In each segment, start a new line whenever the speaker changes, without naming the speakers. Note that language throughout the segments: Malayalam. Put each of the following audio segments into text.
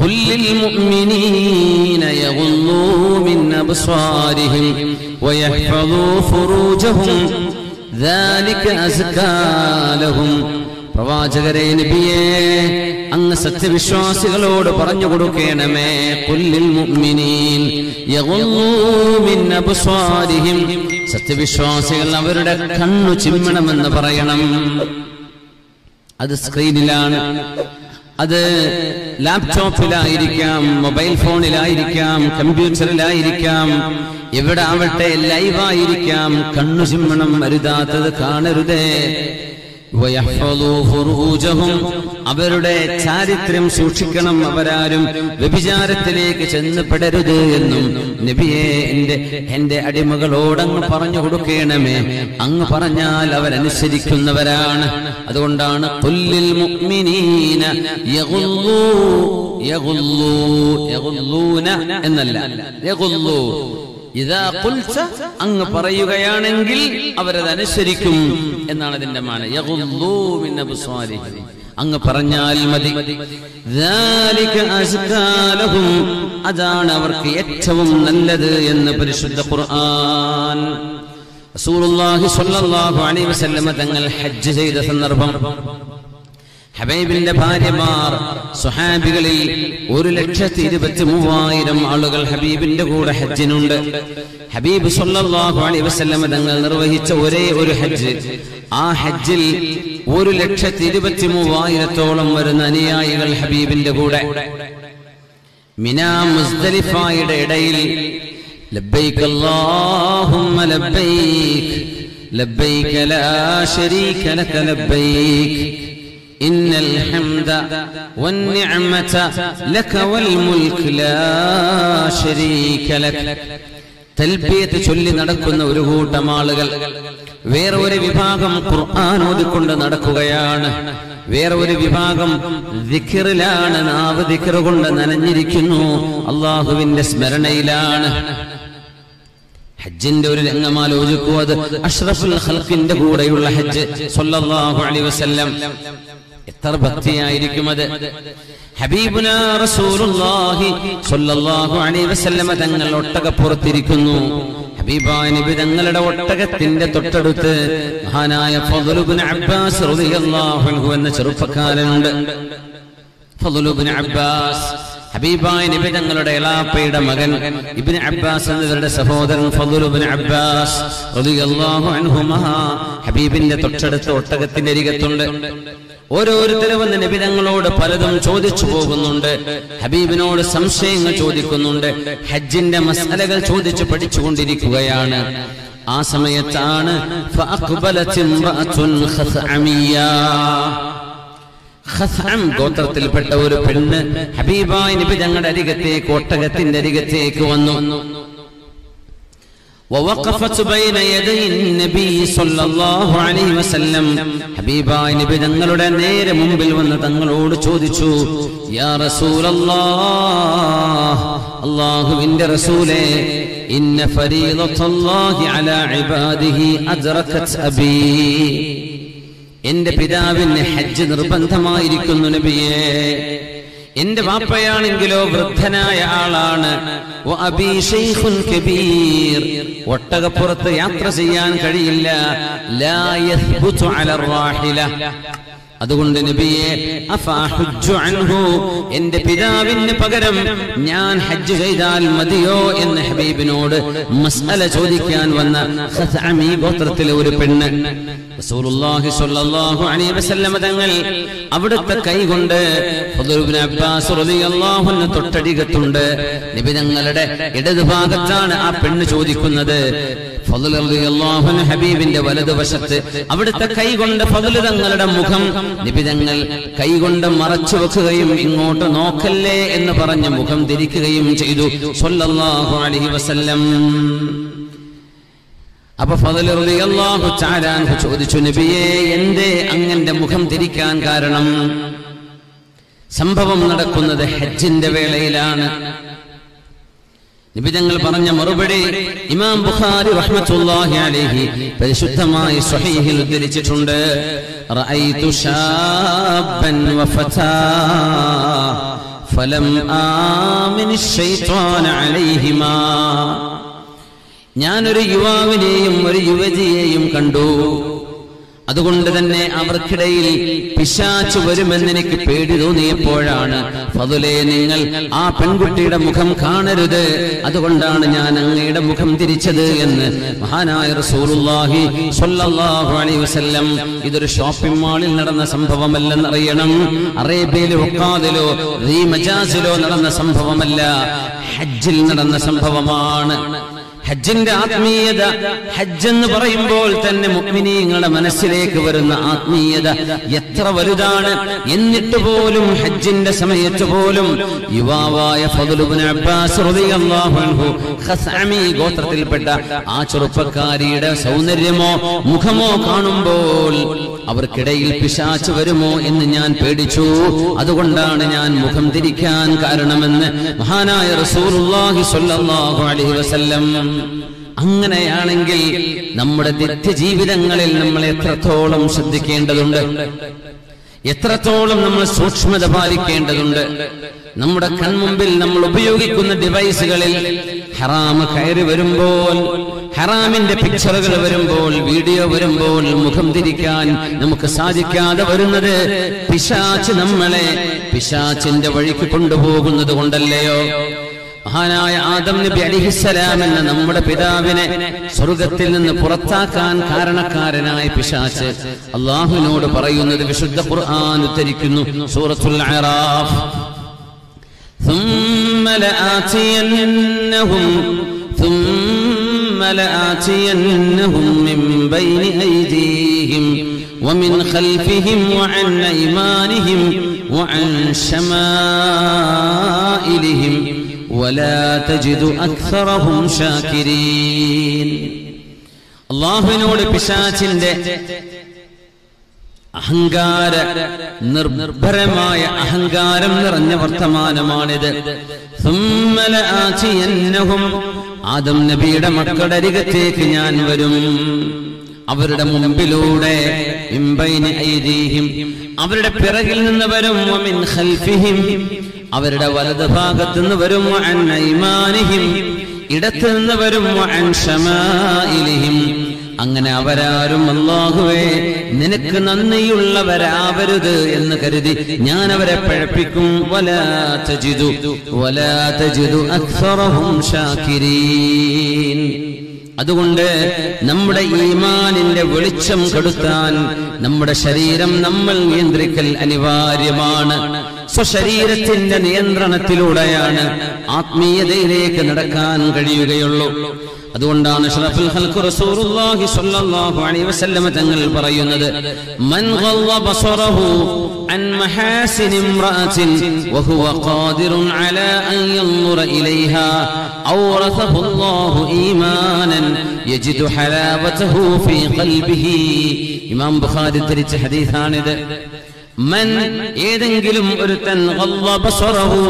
കുല്ലിൽ മുഅ്മിനീന യഗുല്ലൂ മിൻ അബ്സാരിഹിം വയഹ്ഫളൂ ഫുറൂജഹും ദാലിക അസ്കാ ലഹും. പ്രവാചകരെ, നബിയേ, അങ്ങ് സത്യവിശ്വാസികളോട് പറഞ്ഞു കൊടുക്കണമേ, കുല്ലിൽ മുഅ്മിനീൻ യഗുല്ലൂ മിൻ അബ്സാരിഹിം, സത്യവിശ്വാസികൾ അവരുടെ കണ്ണു ചിമ്മണമെന്ന് പറയണം. അത് സ്ക്രീനിലാണ്, അത് ലാപ്ടോപ്പിലായിരിക്കാം, മൊബൈൽ ഫോണിലായിരിക്കാം, കമ്പ്യൂട്ടറിലായിരിക്കാം, എവിടെ ആവട്ടെ, ലൈവായിരിക്കാം. കണ്ണു ചിമ്മണം, അരുതാത്തത് കാണരുതേ. അവരുടെ ചാരിത്രം സൂക്ഷിക്കണം, അവരാരും വ്യഭിചാരത്തിലേക്ക് ചെന്നപ്പെടരുത് എന്നും നബിയെ എന്റെ അടിമകളോടങ്ങ് പറഞ്ഞു കൊടുക്കണമേ. അങ്ങ് പറഞ്ഞാൽ അവരനുസരിക്കുന്നവരാണ്. അതുകൊണ്ടാണ് ഖുല്ലിൽ മുഅ്മിനീന യഗുല്ലൂന എന്നല്ല, യഗുല്ലൂ. ഇദാ ഖുൽത, അങ്ങ് പറയുകയാണെങ്കിൽ അവരതനുസരിക്കും എന്നാണ് അതിന്റെ മാന. യഗുല്ലൂ മിൻ അബ്സാരിഹിം, അങ്ങ് പറഞ്ഞാൽ മതി. ദാലിക അസ്കാ ലഹും, അതാണ് അവർക്ക് ഏറ്റവും നല്ലത് എന്ന് പരിശുദ്ധ ഖുർആൻ. റസൂലുള്ളാഹി സ്വല്ലല്ലാഹു അലൈഹി വസല്ലം തങ്ങൾ ഹജ്ജ് ചെയ്ത സന്ദർഭം, ഹബീബിന്റെ ഭാര്യമാർ സ്വഹാബികളിൽ 1,23,000 ആളുകൾ ഹബീബിന്റെ കൂടെ ഹജ്ജിനുണ്ട്. ഹബീബ് സ്വല്ലല്ലാഹു അലൈഹി വസല്ലം തങ്ങൾ നിർവഹിച്ച ഒരേ ഒരു ഹജ്ജ്, ആ ഹജ്ജിൽ 1,23,000 വരുന്ന അനുയായികൾ ഹബീബിന്റെ കൂടെ. മിനാ മുസ്ദലിഫയുടെ ഇടയിൽ ലബ്ബൈക അല്ലാഹുമ്മ ലബ്ബൈക ലബ്ബൈക ലാ ശരീക ലക ലബ്ബൈക ഇന്നൽ ഹംദ വന്നിഅമത ലക വൽ മുൽക്ക് ലാ ശരീക ലക. തൽബിയത്ത് ചൊല്ലി നടക്കുന്ന ഒരു കൂട്ടം ആളുകൾ, വേറെ ഒരു വിഭാഗം ഖുർആൻ ഓതിക്കൊണ്ട് നടക്കുകയാണ്, വേറെ ഒരു വിഭാഗം ദിക്റിലാണ്, നാവ് ദിക്ർ കൊണ്ട് നനഞ്ഞിരിക്കുന്നു, അല്ലാഹുവിന്റെ സ്മരണയിലാണ്. ഹജ്ജിന്റെ ഒരു രംഗം ആലോചിക്കൂ, അത് അഷ്റഫുൽ ഖൽഖിന്റെ കൂടെയുള്ള ഹജ്ജ് സ്വല്ലല്ലാഹു അലൈഹി വസല്ലം. എത്ര ഭക്തിയായിരിക്കും അത്. ഹബീബുനാ റസൂലുള്ളാഹി സ്വല്ലല്ലാഹു അലൈഹി വസല്ലം തങ്ങൾ ഒട്ടകപ്പുറത്തിരിക്കുന്നു. ഹബീബായ നബി തങ്ങളുടെ ഒട്ടകത്തിന്റെ തൊട്ടടുത്ത് മഹാനായ ഫദ്ൽ ഇബ്നു അബ്ബാസ് റളിയല്ലാഹു അൻഹു എന്ന ചെറുപ്പക്കാരനുണ്ട്. ഫദ്ൽ ഇബ്നു അബ്ബാസ്, ഹബീബായ നബി തങ്ങളുടെ എളാപ്പയുടെ മകൻ ഇബ്നു അബ്ബാസ് എന്നവരുടെ സഹോദരൻ ഫദ്ൽ ഇബ്നു അബ്ബാസ് റളിയല്ലാഹു അൻഹുമാ ഹബീബിന്റെ തൊട്ടടുത്ത് ഒട്ടകത്തിന്റെ അരികത്തുണ്ട്. ഓരോരുത്തരും വന്ന് നബി തങ്ങളോട് പലതും ചോദിച്ചു പോകുന്നുണ്ട്, ഹബീബിനോട് സംശയങ്ങൾ ചോദിക്കുന്നുണ്ട്, ഹജ്ജിന്റെ മസലകൾ ചോദിച്ചു പഠിച്ചുകൊണ്ടിരിക്കുകയാണ്. ആ സമയത്താണ് ഖസ്അം ഗോത്രത്തിൽപ്പെട്ട ഒരു പെണ്ണ് ഹബീബായ നബി തങ്ങളുടെ അരികത്തേക്ക്, ഒട്ടകത്തിന്റെ അരികത്തേക്ക് വന്നു. ووقفت بين يدي النبي صلى الله عليه وسلم. ഹബീബായ നബി തങ്ങളുടെ നേരെ മുമ്പിൽ വന്ന് തങ്ങളോട് ചോദിച്ചു, യാ റസൂലല്ലാഹ്, അല്ലാഹുവിന്റെ റസൂലേ, ഇന്ന ഫരീളത്തല്ലാഹി അലാ ഇബാദിഹി അദ്റകത് അബീ. എന്റെ പിതാവിന് ഹജ്ജ് നിർബന്ധമായിരിക്കുന്നു നബിയേ. എന്റെ വാപ്പയാണെങ്കിലോ വൃദ്ധനായ ആളാണ്. ഒട്ടകപ്പുറത്ത് യാത്ര ചെയ്യാൻ കഴിയില്ല. ലാ യസ്ബുതു അലർ റാഹില. അതുകൊണ്ട് നബിയെ അഫഅഹുജ്ജു അൻഹു, എന്റെ പിതാവിന് പകരം ഞാൻ ഹജ്ജ് ചെയ്താൽ മതിയോ എന്ന് ഹബീബിനോട് മസ്അല ചോദിക്കാൻ വന്ന ഖസ്അമി ഗോത്രത്തിലെ ഒരു പെണ്ണ്. റസൂലുള്ളാഹി സ്വല്ലല്ലാഹു അലൈഹി വസല്ലം തങ്ങൾ അവിടുത്തെ കൈകൊണ്ട് ഫദ്ൽ ഇബ്നു അബ്ബാസ് റളിയല്ലാഹു അൻഹു തൊട്ടടികത്തുണ്ട്. നബി തങ്ങളുടെ ഇടതുഭാഗത്താണ് ആ പെണ്ണ് ചോദിക്കുന്നത്. ഫദ്ൽ റളിയല്ലാഹു അൻഹു ഹബീബിന്റെ വലതുവശത്ത്. അവിടുത്തെ കൈകൊണ്ട് ഫദ്ൽ തങ്ങളുടെ മുഖം നബി തങ്ങൾ കൈകൊണ്ട് മറച്ചു വെക്കുകയും ഇങ്ങോട്ട് നോക്കല്ലേ എന്ന് പറഞ്ഞ് മുഖം തിരിക്കുകയും ചെയ്തു സ്വല്ലല്ലാഹു അലൈഹി വസല്ലം. അപ്പൊ ഫദ്ൽ റളിയല്ലാഹു തആല അൻഹു ചോദിച്ചു, നബിയേ, എന്തേ അങ്ങന്റെ മുഖം തിരിക്കാൻ കാരണം? സംഭവം നടക്കുന്നത് ഹജ്ജിന്റെ വേളയിലാണ്. നബി തങ്ങൾ പറഞ്ഞ മറുപടി ഇമാം ബുഖാരി റഹ്മത്തുള്ളാഹി അലൈഹി പരിശുദ്ധമായ സ്വഹീഹിൽ ഉദ്ധരിച്ചിട്ടുണ്ട്. റഅയ്തു ശാബ്ബൻ വഫതാ ഫലം ആമിനിശ് ശൈത്വാന അലൈഹിമാ. ഞാനൊരു യുവാവിനെയും ഒരു യുവതിയെയും കണ്ടു. അതുകൊണ്ട് തന്നെ അവർക്കിടയിൽ പിശാച് വരുമെന്ന് എനിക്ക് പേടി തോന്നിയപ്പോഴാണ് ഫദലേ, നിങ്ങൾ ആ പെൺകുട്ടിയുടെ മുഖം കാണരുത്, അതുകൊണ്ടാണ് ഞാൻ അങ്ങയുടെ മുഖം തിരിച്ചത് എന്ന് മഹാനായ റസൂലുള്ളാഹി സ്വല്ലല്ലാഹു അലൈഹി വസല്ലം. ഇതൊരു ഷോപ്പിംഗ് മാളിൽ നടന്ന സംഭവമല്ലെന്നറിയണം. അറേബ്യയിലോ ഉഖാദിലോ മജാസിലോ നടന്ന സംഭവമല്ല, ഹജ്ജിൽ നടന്ന സംഭവമാണ്. ഹജ്ജിന്റെ ആത്മീയത, ഹജ്ജ് എന്ന് പറയുമ്പോൾ തന്നെ മുഅ്മിനീങ്ങളുടെ മനസ്സിലേക്ക് വരുന്ന ആത്മീയത എത്ര വലുതാണ്. എന്നിട്ട് പോലും ഹജ്ജിന്റെ സമയത്ത് പോലും യുവാവായ ഫദ്ൽ ഇബ്നു അബ്ബാസ് റളിയല്ലാഹു അൻഹു ഖസ്അമി ഗോത്രത്തിൽപ്പെട്ട ആ ചെറുപ്പക്കാരിയുടെ സൗന്ദര്യമോ മുഖമോ കാണുമ്പോൾ അവർക്കിടയിൽ പിശാച് വരുമോ എന്ന് ഞാൻ പേടിച്ചു. അതുകൊണ്ടാണ് ഞാൻ മുഖം തിരിക്കാൻ കാരണമെന്ന് മഹാനായ റസൂലുള്ളാഹി സ്വല്ലല്ലാഹു അലൈഹി വസല്ലം. അങ്ങനെയാണെങ്കിൽ നമ്മുടെ നിത്യജീവിതങ്ങളിൽ നമ്മൾ എത്രത്തോളം ശ്രദ്ധിക്കേണ്ടതുണ്ട്, എത്രത്തോളം നമ്മൾ സൂക്ഷ്മത പാലിക്കേണ്ടതുണ്ട്. നമ്മുടെ കൺമുമ്പിൽ നമ്മൾ ഉപയോഗിക്കുന്ന ഡിവൈസുകളിൽ ഹറാം കയറി വരുമ്പോൾ, ഹറാമിന്റെ പിക്ചറുകൾ വരുമ്പോൾ, വീഡിയോ വരുമ്പോൾ മുഖം തിരിക്കാൻ നമുക്ക് സാധിക്കാതെ വരുന്നത് പിശാച് നമ്മളെ പിശാചിന്റെ വഴിക്ക് കൊണ്ടുപോകുന്നത് കൊണ്ടല്ലയോ? മഹാനായ ആദം നബി അലൈഹിസ്സലാം എന്ന നമ്മുടെ പിതാവിനെ സ്വർഗ്ഗത്തിൽ നിന്ന് പുറത്താക്കാൻ കാരണക്കാരനായ പിശാച് അല്ലാഹുവിനോട് പറയുന്നത് വിശുദ്ധ ഖുർആൻ ഉദ്ധരിക്കുന്നു. സൂറത്തുൽ അറാഫ്, ثم لآتينهم من بين أيديهم ومن خلفهم وعن أيمانهم وعن شمائلهم ولا تجد أكثرهم شاكرين. അല്ലാഹുവിനോട് പിശാചിന്റെ അഹങ്കാര നിർഭരമായ അഹങ്കാരം നിറഞ്ഞ വർത്തമാനമാണിത്. ആദം നബിയുടെ മക്കളുടെ അരികത്തേക്ക് ഞാൻ വരും, അവരുടെ മുമ്പിലൂടെ അവരുടെ പിറകിൽ നിന്ന് വരും, അവരുടെ വലത് ഭാഗത്ത് നിന്ന് വരും, ഇടത്ത് നിന്ന് വരും, അങ്ങനെ അവരാരും അല്ലാഹുവേ നിനക്ക് നന്ദിയുള്ളവരാവരുത് എന്ന് കരുതി ഞാൻ അവരെ പഴപ്പിക്കും. വലാ തജിദു അക്സറഹും ശാകിരീൻ. അതുകൊണ്ട് നമ്മുടെ ഈമാനിന്റെ വെളിച്ചം കെടുത്താൻ നമ്മുടെ ശരീരം നമ്മൾ നിയന്ത്രിക്കൽ അനിവാര്യമാണ്. സ്വശരീരത്തിന്റെ നിയന്ത്രണത്തിലൂടെയാണ് ആത്മീയതയിലേക്ക് നടക്കാൻ കഴിയുകയുള്ളൂ. അതുകൊണ്ടാണ് അഷ്റഫുൽ ഖൽഖ് റസൂലുള്ളാഹി സ്വല്ലല്ലാഹു അലൈഹി വസല്ലം തങ്ങൾ പറയുന്നത്, മൻ ഗള ബസറഹു അൻ മഹാസിൻ ഇംറഅത്തിൻ വഹുവ ഖാദിറുൻ അലാ അൻ യൻദുറ ഇലൈഹാ ഔറസഹു അല്ലാഹു ഈമാനൻ യജിദു ഹലാവതഹു ഫീ ഖൽബിഹി. ഇമാം ബുഖാരി ധരിച്ച ഹദീസാണിത്. മൻ, ഏതെങ്കിലും ഒരുത്തൻ ഗള ബസറഹു,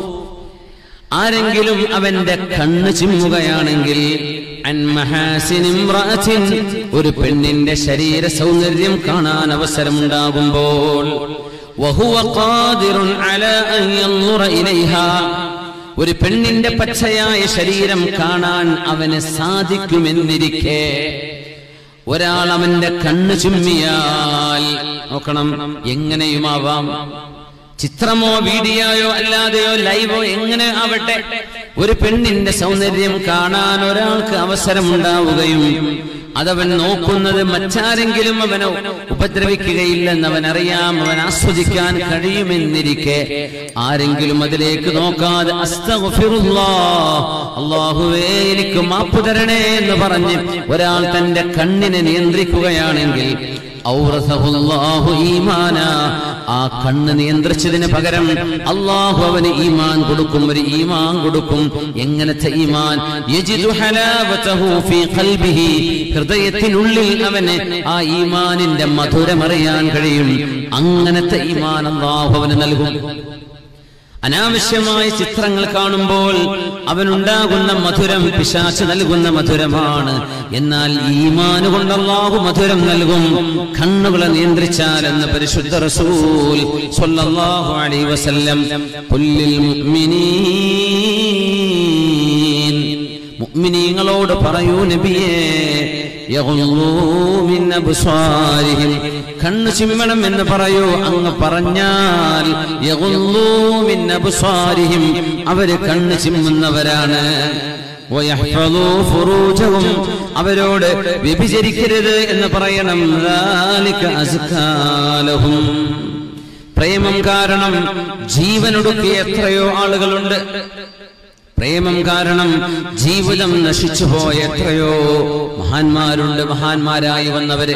ആരെങ്കിലും അവന്റെ കണ്ണ് ചിമ്മുകയാണെങ്കിൽ, അൻ മഹാസിൻ ഇംറഅത്തിൻ, ഒരു പെണ്ണിന്റെ ശരീര സൗന്ദര്യം കാണാൻ അവസരമുണ്ടാകുമ്പോൾ, വഹുവ ഖാദിറുൻ അലാ അൻ യൻദുറ ഇലൈഹാ, ഒരു പെണ്ണിന്റെ പച്ചയായ ശരീരം കാണാൻ അവന് സാധിക്കുമെന്നിരിക്കെ ഒരാൾ അവന്റെ കണ്ണ് ചിമ്മിയാൽ, നോക്കണം, എങ്ങനെയുമാവാം, ചിത്രമോ വീഡിയോയോ അല്ലാതെയോ ലൈവോ എങ്ങനെ ആവട്ടെ, ഒരു പെണ്ണിന്റെ സൗന്ദര്യം കാണാൻ ഒരാൾക്ക് അവസരമുണ്ടാവുകയും അതവൻ നോക്കുന്നത് മറ്റാരെങ്കിലും അവനെ ഉപദ്രവിക്കുകയില്ലെന്ന് അവനറിയാം, അവൻ ആസ്വദിക്കാൻ കഴിയുമെന്നിരിക്കെ ആരെങ്കിലും അതിലേക്ക് നോക്കാതെ അസ്തഗ്ഫിറുല്ലാഹ്, അല്ലാഹുവേ എനിക്ക് മാപ്പ് തരണേ എന്ന് പറഞ്ഞ് ഒരാൾ തന്റെ കണ്ണിനെ നിയന്ത്രിക്കുകയാണെങ്കിൽ, ഔറസഹുല്ലാഹു ഈമാനാ, ആ കണ്ണ് നിയന്ത്രിച്ചതിന് പകരം അല്ലാഹു അവന് ഈമാൻ കൊടുക്കും, ഒരു ഈമാൻ കൊടുക്കും. എങ്ങനത്തെ ഈമാൻ? യജിദു ഹലാവതഹു ഫീ ഖൽബിഹി, ഹൃദയത്തിനുള്ളിൽ അവന് ആ ഈമാനിന്റെ മധുരമറിയാൻ കഴിയും. അങ്ങനത്തെ ഈമാൻ അല്ലാഹു അവന് നൽകും. അനാവശ്യമായ ചിത്രങ്ങൾ കാണുമ്പോൾ അവനുണ്ടാകുന്ന മധുരം പിശാച് നൽകുന്ന മധുരമാണ്. എന്നാൽ ഈമാൻ കൊണ്ട് അല്ലാഹു മധുരം നൽകും. കണ്ണുകളെ നിയന്ത്രിച്ചാൽ എന്ന് പരിശുദ്ധ റസൂൽ സ്വല്ലല്ലാഹു അലൈഹി വസല്ലം കുല്ലിൽ മുഅ്മിനീൻ, മുഅ്മിനീങ്ങളോട് പറയൂ നബിയേ, യഗ്ളൂ മിൻ അബ്സാരിഹിം, കണ്ണ് ചിമ്മണം എന്ന് പറയൂ. അങ്ങ് പറഞ്ഞാൽ യഗ്ളൂ മിൻ അബ്സാരിഹിം, അവര് കണ്ണ് ചിമ്മുന്നവരാണ്. വയഹ്ഫളൂ ഫുറൂജഹും, അവരോട് വ്യഭിചരിക്കരുത് എന്ന് പറയണം. ദാലിക അസ്കാ ലഹും, പ്രേമം കാരണം ജീവനൊടുക്കിയ എത്രയോ ആളുകളുണ്ട്. പ്രേമം കാരണം ജീവിതം നശിച്ചു പോയ എത്രയോ മഹാന്മാരുണ്ട്. മഹാന്മാരായി വന്നവര്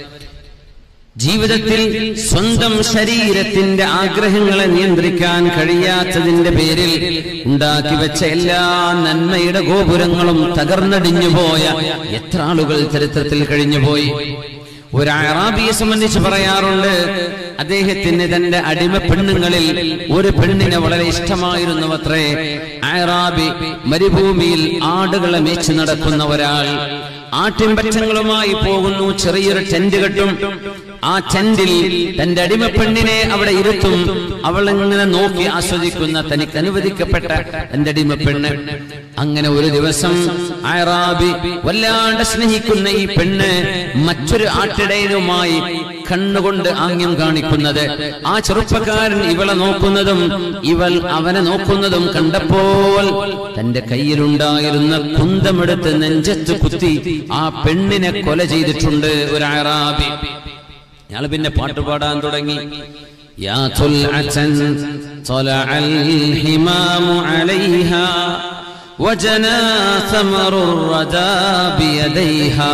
ജീവിതത്തിൽ സ്വന്തം ശരീരത്തിന്റെ ആഗ്രഹങ്ങളെ നിയന്ത്രിക്കാൻ കഴിയാത്തതിന്റെ പേരിൽ ഉണ്ടാക്കി വെച്ച എല്ലാ നന്മയുടെ ഗോപുരങ്ങളും തകർന്നടിഞ്ഞുപോയ എത്ര ആളുകൾ ചരിത്രത്തിൽ കഴിഞ്ഞുപോയി. ഒരു അറാബിയെ സംബന്ധിച്ച് പറയാറുണ്ട്, അദ്ദേഹത്തിന് തന്റെ അടിമ പെണ്ണുങ്ങളിൽ ഒരു പെണ്ണിനെ വളരെ ഇഷ്ടമായിരുന്നു അത്രേ. അറാബി മരുഭൂമിയിൽ ആടുകളെ മേച്ചു നടക്കുന്ന ഒരാൾ ആട്ടിൻപറ്റങ്ങളുമായി പോകുന്നു. ചെറിയൊരു ടെന്റ് കെട്ടും. ആ ടെന്റിൽ തന്റെ അടിമ പെണ്ണിനെ അവിടെ ഇരുത്തും. അവൾ ഇങ്ങനെ നോക്കി ആസ്വദിക്കുന്ന തനിക്ക് അനുവദിക്കപ്പെട്ട തന്റെ അടിമ പെണ്ണ്. അങ്ങനെ ഒരു ദിവസം അറാബി വല്ലാണ്ട് സ്നേഹിക്കുന്ന ഈ പെണ്ണ് മറ്റൊരു ആട്ടിടയനുമായി കണ്ണുകൊണ്ട് ആംഗ്യം കാണിക്കുന്നത്, ആ ചെറുപ്പക്കാരൻ ഇവളെ നോക്കുന്നതും ഇവൾ അവനെ നോക്കുന്നതും കണ്ടപ്പോൾ തന്റെ കയ്യിലുണ്ടായിരുന്ന കുന്തമെടുത്ത് നെഞ്ചത്ത് കുത്തി ആ പെണ്ണിനെ കൊല ചെയ്തിട്ടുണ്ട് ഒരു അറാബി. അയാൾ പിന്നെ പാട്ടുപാടാൻ തുടങ്ങി. യാ തുൽഅതൻ തലഅൽ ഹിമാമു അലൈഹാ വജനാ സമറുർ റദാ ബിയദൈഹാ,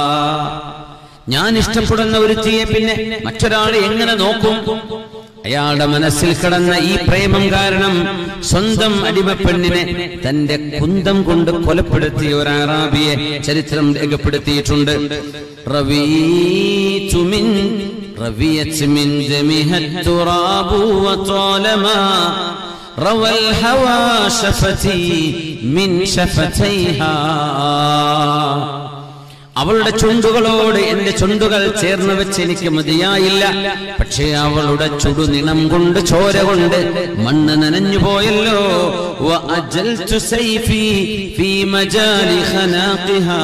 ഞാൻ ഇഷ്ടപ്പെടുന്ന ഒരുത്തിയെ പിന്നെ മറ്റൊരാൾ എങ്ങനെ നോക്കും? അയാളുടെ മനസ്സിൽ കിടന്ന ഈ പ്രേമം കാരണം സ്വന്തം അടിമപ്പെണ്ണിനെ തന്റെ കുന്തം കൊണ്ട് കൊലപ്പെടുത്തിയ ഒരു അറാബിയെ ചരിത്രം രേഖപ്പെടുത്തിയിട്ടുണ്ട്. റവിയത് മിൻ ജമിഹത് തുറാബു വതലമാ റവൽ ഹവാ ശഫതി മിൻ ശഫതൈഹാ, അവളുടെ ചുണ്ടുകളോട് എന്റെ ചുണ്ടുകൾ ചേർന്ന് വെച്ച് എനിക്ക് മതിയായില്ല. പക്ഷേ അവളുടെ ചുടുനിണം കൊണ്ട് ചോര കൊണ്ട് മണ്ണ് നനഞ്ഞു പോയല്ലോ. വഅജൽതു സൈഫി ഫീ മജാലി ഖനാഖിഹാ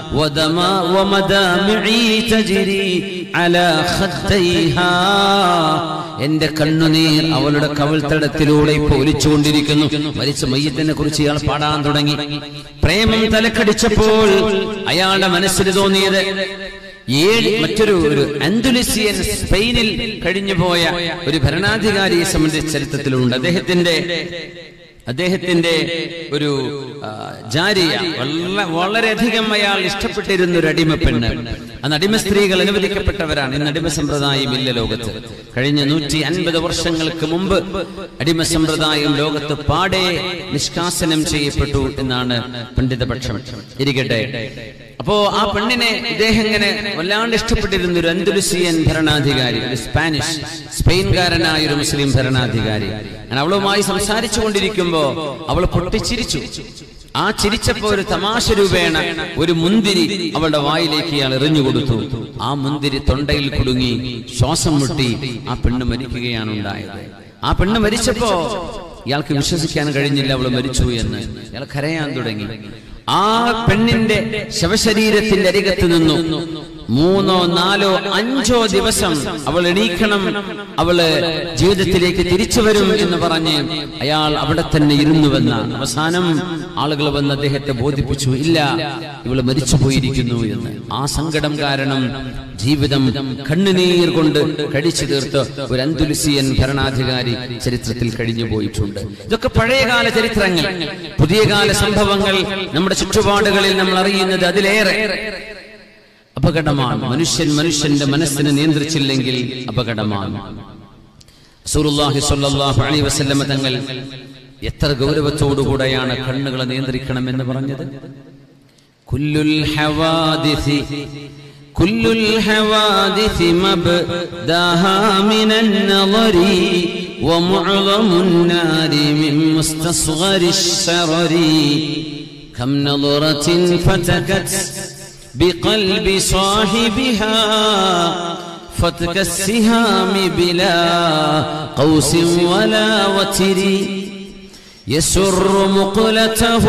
വമദാമിഇ തജ്രി അലാ ഖദ്ദൈഹാ, എന്റെ കണ്ണുനീർ അവളുടെ കവിൾത്തടത്തിലൂടെ ഇപ്പോൾ ഒലിച്ചുകൊണ്ടിരിക്കുന്നു. മരിച്ച മയ്യത്തിനെ കുറിച്ച് ഇയാൾ പാടാൻ തുടങ്ങി. പ്രേമം തലക്കടിച്ചപ്പോൾ അയാളുടെ മനസ്സിൽ തോന്നിയത് മറ്റൊരു അന്തുലിസിയൻ സ്പെയിനിൽ കഴിഞ്ഞുപോയ ഒരു ഭരണാധികാരിയെ സംബന്ധിച്ച ചരിത്രത്തിലുണ്ട്. അദ്ദേഹത്തിന്റെ ഒരു ജാരിയ, വളരെയധികം അയാൾ ഇഷ്ടപ്പെട്ടിരുന്ന ഒരു അടിമ പെണ്ണ്. അന്ന് അടിമ സ്ത്രീകൾ അനുവദിക്കപ്പെട്ടവരാണ്. ഇന്ന് അടിമ സമ്പ്രദായം ഇല്ല ലോകത്ത്. കഴിഞ്ഞ 150 വർഷങ്ങൾക്ക് മുമ്പ് അടിമ സമ്പ്രദായം ലോകത്ത് പാടെ നിഷ്കാസനം ചെയ്യപ്പെട്ടു എന്നാണ് പണ്ഡിതപക്ഷം. ഇരിക്കട്ടെ. അപ്പോ ആ പെണ്ണിനെ ഇദ്ദേഹം ഇങ്ങനെ വല്ലാണ്ട് ഇഷ്ടപ്പെട്ടിരുന്ന ഒരു അന്തുലുസിയൻ ഭരണാധികാരി, ഒരു സ്പെയിൻകാരനായ ഒരു മുസ്ലിം ഭരണാധികാരി. അവളുമായി സംസാരിച്ചു കൊണ്ടിരിക്കുമ്പോ അവൾ പൊട്ടിച്ചിരിച്ചു. ആ ചിരിച്ചപ്പോ ഒരു തമാശ രൂപേണ ഒരു മുന്തിരി അവളുടെ വായിലേക്ക് ഇയാൾ എറിഞ്ഞുകൊടുത്തു. ആ മുന്തിരി തൊണ്ടയിൽ കുടുങ്ങി ശ്വാസം മുട്ടി ആ പെണ്ണ് മരിക്കുകയാണ് ഉണ്ടായത്. ആ പെണ്ണ് മരിച്ചപ്പോ ഇയാൾക്ക് വിശ്വസിക്കാൻ കഴിഞ്ഞില്ല അവൾ മരിച്ചു എന്ന്. ഇയാൾ കരയാൻ തുടങ്ങി. ആ പെണ്ണിന്റെ ശവശരീരത്തിന്റെ അരികത്ത് നിന്നു 3, 4, 5 ദിവസം അവൾ എണീക്കണം, അവള് ജീവിതത്തിലേക്ക് തിരിച്ചു വരും എന്ന് പറഞ്ഞ് അയാൾ അവിടെ തന്നെ ഇരുന്നുവെന്നാണ്. അവസാനം ആളുകൾ വന്ന് അദ്ദേഹത്തെ ബോധിപ്പിച്ചു, ഇല്ല, ഇവള് മരിച്ചു പോയിരിക്കുന്നു എന്ന്. ആ സങ്കടം കാരണം ജീവിതം കണ്ണുനീർ കൊണ്ട് കടിച്ചു തീർത്ത് ഒരു അന്തുലുസിയൻ ഭരണാധികാരി ചരിത്രത്തിൽ കഴിഞ്ഞു പോയിട്ടുണ്ട്. ഇതൊക്കെ പഴയകാല ചരിത്രങ്ങൾ. പുതിയ കാല സംഭവങ്ങൾ നമ്മുടെ ചുറ്റുപാടുകളിൽ നമ്മൾ അറിയുന്നത് അതിലേറെ അപകടമാണ്. മനുഷ്യന്റെ മനസ്സിനെ നിയന്ത്രിച്ചില്ലെങ്കിൽ അപകടമാണ്. റസൂലുള്ളാഹി സ്വല്ലല്ലാഹു അലൈഹി വസല്ലം തങ്ങൾ എത്ര ഗൗരവത്തോടുകൂടെയാണ് കണ്ണുകളെ നിയന്ത്രിക്കണമെന്ന് പറഞ്ഞത്. കുല്ലുൽ ഹവാദിസി മബ്ദാഹാ മിനൻ നളരി ومعظم النار من مستصغر الشرر كم نظرة فتكت بقلب صاحبها فتك السهام بلا قوس ولا وتر يسر مقلته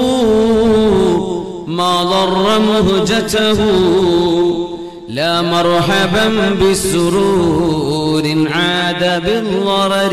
ما ضر مهجته لا مرحبا بسرور عاد بالضرر.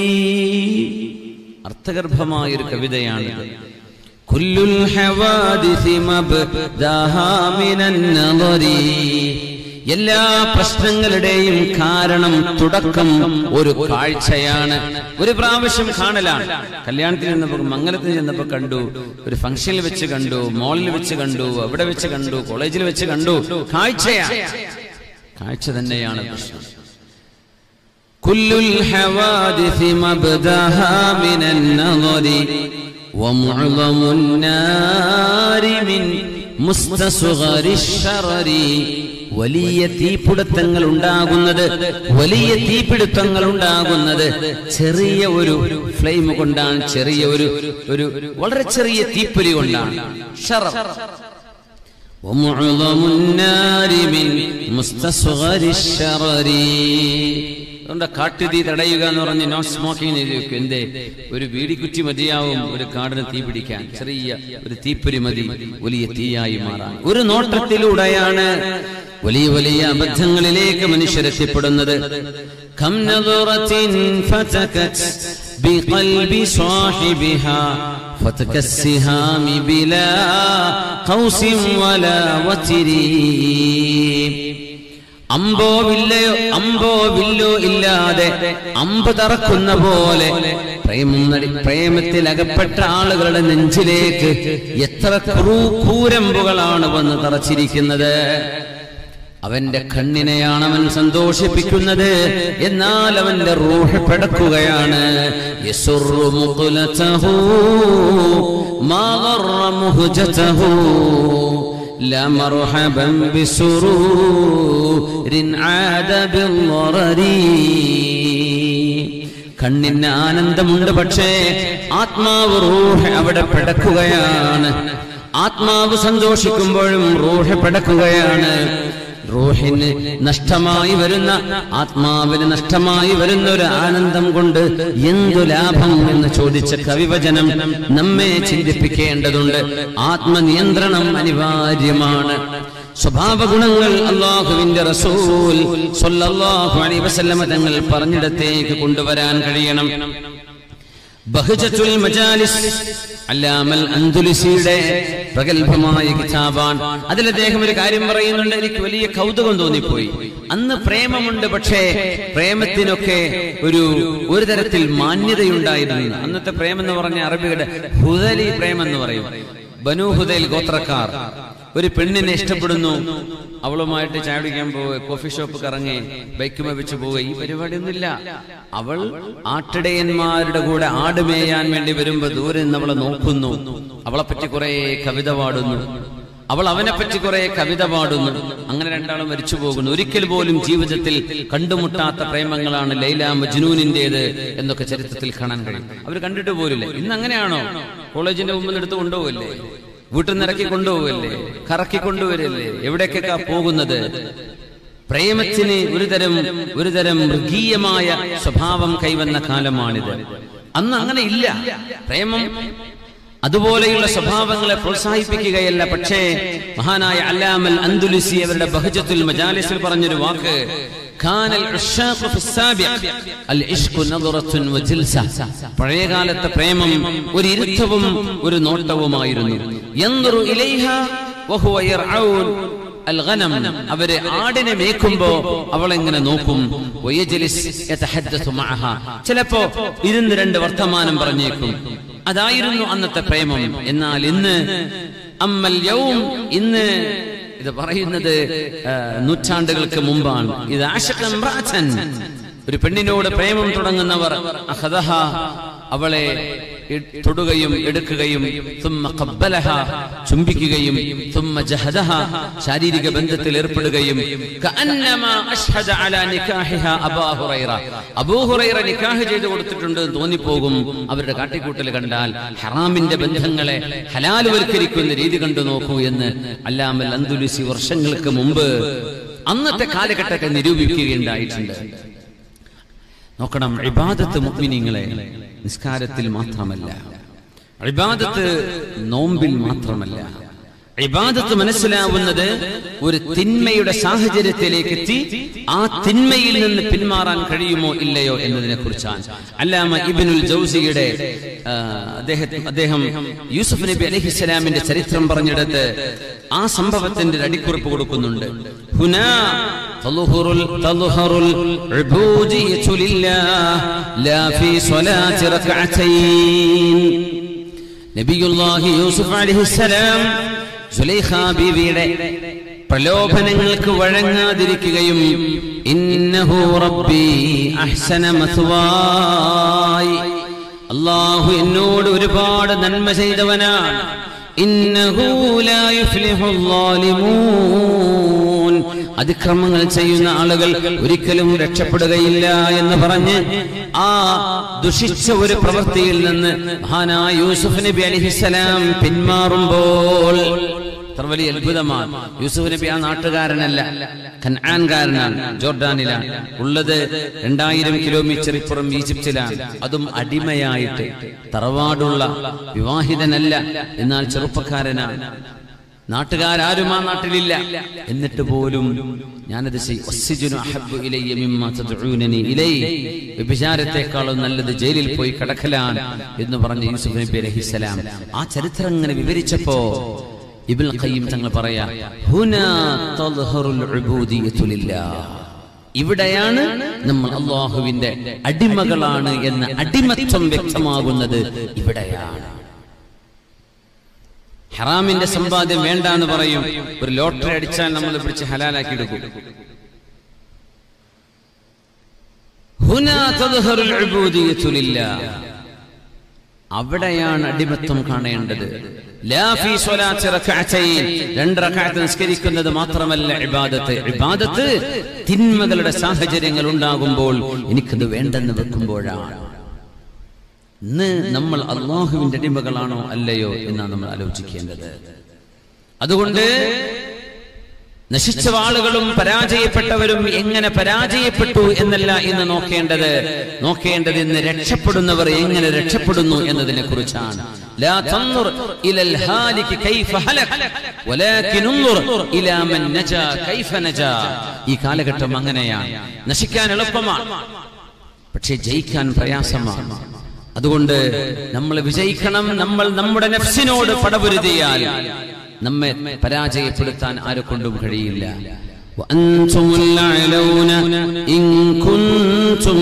അർത്ഥഗർഭമായ ഒരു കവിതയാണിത്. കുല്ലുൽ ഹവാദിസി മബ്ദാഹാ മിനൻ നദരി, എല്ലാ പ്രശ്നങ്ങളുടെയും കാരണം തുടക്കം ഒരു കാഴ്ചയാണ്, ഒരു പ്രാവശ്യം കാണലാണ്. കല്യാണത്തിൽ ചെന്നപ്പോൾ, മംഗലത്തിൽ ചെന്നപ്പോൾ കണ്ടു, ഒരു ഫംഗ്ഷനിൽ വെച്ച് കണ്ടു, മോളിൽ വെച്ച് കണ്ടു, അവിടെ വെച്ച് കണ്ടു, കോളേജിൽ വെച്ച് കണ്ടു. കാഴ്ചയാണ്, കാഴ്ച തന്നെയാണ് പ്രശ്നം. കുല്ലുൽ ഹവാദിസി മബ്ദാഹാ മിനൻ നദരി വമുഅ്ളമുൻ നാരി മിൻ മുസ്തസ്ഗരി ശറരി. വലിയ തീപിടുത്തങ്ങൾ ഉണ്ടാകുന്നത്, വലിയ തീപിടുത്തങ്ങൾ ഉണ്ടാകുന്നത് ചെറിയ ഒരു ഫ്ലെയിം കൊണ്ടാണ്, ചെറിയ ഒരു വളരെ ചെറിയ തീപ്പൊരി കൊണ്ടാണ്. ശറർ. വമുഅ്ളമുൻ നാരി മിൻ മുസ്തസ്ഗരി ശറരി. അതുകൊണ്ട് കാട്ടുതീ തടയുക എന്ന് പറഞ്ഞ് നോ സ്മോക്കിംഗ് എഴുതിവെക്കും. എന്തേ? ഒരു ബീഡിക്കുറ്റി മതിയാവും ഒരു കാടിന് തീ പിടിക്കാൻ. ചെറിയ ഒരു തീപ്പൊരി മതി വലിയ തീയായി മാറാൻ. ഒരു നോട്ടത്തിലൂടെയാണ് വലിയ വലിയ അബദ്ധങ്ങളിലേക്ക് മനുഷ്യരെത്തിപ്പെടുന്നത്. കം നദറത്തിൻ ഫതകത് ബിഖൽബി സാഹിബിഹാ ഫതക സിഹാമി ബിലാ ഖൗസിൻ വലാ വതിരി. അമ്പോ വില്ലോ ഇല്ലാതെ അമ്പ് തറക്കുന്ന പോലെ പ്രേമത്തിൽ അകപ്പെട്ട ആളുകളുടെ നെഞ്ചിലേക്ക് എത്ര കൂരമ്പുകളാണ് വന്ന് തറച്ചിരിക്കുന്നത്. അവന്റെ കണ്ണിനെയാണ് അവൻ സന്തോഷിപ്പിക്കുന്നത്, എന്നാൽ അവന്റെ റൂഹ് പിടക്കുകയാണ്. യസുറു മുഖ്ലതഹു മാ ضر മുഹ്ജതഹു لا مرحبا بسرور عاد بالضرر. കണ്ണിന് ആനന്ദമുണ്ട്, പക്ഷേ ആത്മാവ് റൂഹ് അവിടെ പിടക്കുകയാണ്. ആത്മാവ് സന്തോഷിക്കുമ്പോഴും റൂഹ് പിടക്കുകയാണ്. റൂഹിന് നഷ്ടമായി വരുന്ന, ആത്മാവിന് നഷ്ടമായി വരുന്ന ഒരു ആനന്ദം കൊണ്ട് എന്തു ലാഭം എന്ന് ചോദിച്ച കവിവചനം നമ്മെ ചിന്തിപ്പിക്കേണ്ടതുണ്ട്. ആത്മനിയന്ത്രണം അനിവാര്യമാണ്. സ്വഭാവ ഗുണങ്ങൾ അല്ലാഹുവിന്റെ റസൂൽ സ്വല്ലല്ലാഹു അലൈഹി വസല്ലം തങ്ങൾ പറഞ്ഞിടത്തേക്ക് കൊണ്ടുവരാൻ കഴിയണം. ബഹ്ജത്തുൽ മജാലിസ് അല്ലാമൽ അൻദുലുസിയുടെ പ്രഗൽഭമായ കിതാബാണ്. അതിൽ അദ്ദേഹം ഒരു കാര്യം പറയുന്നുണ്ട്, എനിക്ക് വലിയ കൗതുകം തോന്നിപ്പോയി. അന്ന് പ്രേമമുണ്ട്, പക്ഷേ പ്രേമത്തിനൊക്കെ ഒരു തരത്തിൽ മാന്യതയുണ്ടായിരുന്നു. അന്നത്തെ പ്രേമം എന്ന് പറഞ്ഞ അറബികളുടെ ഹുദലി പ്രേമം എന്ന് പറയും. ബനു ഹുദൈൽ ഗോത്രക്കാർ ഒരു പെണ്ണിനെ ഇഷ്ടപ്പെടുന്നു, അവളുമായിട്ട് ചായ കുടിക്കാൻ പോവുക, കോഫി ഷോപ്പ് കറങ്ങി, ബൈക്കുമ വെച്ച് പോവുക, ഈ പരിപാടിയൊന്നുമില്ല. അവൾ ആട്ടിടയന്മാരുടെ കൂടെ ആടുമേയാൻ വേണ്ടി വരുമ്പോ ദൂരെ നിന്ന് അവളെ നോക്കുന്നു, അവളെ പറ്റി കുറെ കവിത പാടുന്നു, അവൾ അവനെ പറ്റി കുറെ കവിത പാടുന്നു. അങ്ങനെ രണ്ടാളും മരിച്ചു പോകുന്നു. ഒരിക്കൽ പോലും ജീവിതത്തിൽ കണ്ടുമുട്ടാത്ത പ്രേമങ്ങളാണ് ലൈല മജ്നൂനിന്റേത് എന്നൊക്കെ ചരിത്രത്തിൽ കാണാൻ കഴിയും. അവർ കണ്ടിട്ട് പോലില്ല. ഇന്ന് അങ്ങനെയാണോ? കോളേജിന്റെ മുമ്പിൽ എടുത്ത് കൊണ്ടുപോകല്ലേ, വീട്ടിൽ നിന്ന് ഇറക്കി കൊണ്ടുപോകല്ലേ, കറക്കി കൊണ്ടുവരല്ലേ, എവിടേക്കൊക്കെ പോകുന്നത്? പ്രേമത്തിന് ഒരുതരം മൃഗീയമായ സ്വഭാവം കൈവന്ന കാലമാണിത്. അന്ന് അങ്ങനെ ഇല്ല. പ്രേമം അതുപോലെയുള്ള സ്വഭാവങ്ങളെ പ്രോത്സാഹിപ്പിക്കുകയല്ല. പക്ഷേ മഹാനായ അല്ലാമൽ അൻദുലുസി അവരുടെ ബഹ്ജത്തുൽ മജാലിസിൽ പറഞ്ഞൊരു വാക്ക്, പഴയകാലത്തെ പ്രേമം ഒരു ഇരുത്തവും ഒരു നോട്ടവുമായിരുന്നു. അവര് ആടിനെ മേക്കുമ്പോ അവളെങ്ങനെ നോക്കും. ചിലപ്പോ ഇരുന്ന് രണ്ട് വർത്തമാനം പറഞ്ഞേക്കും. അതായിരുന്നു അന്നത്തെ പ്രേമം. എന്നാൽ ഇന്ന് ഇന്ന് ഇത് പറയുന്നത് നൂറ്റാണ്ടുകൾക്ക് മുമ്പാണ്. ഇത് ഒരു പെണ്ണിനോട് പ്രേമം തുടങ്ങുന്നവർ അവളെ തൊടുകയും എടുക്കുകയും ചുംബിക്കുകയും ശാരീരിക ബന്ധത്തിൽ ഏർപ്പെടുകയും അബൂ ഹുറൈറ നിക്കാഹ് ചെയ്തു കൊടുത്തിട്ടുണ്ട് തോന്നിപ്പോകും അവരുടെ കാട്ടിക്കൂട്ടൽ കണ്ടാൽ. ഹറാമിന്റെ ബന്ധങ്ങളെ ഹലാൽവൽക്കരിക്കുന്ന രീതി കണ്ടു നോക്കൂ എന്ന് അല്ലാമൽ അന്ദുലുസി വർഷങ്ങൾക്ക് മുമ്പ് അന്നത്തെ കാലഘട്ടത്തെ നിരൂപിക്കുകയുണ്ടായിട്ടുണ്ട്. നോക്കണം, ഇബാദത്ത് മുഅ്മിനീങ്ങളെ നിസ്കാരത്തിൽ മാത്രമല്ല, ഇബാദത്ത് നോമ്പിൽ മാത്രമല്ല. ഇബാദത്ത് മനസ്സിലാവുന്നത് ഒരു തിന്മയുടെ സാഹചര്യത്തിലേക്ക് എത്തി ആ തിന്മയിൽ നിന്ന് പിന്മാറാൻ കഴിയുമോ ഇല്ലയോ എന്നതിനെ കുറിച്ചാണ്. അല്ലാമ ഇബ്നുൽ ജൗസിയുടെ അദ്ദേഹം യൂസുഫ് നബി അലൈഹിസ്സലാമിന്റെ ചരിത്രം പറഞ്ഞിടത്ത് ആ സംഭവത്തിന്റെ അടിക്കുറിപ്പ് കൊടുക്കുന്നുണ്ട്. ഹുനാ തളുഹറുൽ ഉബൂദിയ്യതു ലില്ലാഹ് ലാ ഫീ സ്വലാത്തി റക്അതൈൻ. നബിയുല്ലാഹി യൂസുഫ് അലൈഹിസ്സലാം സുലൈഖ ബീവിയുടെ പ്രലോഭനങ്ങൾക്ക് വഴങ്ങാതിരിക്കുകയും ഇന്നഹു റബ്ബി അഹ്സന മസ്വായി, അല്ലാഹു എന്നോട് ഒരുപാട് നന്മ ചെയ്തവനാണ്, ഇന്നഹു ലാ യുഫ്ലിഹുൽ ളാലിമൂൻ, അതിക്രമങ്ങൾ ചെയ്യുന്ന ആളുകൾ ഒരിക്കലും രക്ഷപ്പെടുകയില്ല എന്ന് പറഞ്ഞ് ആ ദുഷിച്ച ഒരു പ്രവൃത്തിയിൽ നിന്ന് മഹാനായ യൂസുഫ് നബി അലൈഹിസ്സലാം പിന്മാറുമ്പോൾ അത്ര വലിയ അത്ഭുതമാണ്. യൂസുഫ് നബി ആ നാട്ടുകാരനല്ല, കൻആൻകാരനാണ്, ജോർഡാനിലാണ് ഉള്ളത്. 2000 കിലോമീറ്റർ ഇപ്പുറം ഈജിപ്തിലാണ്. അതും അടിമയായിട്ട്, തറവാടുള്ള വിവാഹിതനല്ല, എന്നാൽ ചെറുപ്പക്കാരനാണ്. നാട്ടുകാരും ആ നാട്ടിലില്ല. എന്നിട്ട് പോലും ഞാനത് വ്യഭിചാരത്തെക്കാളും നല്ലത് ജയിലിൽ പോയി കിടക്കലാണ് എന്ന് പറഞ്ഞ യൂസുഫ് നബി അലൈഹിസ്സലാം ആ ചരിത്രം ഇങ്ങനെ വിവരിച്ചപ്പോ ഇബ്നുൽ ഖയ്യിം തങ്ങൾ പറയാ, ഹുനാ തദ്ഹറുൽ ഉബൂദിയ്യതു ലില്ലാഹ്, ഇവിടെയാണ് നമ്മൾ അല്ലാഹുവിന്റെ അടിമകളാണ് എന്ന അടിമത്വം വ്യക്തമാകുന്നത്. ഇവിടെയാണ് ഹറാമിന്റെ സമ്പാദ്യം വേണ്ട എന്ന് പറയും. ഒരു ലോട്ടറി അടിച്ചാൽ നമ്മൾ പിടിച്ച് ഹലാലാക്കി എടുക്കും. ഹുനാ തദ്ഹറുൽ ഉബൂദിയ്യതു ലില്ലാഹ്, അവിടെയാണ് അടിമത്വം കാണേണ്ടത്. ലാ ഫീ സ്വലാത്തി റക്അതൈൻ, 2 റക്അത്ത് നിസ്കരിക്കുന്നത് മാത്രമല്ല ഇബാദത്ത്. ഇബാദത്ത് തിന്മകളുടെ സാഹചര്യങ്ങൾ ഉണ്ടാകുമ്പോൾ എനിക്കത് വേണ്ടെന്ന് വെക്കുമ്പോഴാണ്. ഇന്ന് നമ്മൾ അല്ലാഹുവിന്റെ അടിമകളാണോ അല്ലയോ എന്നാണ് നമ്മൾ ആലോചിക്കേണ്ടത്. അതുകൊണ്ട് നശിച്ച ആളുകളും പരാജയപ്പെട്ടവരും എങ്ങനെ പരാജയപ്പെട്ടു എന്നല്ല ഇന്ന് നോക്കേണ്ടത് ഇന്ന് രക്ഷപ്പെടുന്നവർ എങ്ങനെ രക്ഷപ്പെടുന്നു എന്നതിനെ കുറിച്ചാണ്. ലാ തൻദുർ ഇലൽ ഹാലികി കൈഫ ഹലക വലാകിൻ ഉൻദുർ ഇലാ മൻ നജാ കൈഫ നജാ. ഈ കാലഘട്ടം അങ്ങനെയാണ്. നശിക്കാൻ എളുപ്പമാണ്, പക്ഷേ ജയിക്കാൻ പ്രയാസമാണ്. അതുകൊണ്ട് നമ്മൾ വിജയിക്കണം. നമ്മൾ നമ്മുടെ നഫ്സിനോട് പടപൊരുതിയാൽ നമ്മെ പരാജയപ്പെടുത്താൻ ആരെക്കൊണ്ടും കഴിയില്ല. വഅൻതുമുൽ അലൗന ഇൻ കുൻതും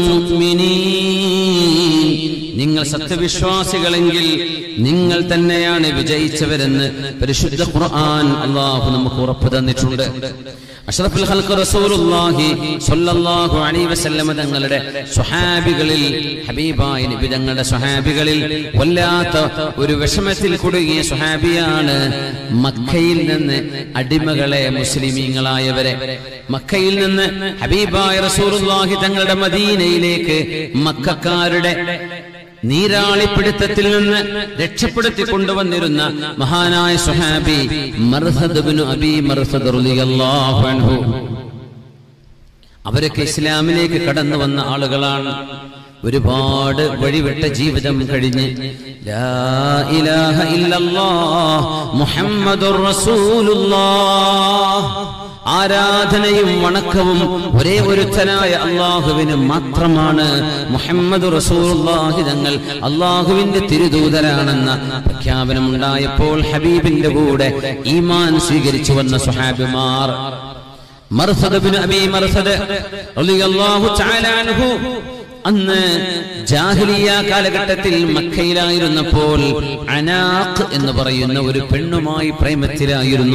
മുഅ്മിനീൻ, നിങ്ങൾ സത്യവിശ്വാസികളെങ്കിൽ നിങ്ങൾ തന്നെയാണ് വിജയിച്ചവരെന്ന് പരിശുദ്ധ ഖുർആൻ അല്ലാഹു നമുക്ക് ഉറപ്പ് തന്നിട്ടുണ്ട്. അഷ്റഫുൽ ഖൽഖ് റസൂലുള്ളാഹി സ്വല്ലല്ലാഹു അലൈഹി വസല്ലം തങ്ങളുടെ സ്വഹാബികളിൽ, ഹബീബായ നബി തങ്ങളുടെ സ്വഹാബികളിൽ വല്ലാത്ത ഒരു വിഷമത്തിൽ കുടുങ്ങിയ സ്വഹാബിയാണ് മക്കയിൽ നിന്ന് അടിമകളെ മുസ്ലിമീങ്ങളായവരെ മക്കയിൽ നിന്ന് ഹബീബായ റസൂലുള്ളാഹി തങ്ങളുടെ മദീനയിലേക്ക് മക്കക്കാരുടെ നീരാളിപ്പിടുത്തത്തിൽ നിന്ന് രക്ഷപ്പെടുത്തി കൊണ്ടുവന്നിരുന്ന മഹാനായ സ്വഹാബി മർസദ് ഇബ്നു അബീ മർസദ് റളിയല്ലാഹു അൻഹു. അവരൊക്കെ ഇസ്ലാമിലേക്ക് കടന്നു വന്ന ആളുകളാണ്. ഒരുപാട് വഴിവിട്ട ജീവിതം കഴിഞ്ഞ് ലാ ഇലാഹ ഇല്ലല്ലാഹ് മുഹമ്മദുർ റസൂലുള്ളാഹ്, ആരാധനയും വണക്കവും ഒരേ ഒരുത്തനായ അല്ലാഹുവിന് മാത്രമാണ്, മുഹമ്മദ് റസൂലുള്ളാഹി തങ്ങൾ അല്ലാഹുവിന്റെ തിരുദൂതരാണെന്ന പ്രഖ്യാപനം ഉണ്ടായപ്പോൾ ഹബീബിന്റെ കൂടെ ഈമാൻ സ്വീകരിച്ചു വന്ന സ്വഹാബിമാർ മർസദ് ഇബ്നു അബീ മർസദ് റളിയല്ലാഹു തആല അൻഹു അന്ന് ജാഹിലിയ കാലഘട്ടത്തിൽ മക്കയിലായിരുന്നപ്പോൾ അനാഖ് എന്ന് പറയുന്ന ഒരു പെണ്ണുമായി പ്രേമത്തിലായിരുന്നു.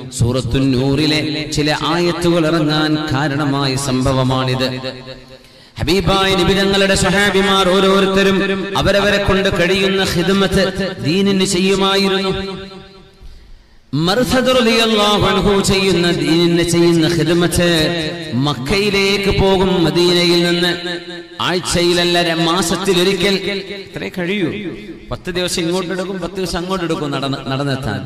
സൂറത്തുൻ നൂറിലെ ചില ആയത്തുകൾ ഇറങ്ങാൻ കാരണമായ സംഭവമാണിത്. ഹബീബായ നബി തങ്ങളുടെ സ്വഹാബിമാർ ഓരോരുത്തരും അവരവരെ കൊണ്ട് കഴിയുന്ന ഖിദ്മത്ത് ദീനിന് ചെയ്യുമായിരുന്നു. മർസദ് റളിയല്ലാഹു അൻഹു ചെയ്യുന്ന ഖിദ്മത്ത് മക്കയിലേക്ക് പോകും. മദീനയിൽ നിന്ന് ആഴ്ചയിലല്ല മാസത്തിലൊരിക്കൽ ഇത്രേ കഴിയൂ. 10 ദിവസം ഇങ്ങോട്ടെടുക്കും, 10 ദിവസം അങ്ങോട്ടെടുക്കും നടന്നെത്താൻ.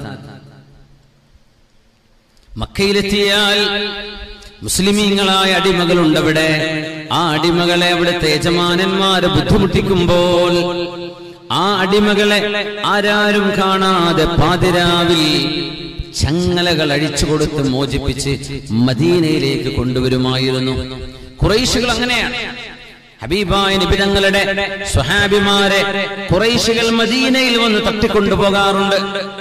മക്കയിലെത്തിയാൽ മുസ്ലിമീങ്ങളായ അടിമകളുണ്ട് അവിടെ. ആ അടിമകളെ അവിടുത്തെ യജമാനന്മാരെ ബുദ്ധിമുട്ടിക്കുമ്പോൾ ആ അടിമകളെ ആരാരും കാണാതെ പാതിരാവിൽ ചങ്ങലകൾ അഴിച്ചു കൊടുത്ത് മോചിപ്പിച്ച് മദീനയിലേക്ക് കൊണ്ടുവരുമായിരുന്നു. ഖുറൈശികൾ അങ്ങനെയാണ്. ഹബീബായ നബി തങ്ങളുടെ സ്വഹാബിമാരെ ഖുറൈശികൾ മദീനയിൽ വന്ന് തട്ടിക്കൊണ്ടുപോകാറുണ്ട്.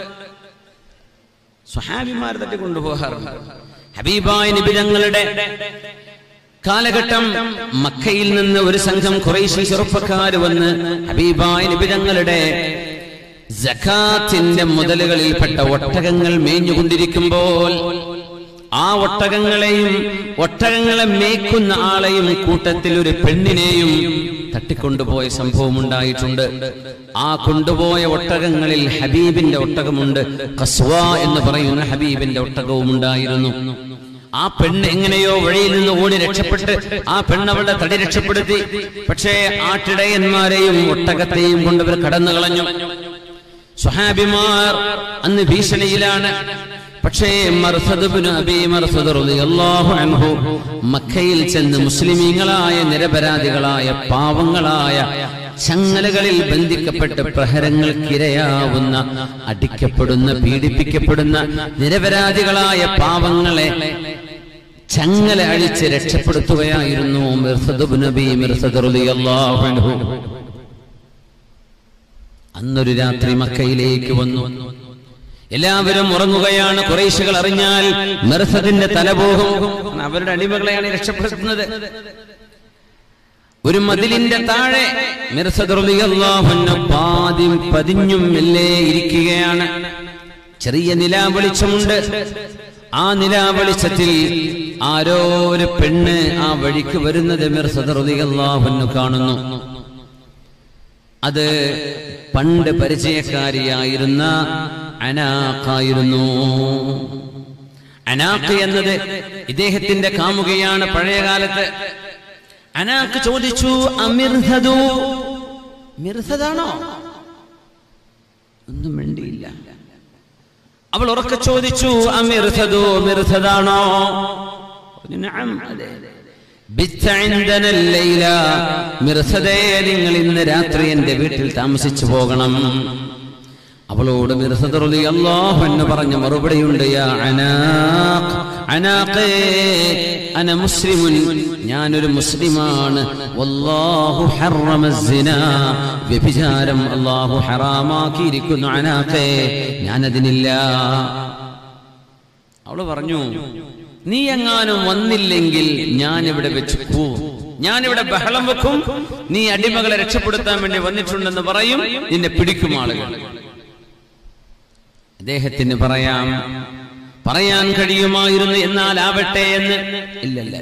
സ്വഹാബിമാരെ തട്ടിക്കൊണ്ടുപോകാറുണ്ട്. ഹബീബായ നബി തങ്ങളുടെ കാലഘട്ടം മക്കയിൽ നിന്ന് ഒരു സംഘം ഖുറൈശി ചെറുപ്പക്കാർ വന്ന് ഹബീബായ നബി തങ്ങളുടെ സകാത്തിന്റെ മുതലുകളിൽപ്പെട്ട ഒട്ടകങ്ങൾ മേഞ്ഞുകൊണ്ടിരിക്കുമ്പോൾ ആ ഒട്ടകങ്ങളെ മേയ്ക്കുന്ന ആളെയും കൂട്ടത്തിൽ ഒരു പെണ്ണിനെയും തട്ടിക്കൊണ്ടുപോയ സംഭവം ഉണ്ടായിട്ടുണ്ട്. ആ കൊണ്ടുപോയ ഒട്ടകങ്ങളിൽ ഹബീബിന്റെ ഒട്ടകമുണ്ട്. ഖസ്വ എന്ന് പറയുന്ന ഹബീബിന്റെ ഒട്ടകവും ഉണ്ടായിരുന്നു. ആ പെണ്ണ് എങ്ങനെയോ വഴിയിൽ നിന്ന് ഓടി രക്ഷപ്പെട്ട് ആ പെണ്ണവളുടെ തടി രക്ഷപ്പെടുത്തി. പക്ഷേ ആട്ടിടയന്മാരെയും ഒട്ടകത്തെയും കൊണ്ടവർ കടന്നു കളഞ്ഞു. സ്വഹാബിമാർ അന്ന് ഭീഷണിയിലാണ്. പക്ഷേ മർസദ് ഇബ്നു അബീ മർസദ് റളിയല്ലാഹു അൻഹു മക്കയിൽ ചെന്ന് മുസ്ലിമീങ്ങളായ നിരപരാധികളായ പാവങ്ങളായ ചങ്ങലകളിൽ ബന്ധിക്കപ്പെട്ട് പ്രഹരങ്ങൾക്കിരയാവുന്ന അടിക്കപ്പെടുന്ന പീഡിപ്പിക്കപ്പെടുന്ന നിരപരാധികളായ പാവങ്ങളെ ചങ്ങല അഴിച്ച് രക്ഷപ്പെടുത്തുകയായിരുന്നു മർസദ് ഇബ്നു അബീ മർസദ് റളിയല്ലാഹു അൻഹു. അന്നൊരു രാത്രി മക്കയിലേക്ക് വന്നു. എല്ലാവരും ഉറങ്ങുകയാണ്. ഖുറൈശികൾ അറിഞ്ഞാൽ മർസദിന്റെ തല പോകും. അവരുടെ അടിമകളെയാണ് രക്ഷപ്പെടുത്തുന്നത്. ഒരു മതിലിന്റെ താഴെ മർസദ് റളിയല്ലാഹു അൻഹു പതിഞ്ഞും മെല്ലെ ഇരിക്കുകയാണ്. ചെറിയ നിലാവെളിച്ചമുണ്ട്. ആ നിലാവെളിച്ചത്തിൽ ആരോ ഒരു പെണ്ണ് ആ വഴിക്ക് വരുന്നത് മർസദ് റളിയല്ലാഹു അൻഹു കാണുന്നു. അത് പണ്ട് പരിചയക്കാരിയായിരുന്ന അനാഖായിരുന്നു. അനാഖ് എന്നത് ഇദ്ദേഹത്തിന്റെ കാമുകയാണ് പഴയകാലത്ത്. അനാഖ് ചോദിച്ചു, അമിർഹദു, മിർഹദാണോ? ഒന്നും മിണ്ടിയില്ല. അവൾ ഉറക്കെ ചോദിച്ചു, അമിർഹദു, മിർഹദാണോ? നഅം, അതെ. മിർസദേ, നിങ്ങൾ ഇന്ന് രാത്രി എന്റെ വീട്ടിൽ താമസിച്ചു പോകണം. അവളോട് മിർസദ് റളിയല്ലാഹു അൻഹു പറഞ്ഞ മറുപടിയുണ്ട്, യാ അനാഖ്, അനാഖേ, അന മുസ്ലിമുൻ, ഞാനൊരു മുസ്ലിമാണ്. വല്ലാഹു ഹറമ സിനാ, വ്യഭിചാരം അല്ലാഹു ഹറാമാക്കിയിരിക്കുന്നു. അനാഖേ, ഞാനതിനില്ല. അവള് പറഞ്ഞു, നീ എങ്ങാനും വന്നില്ലെങ്കിൽ ഞാനിവിടെ വെച്ച് പോവും, ഞാനിവിടെ ബഹളം വെക്കും. നീ അടിമകളെ രക്ഷപ്പെടുത്താൻ വേണ്ടി വന്നിട്ടുണ്ടെന്ന് പറയും, നിന്നെ പിടിക്കും ആളുകൾ. അദ്ദേഹത്തിന് പറയാൻ കഴിയുമായിരുന്നു, എന്നാൽ ആവട്ടെ എന്ന്. ഇല്ലല്ല,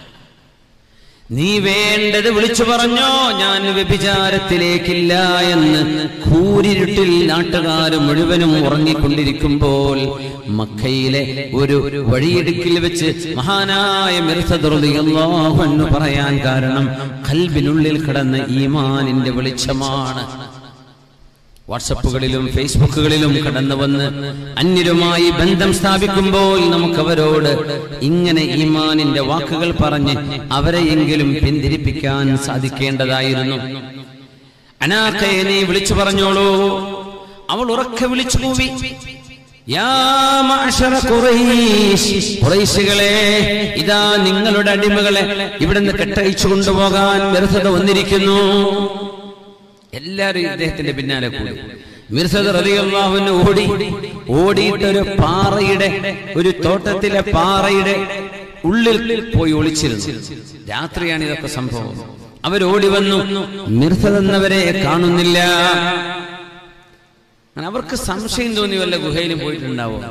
നീ വേണ്ടത് വിളിച്ചു പറഞ്ഞോ, ഞാൻ വ്യഭിചാരത്തിലേക്കില്ല എന്ന്. കൂരിരുട്ടിൽ നാട്ടുകാർ മുഴുവനും ഉറങ്ങിക്കൊണ്ടിരിക്കുമ്പോൾ മക്കയിലെ ഒരു വഴിയിടുക്കിൽ വെച്ച് മഹാനായ മിർസദ് റളിയല്ലാഹു അൻഹു പറയാൻ കാരണം ഖൽബിനുള്ളിൽ കിടന്ന ഈമാനിന്റെ വെളിച്ചമാണ്. വാട്സപ്പുകളിലും ഫേസ്ബുക്കുകളിലും കടന്നു വന്ന് അന്യരുമായി ബന്ധം സ്ഥാപിക്കുമ്പോൾ നമുക്കവരോട് ഇങ്ങനെ ഈമാനിന്റെ വാക്കുകൾ പറഞ്ഞ് അവരെയെങ്കിലും പിന്തിരിപ്പിക്കാൻ സാധിക്കേണ്ടതായിരുന്നു. അനാഖയെ നീ വിളിച്ചു പറഞ്ഞോളൂ. അവൾ ഉറക്കെ വിളിച്ചു കൂവി, യാ മഅ്ശറ ഖുറൈശ്, ഖുറൈശികളെ, ഇതാ നിങ്ങളുടെ അടിമകളെ ഇവിടുന്ന് കെട്ടയച്ചു കൊണ്ടുപോകാൻ മിർസദ് വന്നിരിക്കുന്നു. എല്ലാരും ഇദ്ദേഹത്തിന്റെ പിന്നാലെ കൂടി. മിർസദ് റളിയല്ലാഹു അൻഹു ഓടിയിട്ടൊരു ഒരു തോട്ടത്തിലെ പാറയുടെ ഉള്ളിൽ പോയി ഒളിച്ചിരുന്നു. രാത്രിയാണ് ഇതൊക്കെ സംഭവം. അവരോടി വന്നു, മിർസദ് എന്നവരെ കാണുന്നില്ല. അവർക്ക് സംശയം തോന്നി, വല്ല ഗുഹയിലും പോയിട്ടുണ്ടാവോ,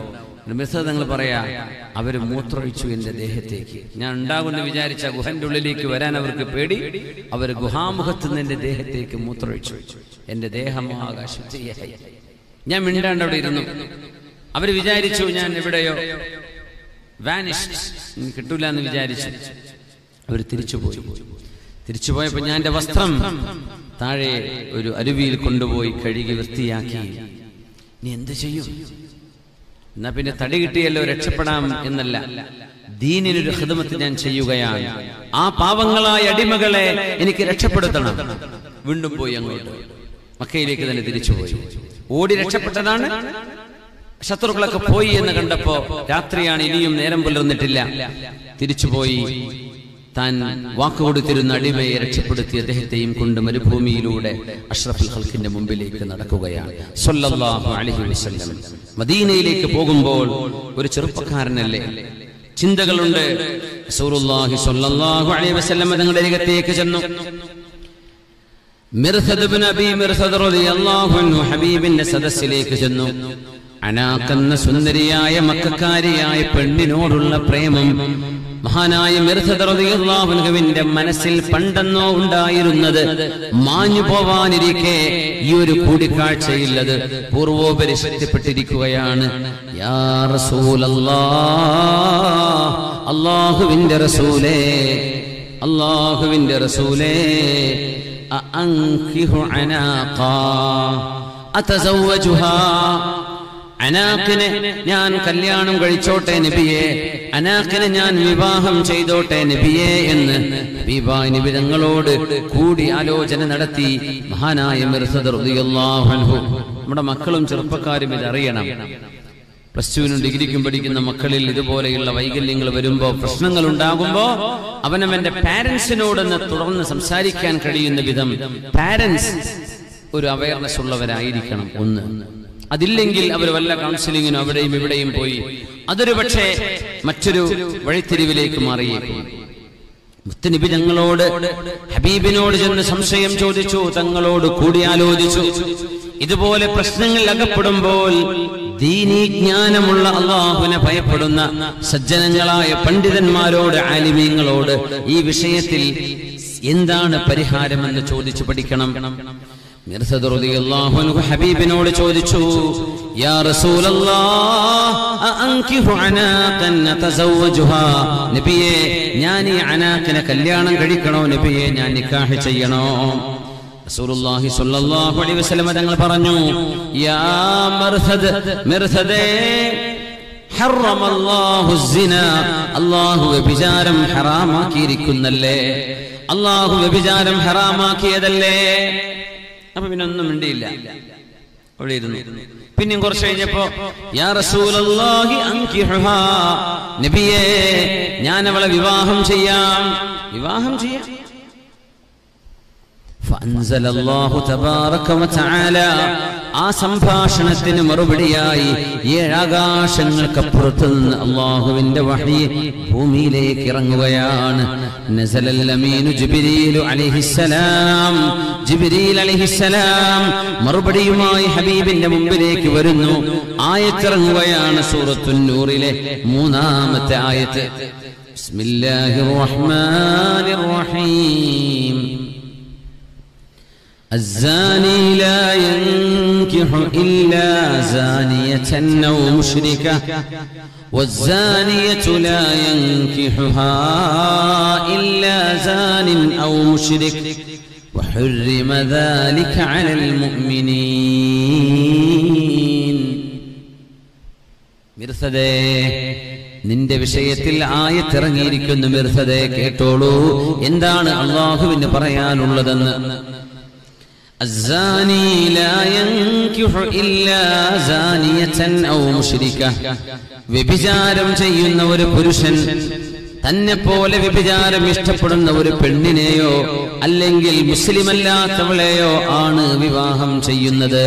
മിർസദ് തങ്ങൾ പറയാ, അവര് മൂത്രമൊഴിച്ചു എന്റെ ദേഹത്തേക്ക്. ഞാൻ ഉണ്ടാകുമെന്ന് വിചാരിച്ച ഗുഹന്റെ ഉള്ളിലേക്ക് വരാൻ അവർക്ക് പേടി. അവർ ഗുഹാമുഖത്ത് നിന്ന് എന്റെ ദേഹത്തേക്ക് മൂത്രമൊഴിച്ചു. എന്റെ ദേഹമാകെ അശുദ്ധിയായി. ഞാൻ മിണ്ടാണ്ട് അവിടെ ഇരുന്നു. അവര് വിചാരിച്ചു ഞാൻ എവിടെയോ വാനിഷ്ഡ്, കിട്ടൂല എന്ന് വിചാരിച്ചു. അവർ തിരിച്ചുപോയപ്പോ ഞാൻ എന്റെ വസ്ത്രം താഴെ ഒരു അരുവിയിൽ കൊണ്ടുപോയി കഴുകി വൃത്തിയാക്കി. നീ എന്ത് ചെയ്യും? എന്നാ പിന്നെ തടി കിട്ടിയല്ലോ, രക്ഷപ്പെടാം എന്നല്ല, ദീനിനൊരു ഖിദ്മത്ത് ഞാൻ ചെയ്യുകയാണ്. ആ പാവങ്ങളായ അടിമകളെ എനിക്ക് രക്ഷപ്പെടുത്തണം. വീണ്ടും പോയി അങ്ങോട്ട് മക്കയിലേക്ക് തന്നെ തിരിച്ചുപോയി. ഓടി രക്ഷപ്പെട്ടതാണ്. ശത്രുക്കളൊക്കെ പോയി എന്ന് കണ്ടപ്പോ രാത്രിയാണ്, ഇനിയും നേരം പുലർന്നിട്ടില്ല. തിരിച്ചുപോയി താൻ വാക്കുകൊടുത്തിരുന്ന അടിമയെ രക്ഷപ്പെടുത്തി അദ്ദേഹത്തെയും കൊണ്ട് മരുഭൂമിയിലൂടെ അഷ്റഫുൽ ഖൽഖിന്റെ മുമ്പിലേക്ക് നടക്കുകയാണ് സ്വല്ലല്ലാഹു അലൈഹി വസല്ലം. മദീനയിലേക്ക് പോകുമ്പോൾ ഒരു ചെറുപ്പക്കാരനല്ലേ, ചിന്തകളുണ്ട്. റസൂലുള്ളാഹി സ്വല്ലല്ലാഹു അലൈഹി വസല്ലം തങ്ങളുടെ അരികത്തേക്ക് ചെന്നു. മിർസദ് ഇബ്നു അബീ മിർസദ് റളിയല്ലാഹു അൻഹു ഹബീബിന്റെ സദസ്സിലേക്ക് ചെന്നു. അനാക്കെന്ന സുന്ദരിയായ മക്കക്കാരിയായ പെണ്ണിനോടുള്ള പ്രേമം മഹാനായ മിർസദ് റളിയല്ലാഹു അൻഹുവിന്റെ മനസ്സിൽ പണ്ടെന്നോ ഉണ്ടായിരുന്നത് മാഞ്ഞു പോവാനിരിക്കെ ഈ ഒരു കൂടിക്കാഴ്ചയിൽ അത് പൂർവോപരി ശക്തിപ്പെട്ടിരിക്കുകയാണ്. യാ റസൂലല്ലാഹ്, അല്ലാഹുവിന്റെ റസൂലേ, അല്ലാഹുവിന്റെ റസൂലേ, അഅൻകിഹു അനാഖാ അതസവ്വജുഹാ, അനാഖിനെ ഞാൻ കല്യാണം കഴിച്ചോട്ടെ നബിയെ, അനാഖിനെ ഞാൻ വിവാഹം ചെയ്തോട്ടെ നബിയെ എന്ന് ഹബീബായ നബി തങ്ങളോട് കൂടി ആലോചന നടത്തി മഹാനായ മിർസദ് റളിയല്ലാഹു അൻഹു. നമ്മുടെ മക്കളും ചെറുപ്പക്കാരും ഇതറിയണം. പ്ലസ് ടുവിനും ഡിഗ്രിക്കും പഠിക്കുന്ന മക്കളിൽ ഇതുപോലെയുള്ള വൈകല്യങ്ങൾ വരുമ്പോ, പ്രശ്നങ്ങൾ ഉണ്ടാകുമ്പോ അവനവന്റെ പാരന്റ്സിനോടൊന്ന് തുടർന്ന് സംസാരിക്കാൻ കഴിയുന്ന വിധം പാരന്റ്സ് ഒരു അവയർനെസ് ഉള്ളവരായിരിക്കണം. ഒന്ന്, അതില്ലെങ്കിൽ അവർ വല്ല കൗൺസിലിങ്ങിനും അവിടെയും ഇവിടെയും പോയി അതൊരു പക്ഷേ മറ്റൊരു വഴിത്തിരിവിലേക്ക് മാറിയേക്കും. മുത്തുനബി തങ്ങളോട്, ഹബീബിനോട് ചെന്ന് സംശയം ചോദിച്ചു, തങ്ങളോട് കൂടിയാലോചിച്ചു. ഇതുപോലെ പ്രശ്നങ്ങൾ അകപ്പെടുമ്പോൾ ദീനീ ജ്ഞാനമുള്ള അല്ലാഹുവിനെ ഭയപ്പെടുന്ന സജ്ജനങ്ങളായ പണ്ഡിതന്മാരോട്, ആലിമീങ്ങളോട് ഈ വിഷയത്തിൽ എന്താണ് പരിഹാരമെന്ന് ചോദിച്ചു പഠിക്കണം. മിർസദ് റളിയല്ലാഹു അൻഹു ഹബീബിനോട് ചോദിച്ചു, യാ റസൂലല്ലാഹ് അഅൻകിഹു അനാഖൻ അതസവ്വജുഹാ, നബിയേ ഞാൻ ഈ അനാഖിനെ കല്യാണം കഴിക്കണോ നബിയേ, ഞാൻ നിക്കാഹ് ചെയ്യണോ? റസൂലുള്ളാഹി സ്വല്ലല്ലാഹു അലൈഹി വസല്ലം തങ്ങൾ പറഞ്ഞു, യാ മിർസദ്, മിർസദേ, ഹറമല്ലാഹു സിനാ, അല്ലാഹു വ്യഭിചാരം ഹറാമാക്കിയിരിക്കുന്നല്ലേ, അല്ലാഹു വ്യഭിചാരം ഹറാമാക്കിയതല്ലേ. അപ്പൊ പിന്നെ ഒന്നും മിണ്ടിയില്ല, അവിടെ ഇരുന്നു. പിന്നെയും കുറച്ച് കഴിഞ്ഞപ്പോ, യാ റസൂലല്ലാഹി അൻകിഹുഹാ, നബിയേ ഞാൻ അവളെ വിവാഹം ചെയ്യാം. ഫഅൻസലല്ലാഹു തബാറക വതആല, ആ സംഭാഷണത്തിന് മറുപടിയായി 7 ആകാശങ്ങൾക്കപ്പുറത്ത് നിന്ന് അല്ലാഹുവിന്റെ വഹി ഭൂമിയിലേക്ക് ഇറങ്ങുകയാണ്. നസലൽ അമീനു ജിബ്രീലു അലൈഹിസ്സലാം, ജിബ്രീൽ അലൈഹിസ്സലാം മറുപടിയുമായി ഹബീബിന്റെ മുമ്പിലേക്ക് വരുന്നു. ആയത്ത് ഇറങ്ങുകയാണ് സൂറത്തുൻ നൂറിലെ 3-ാമത്തെ ആയത്ത്. ബിസ്മില്ലാഹിർ റഹ്മാനിർ റഹീം. الزاني لا ينكح إلا زانية أو مشركة والزانية لا ينكحها إلا زان أو مشرك وحرم ذلك على المؤمنين. മിർസദേ, നിന്റെ വിഷയത്തിൽ ആയത്തിറങ്ങിയിരിക്കുന്നു. മിർസദേ കേട്ടോളൂ, എന്താണ് അല്ലാഹുവിന് പറയാനുള്ളതെന്ന്. الزاني لا ينكح إلا زانية أو مشركة, വ്യഭിചാരം ചെയ്യുന്ന ഒരു പുരുഷൻ തന്നെ പോലെ വ്യഭിചാരം ഇഷ്ടപ്പെടുന്ന ഒരു പെണ്ണിനെയോ അല്ലെങ്കിൽ മുസ്ലിമല്ലാത്തവളെയോ ആണ് വിവാഹം ചെയ്യുന്നത്.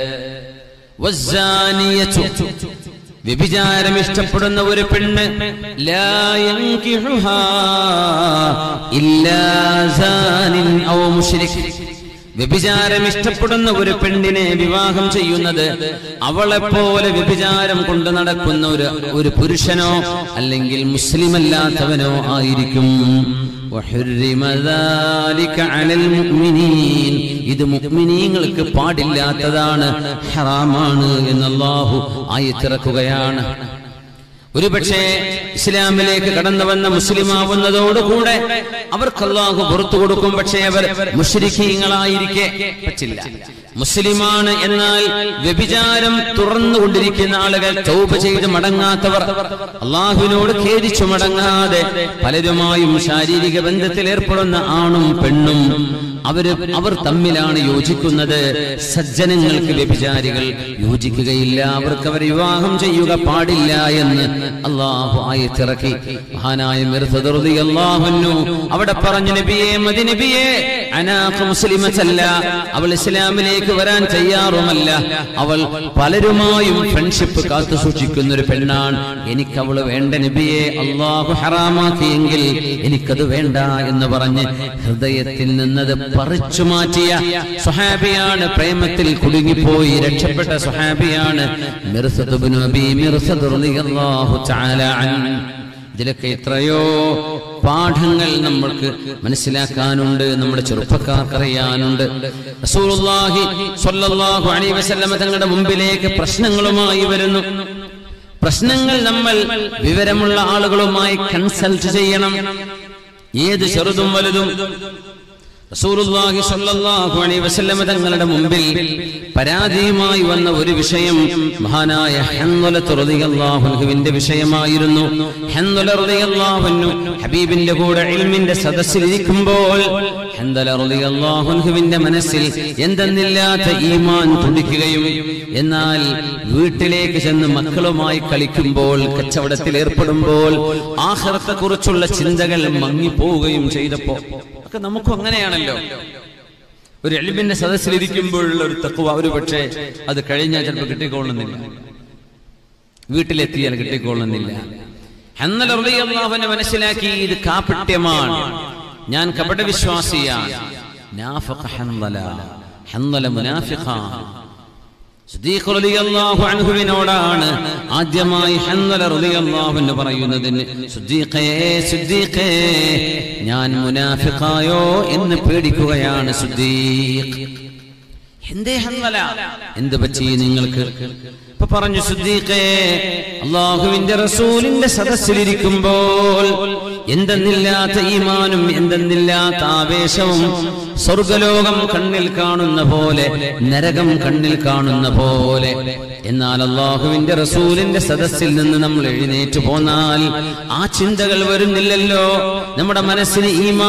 വസ്സാനിയതു, വ്യഭിചാരം ഇഷ്ടപ്പെടുന്ന ഒരു പെണ്ണ്, ലാ യൻകിഹുഹാ ഇല്ലാ സാനിൻ ഔ മുശ്രിക്, വ്യഭിചാരം ഇഷ്ടപ്പെടുന്ന ഒരു പെണ്ണിനെ വിവാഹം ചെയ്യുന്നത് അവളെപ്പോലെ വ്യഭിചാരം കൊണ്ട് നടക്കുന്ന ഒരു പുരുഷനോ അല്ലെങ്കിൽ മുസ്ലിം അല്ലാത്തവനോ ആയിരിക്കും. ഇത് മുഅ്മിനീങ്ങൾക്ക് പാടില്ലാത്തതാണ്, ഹറാമാണ് എന്ന് അല്ലാഹു ആയത്തിറക്കുകയാണ്. ഒരുപക്ഷെ ഇസ്ലാമിലേക്ക് കടന്നു വന്ന മുസ്ലിമാവുന്നതോടുകൂടെ അവർക്ക് അല്ലാഹു പുറത്തു കൊടുക്കും. പക്ഷേ അവർ മുശ്രിക്കീങ്ങളായിരിക്കെ പറ്റില്ല. മുസ്ലിമാണ് എന്നാൽ വ്യഭിചാരം തുറന്നുകൊണ്ടിരിക്കുന്ന ആളുകൾ, തൗബ ചെയ്ത് മടങ്ങാത്തവർ, അല്ലാഹുവിനോട് ഖേദിച്ചു മടങ്ങാതെ പലരുമായും ശാരീരിക ബന്ധത്തിൽ ഏർപ്പെടുന്ന ആണും പെണ്ണും അവർ തമ്മിലാണ് യോജിക്കുന്നത്. സജ്ജനങ്ങൾക്ക് വ്യഭിചാരികൾ യോജിക്കുകയില്ല, അവർക്ക് അവർ വിവാഹം ചെയ്യുക പാടില്ല എന്ന് അല്ലാഹു ആയത്തിറക്കി. മഹാനായ മിർസദ് റളിയല്ലാഹു അൻഹു അവിടെ പറഞ്ഞു, നബിയേ, മദിനബിയേ, അനാഖ മുസ്ലിമത്തല്ല, അവൾ ഇസ്ലാമിലേക്ക് വരാൻ തയ്യാറുമല്ല, അവൾ പലരുമായും ഫ്രണ്ട്ഷിപ്പ് കാത്തു സൂക്ഷിക്കുന്ന ഒരു പെണ്ണാണ്, എനിക്ക് അവൾ വേണ്ട നബിയെ, അല്ലാഹു ഹറാമാക്കിയെങ്കിൽ എനിക്കത് വേണ്ട എന്ന് പറഞ്ഞ് ഹൃദയത്തിൽ നിന്നത് പറിച്ചു മാറ്റിയ സ്വഹാബിയാണ്. പ്രേമത്തിൽ കുടുങ്ങിപ്പോയി രക്ഷപ്പെട്ട സ്വഹാബിയാണ് മിർസദ് ഇബ്നു അബീ മിർസദ് റളിയല്ലാഹു തആല അൻഹു. ഇതിലൊക്കെ എത്രയോ പാഠങ്ങൾ നമ്മൾക്ക് മനസ്സിലാക്കാനുണ്ട്, നമ്മുടെ ചെറുപ്പക്കാർക്കറിയാനുണ്ട്. റസൂലുള്ളാഹി സ്വല്ലല്ലാഹു അലൈഹി വസല്ലം തങ്ങളുടെ മുമ്പിലേക്ക് പ്രശ്നങ്ങളുമായി വരുന്നു. പ്രശ്നങ്ങൾ നമ്മൾ വിവരമുള്ള ആളുകളുമായി കൺസൾട്ട് ചെയ്യണം. ഏത് ചെറുതും വലുതും റസൂലുള്ളാഹി സ്വല്ലല്ലാഹു അലൈഹി വസല്ലം തങ്ങളുടെ മുമ്പിൽ പരാതിയുമായി വന്ന ഒരു വിഷയം മഹാനായ ഹൻദല റളിയല്ലാഹു അൻഹുവിന്റെ വിഷയമായിരുന്നു. ഹൻദല റളിയല്ലാഹു അൻഹു ഹബീബിന്റെ കൂടെ ഇൽമിന്റെ സദസ്സിൽ ഇരിക്കുമ്പോൾ ഹൻദല റളിയല്ലാഹു അൻഹുവിന്റെ മനസ്സിൽ എന്തെന്നില്ലാത്ത ഈമാൻ തുടിക്കുകയും, എന്നാൽ വീട്ടിലേക്ക് ചെന്ന് മക്കളുമായി കളിക്കുമ്പോൾ, കച്ചവടത്തിൽ ഏർപ്പെടുമ്പോൾ ആഖിറത്തെക്കുറിച്ചുള്ള ചിന്തകൾ മങ്ങിപ്പോവുകയും ചെയ്തപ്പോ, നമുക്കും അങ്ങനെയാണല്ലോ. ഒരു ഇൽമിന്റെ സദസ്സിലിരിക്കുമ്പോഴുള്ള ഒരു തഖ്വ ഒരു പക്ഷേ അത് കഴിഞ്ഞാൽ ചിലപ്പോൾ കിട്ടിക്കൊള്ളുന്നില്ല, വീട്ടിലെത്തിയാൽ കിട്ടിക്കൊള്ളുന്നില്ല. ഹൻദല റളിയല്ലാഹു അൻഹു മനസ്സിലാക്കി, ഇത് കാപട്യമാണ്, ഞാൻ കപടവിശ്വാസിയാണ്. നാഫഖ ഹൻദല, ഹൻദല മുനാഫിഖാണ്. സിദ്ദീഖ് റളിയല്ലാഹു അൻഹുവിനോടാണ് ആദ്യമായി ഹൻദല റളിയല്ലാഹു അൻഹു പറയുന്നതിന്, സിദ്ദീഖേ, സിദ്ദീഖേ, ഞാൻ മുനാഫിഖായോ എന്ന് പേടിക്കുകയാണ് സിദ്ദീഖ്. എന്തേ ഹൻദല, എന്ത് പറ്റി നിങ്ങൾക്ക്? അപ്പൊ പറഞ്ഞു, സിദ്ദീഖേ, അല്ലാഹുവിന്റെ റസൂലിന്റെ സദസ്സിലിരിക്കുമ്പോൾ എന്തെന്നില്ലാത്ത ഈമാനും എന്തെന്നില്ലാത്ത ആവേശവും, സ്വർഗലോകം കണ്ണിൽ കാണുന്ന പോലെ, നരകം കണ്ണിൽ കാണുന്ന പോലെ. എന്നാൽ അല്ലാഹുവിന്റെ റസൂലിന്റെ സദസ്സിൽ നിന്ന് നമ്മൾ എഴുന്നേറ്റ് പോന്നാൽ ആ ചിന്തകൾ വരുന്നില്ലല്ലോ. നമ്മുടെ മനസ്സിന്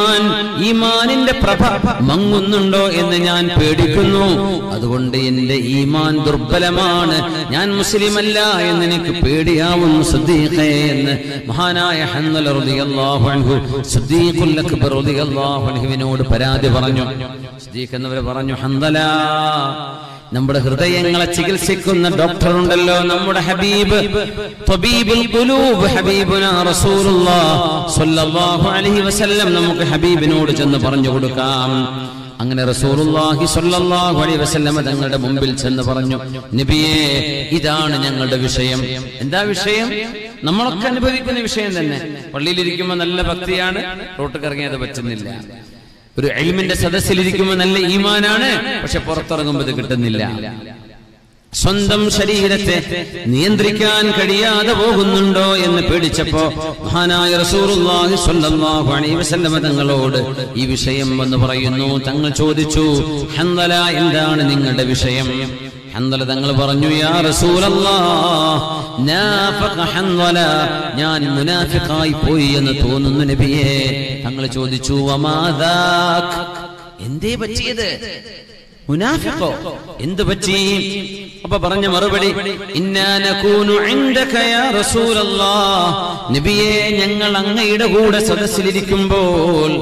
ഈമാനിന്റെ പ്രഭ മങ്ങുന്നുണ്ടോ എന്ന് ഞാൻ പേടിക്കുന്നു. അതുകൊണ്ട് എന്റെ ഈമാൻ ദുർബലമാണ്, ഞാൻ മുസ്ലിമല്ല എന്ന് എനിക്ക് പേടിയാവുന്നു സിദ്ദീഖേ എന്ന് മഹാനായ ഹൻദല റളിയല്ലാഹു അൻഹു സിദ്ദീഖുൽ അക്ബർ റളിയല്ലാഹു അൻഹുവിനോട് പരാതി പറഞ്ഞു. സിദ്ദീഖ് എന്നവർ പറഞ്ഞു, ഹൻദല, നമ്മുടെ ഹൃദയങ്ങളെ ചികിത്സിക്കുന്ന ഡോക്ടർ ഉണ്ടല്ലോ, നമ്മുടെ ഹബീബ്, തബീബുൽ ഖുലൂബ് ഹബീബുനാ റസൂലുള്ളാഹി സ്വല്ലല്ലാഹു അലൈഹി വസല്ലം, നമുക്ക് ഹബീബിനോട് ചെന്ന് പറഞ്ഞു കൊടുക്കാം. അങ്ങനെ റസൂലുള്ളാഹി സ്വല്ലല്ലാഹു അലൈഹി വസല്ലം തങ്ങളുടെ മുമ്പിൽ ചെന്ന് പറഞ്ഞു, നബിയേ, ഇതാണ് ഞങ്ങളുടെ വിഷയം. എന്താ വിഷയം? നമ്മളൊക്കെ അനുഭവിക്കുന്ന വിഷയം തന്നെ. പള്ളിയിലിരിക്കുമ്പോൾ നല്ല ഭക്തിയാണ്, റോട്ടിൽ ഇറങ്ങിയത് പറ്റുന്നില്ല. ഒരു ഇൽമിന്റെ സദസ്സിലിരിക്കുമ്പോൾ നല്ല ഈമാനാണ്, പക്ഷെ പുറത്തിറങ്ങുമ്പോൾ ഇത് കിട്ടുന്നില്ല. സ്വന്തം ശരീരത്തെ നിയന്ത്രിക്കാൻ കഴിയാതെ പോകുന്നുണ്ടോ എന്ന് പേടിച്ചപ്പോ മഹാനായ റസൂലുള്ളാഹി സ്വല്ലല്ലാഹു അലൈഹി വസല്ലം തങ്ങളോട് ഈ വിഷയം വന്ന് പറയുന്നു. തങ്ങൾ ചോദിച്ചു, ഹൻദല, എന്താണ് നിങ്ങളുടെ വിഷയം? ഹൻദല തങ്ങൾ പറഞ്ഞു, യാ റസൂലല്ലാഹ്, നാഫഖ ഹൻദല, ഞാൻ മുനാഫിഖായി പോയി എന്ന് തോന്നുന്നു നബിയേ. തങ്ങൾ ചോദിച്ചു, വമാദാക്, എന്തേ പറ്റിയത്? മുനാഫിഖോ, എന്തു പറ്റി? അപ്പൊ പറഞ്ഞ മറുപടി, ഇന്നാ നകൂനു ഇൻദക യാ റസൂലല്ലാഹ്, നബിയേ, ഞങ്ങൾ അങ്ങയുടെ കൂടെ സദസ്സിലിരിക്കുമ്പോൾ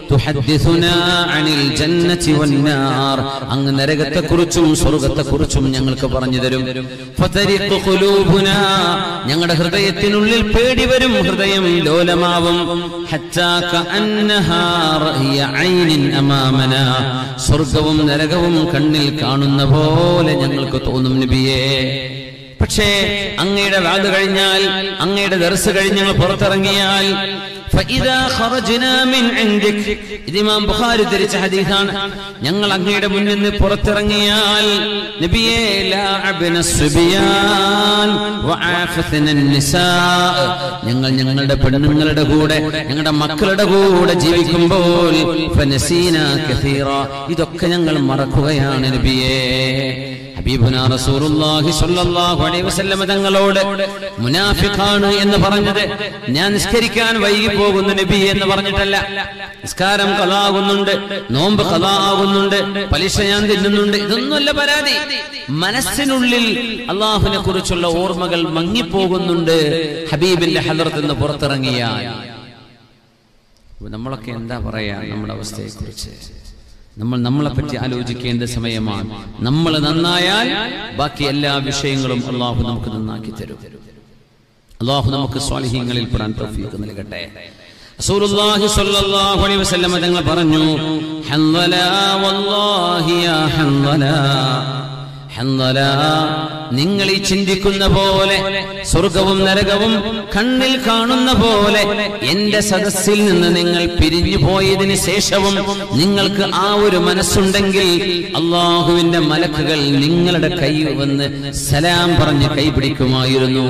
തുഹദ്ദിസുനാ അനിൽ ജന്നതി വന്നാർ, അങ്ങ് നരകത്തെക്കുറിച്ചും സ്വർഗ്ഗത്തെക്കുറിച്ചും ഞങ്ങൾക്ക് പറഞ്ഞു തരും. ഫതരിഖു ഖുലൂബുനാ, ഞങ്ങളുടെ ഹൃദയത്തിനുള്ളിൽ പേടി വരും, ഹൃദയം ലോലമാവും. ഹത്താ കഅന്നഹാ റഅയ ഐനിൻ അമാമനാ, സ്വർഗ്ഗവും നരകവും കണ്ണിൽ കാണുന്ന പോലെ ഞങ്ങൾക്ക് തോന്നും നബിയേ. പക്ഷേ അങ്ങയുടെ വാദ് കഴിഞ്ഞാൽ, അങ്ങയുടെ ദർസ് കഴിഞ്ഞ് ഞങ്ങൾ പുറത്തിറങ്ങിയാൽ, ഫഇദാ ഖറജ്നാ മിൻ ഇൻദിക്, ഇത് ഇമാം ബുഖാരി ഉദ്ധരിച്ച ഹദീസാണ്, ഞങ്ങൾ അങ്ങയുടെ മുന്നിൽ നിന്ന് പുറത്തിറങ്ങിയാൽ നബിയേ ലഅബ്ന സുബിയാൻ വആഫത്ന നിസാ, ഞങ്ങളുടെ പെണ്ണുങ്ങളുടെ കൂടെ ഞങ്ങളുടെ മക്കളുടെ കൂടെ ജീവിക്കുമ്പോൾ ഫനസീനാ കസീറ, ഇതൊക്കെ ഞങ്ങൾ മറക്കുകയാണ് നബിയേ. ഹബീബുനാ റസൂലുള്ളാഹി സ്വല്ലല്ലാഹു അലൈഹി വസല്ലം തങ്ങളോട് മുനാഫിഖാണ് എന്ന് പറഞ്ഞത് ഞാൻ നിസ്കരിക്കാൻ വൈകി പോകുന്നു നബി എന്ന് പറഞ്ഞിട്ടല്ല. നിസ്കാരം ഖളാകുന്നുണ്ട്, നോമ്പ് ഖളാകുന്നുണ്ട്, പലിശ ഞാൻ തിന്നുന്നുണ്ട്, ഇതൊന്നുമല്ല പരാതി. മനസ്സിനുള്ളിൽ അല്ലാഹുവിനെ കുറിച്ചുള്ള ഓർമ്മകൾ മങ്ങിപ്പോകുന്നുണ്ട് ഹബീബിന്റെ ഹദ്റത്തിൽ നിന്ന് പുറത്തിറങ്ങിയാൽ. നമ്മളൊക്കെ എന്താ പറയാ നമ്മുടെ അവസ്ഥയെ കുറിച്ച്? നമ്മളെ പറ്റി ആലോചിക്കേണ്ട സമയമാണ്. നമ്മൾ നന്നായാൽ ബാക്കി എല്ലാ വിഷയങ്ങളും അള്ളാഹു നമുക്ക് നന്നാക്കി തരും. അള്ളാഹു നമുക്ക് സ്വാലിഹീങ്ങളിൽ പെടാൻ തൗഫീഖ് നൽകട്ടെ. റസൂലുള്ളാഹി സ്വല്ലല്ലാഹു അലൈഹി വസല്ലം തങ്ങൾ പറഞ്ഞു, ഹൻദലാ വല്ലാഹി യാ ഹൻദലാ, ഹൻദലാ നിങ്ങൾ ഈ ചിന്തിക്കുന്ന പോലെ സ്വർഗവും നരകവും കണ്ണിൽ കാണുന്ന പോലെ എന്റെ സദസ്സിൽ നിന്ന് നിങ്ങൾ പിരിഞ്ഞു പോയതിനു ശേഷവും നിങ്ങൾക്ക് ആ ഒരു മനസ്സുണ്ടെങ്കിൽ അള്ളാഹുവിന്റെ മലക്കുകൾ നിങ്ങളുടെ കൈ വന്ന് സലാം പറഞ്ഞ് കൈപിടിക്കുമായിരുന്നു.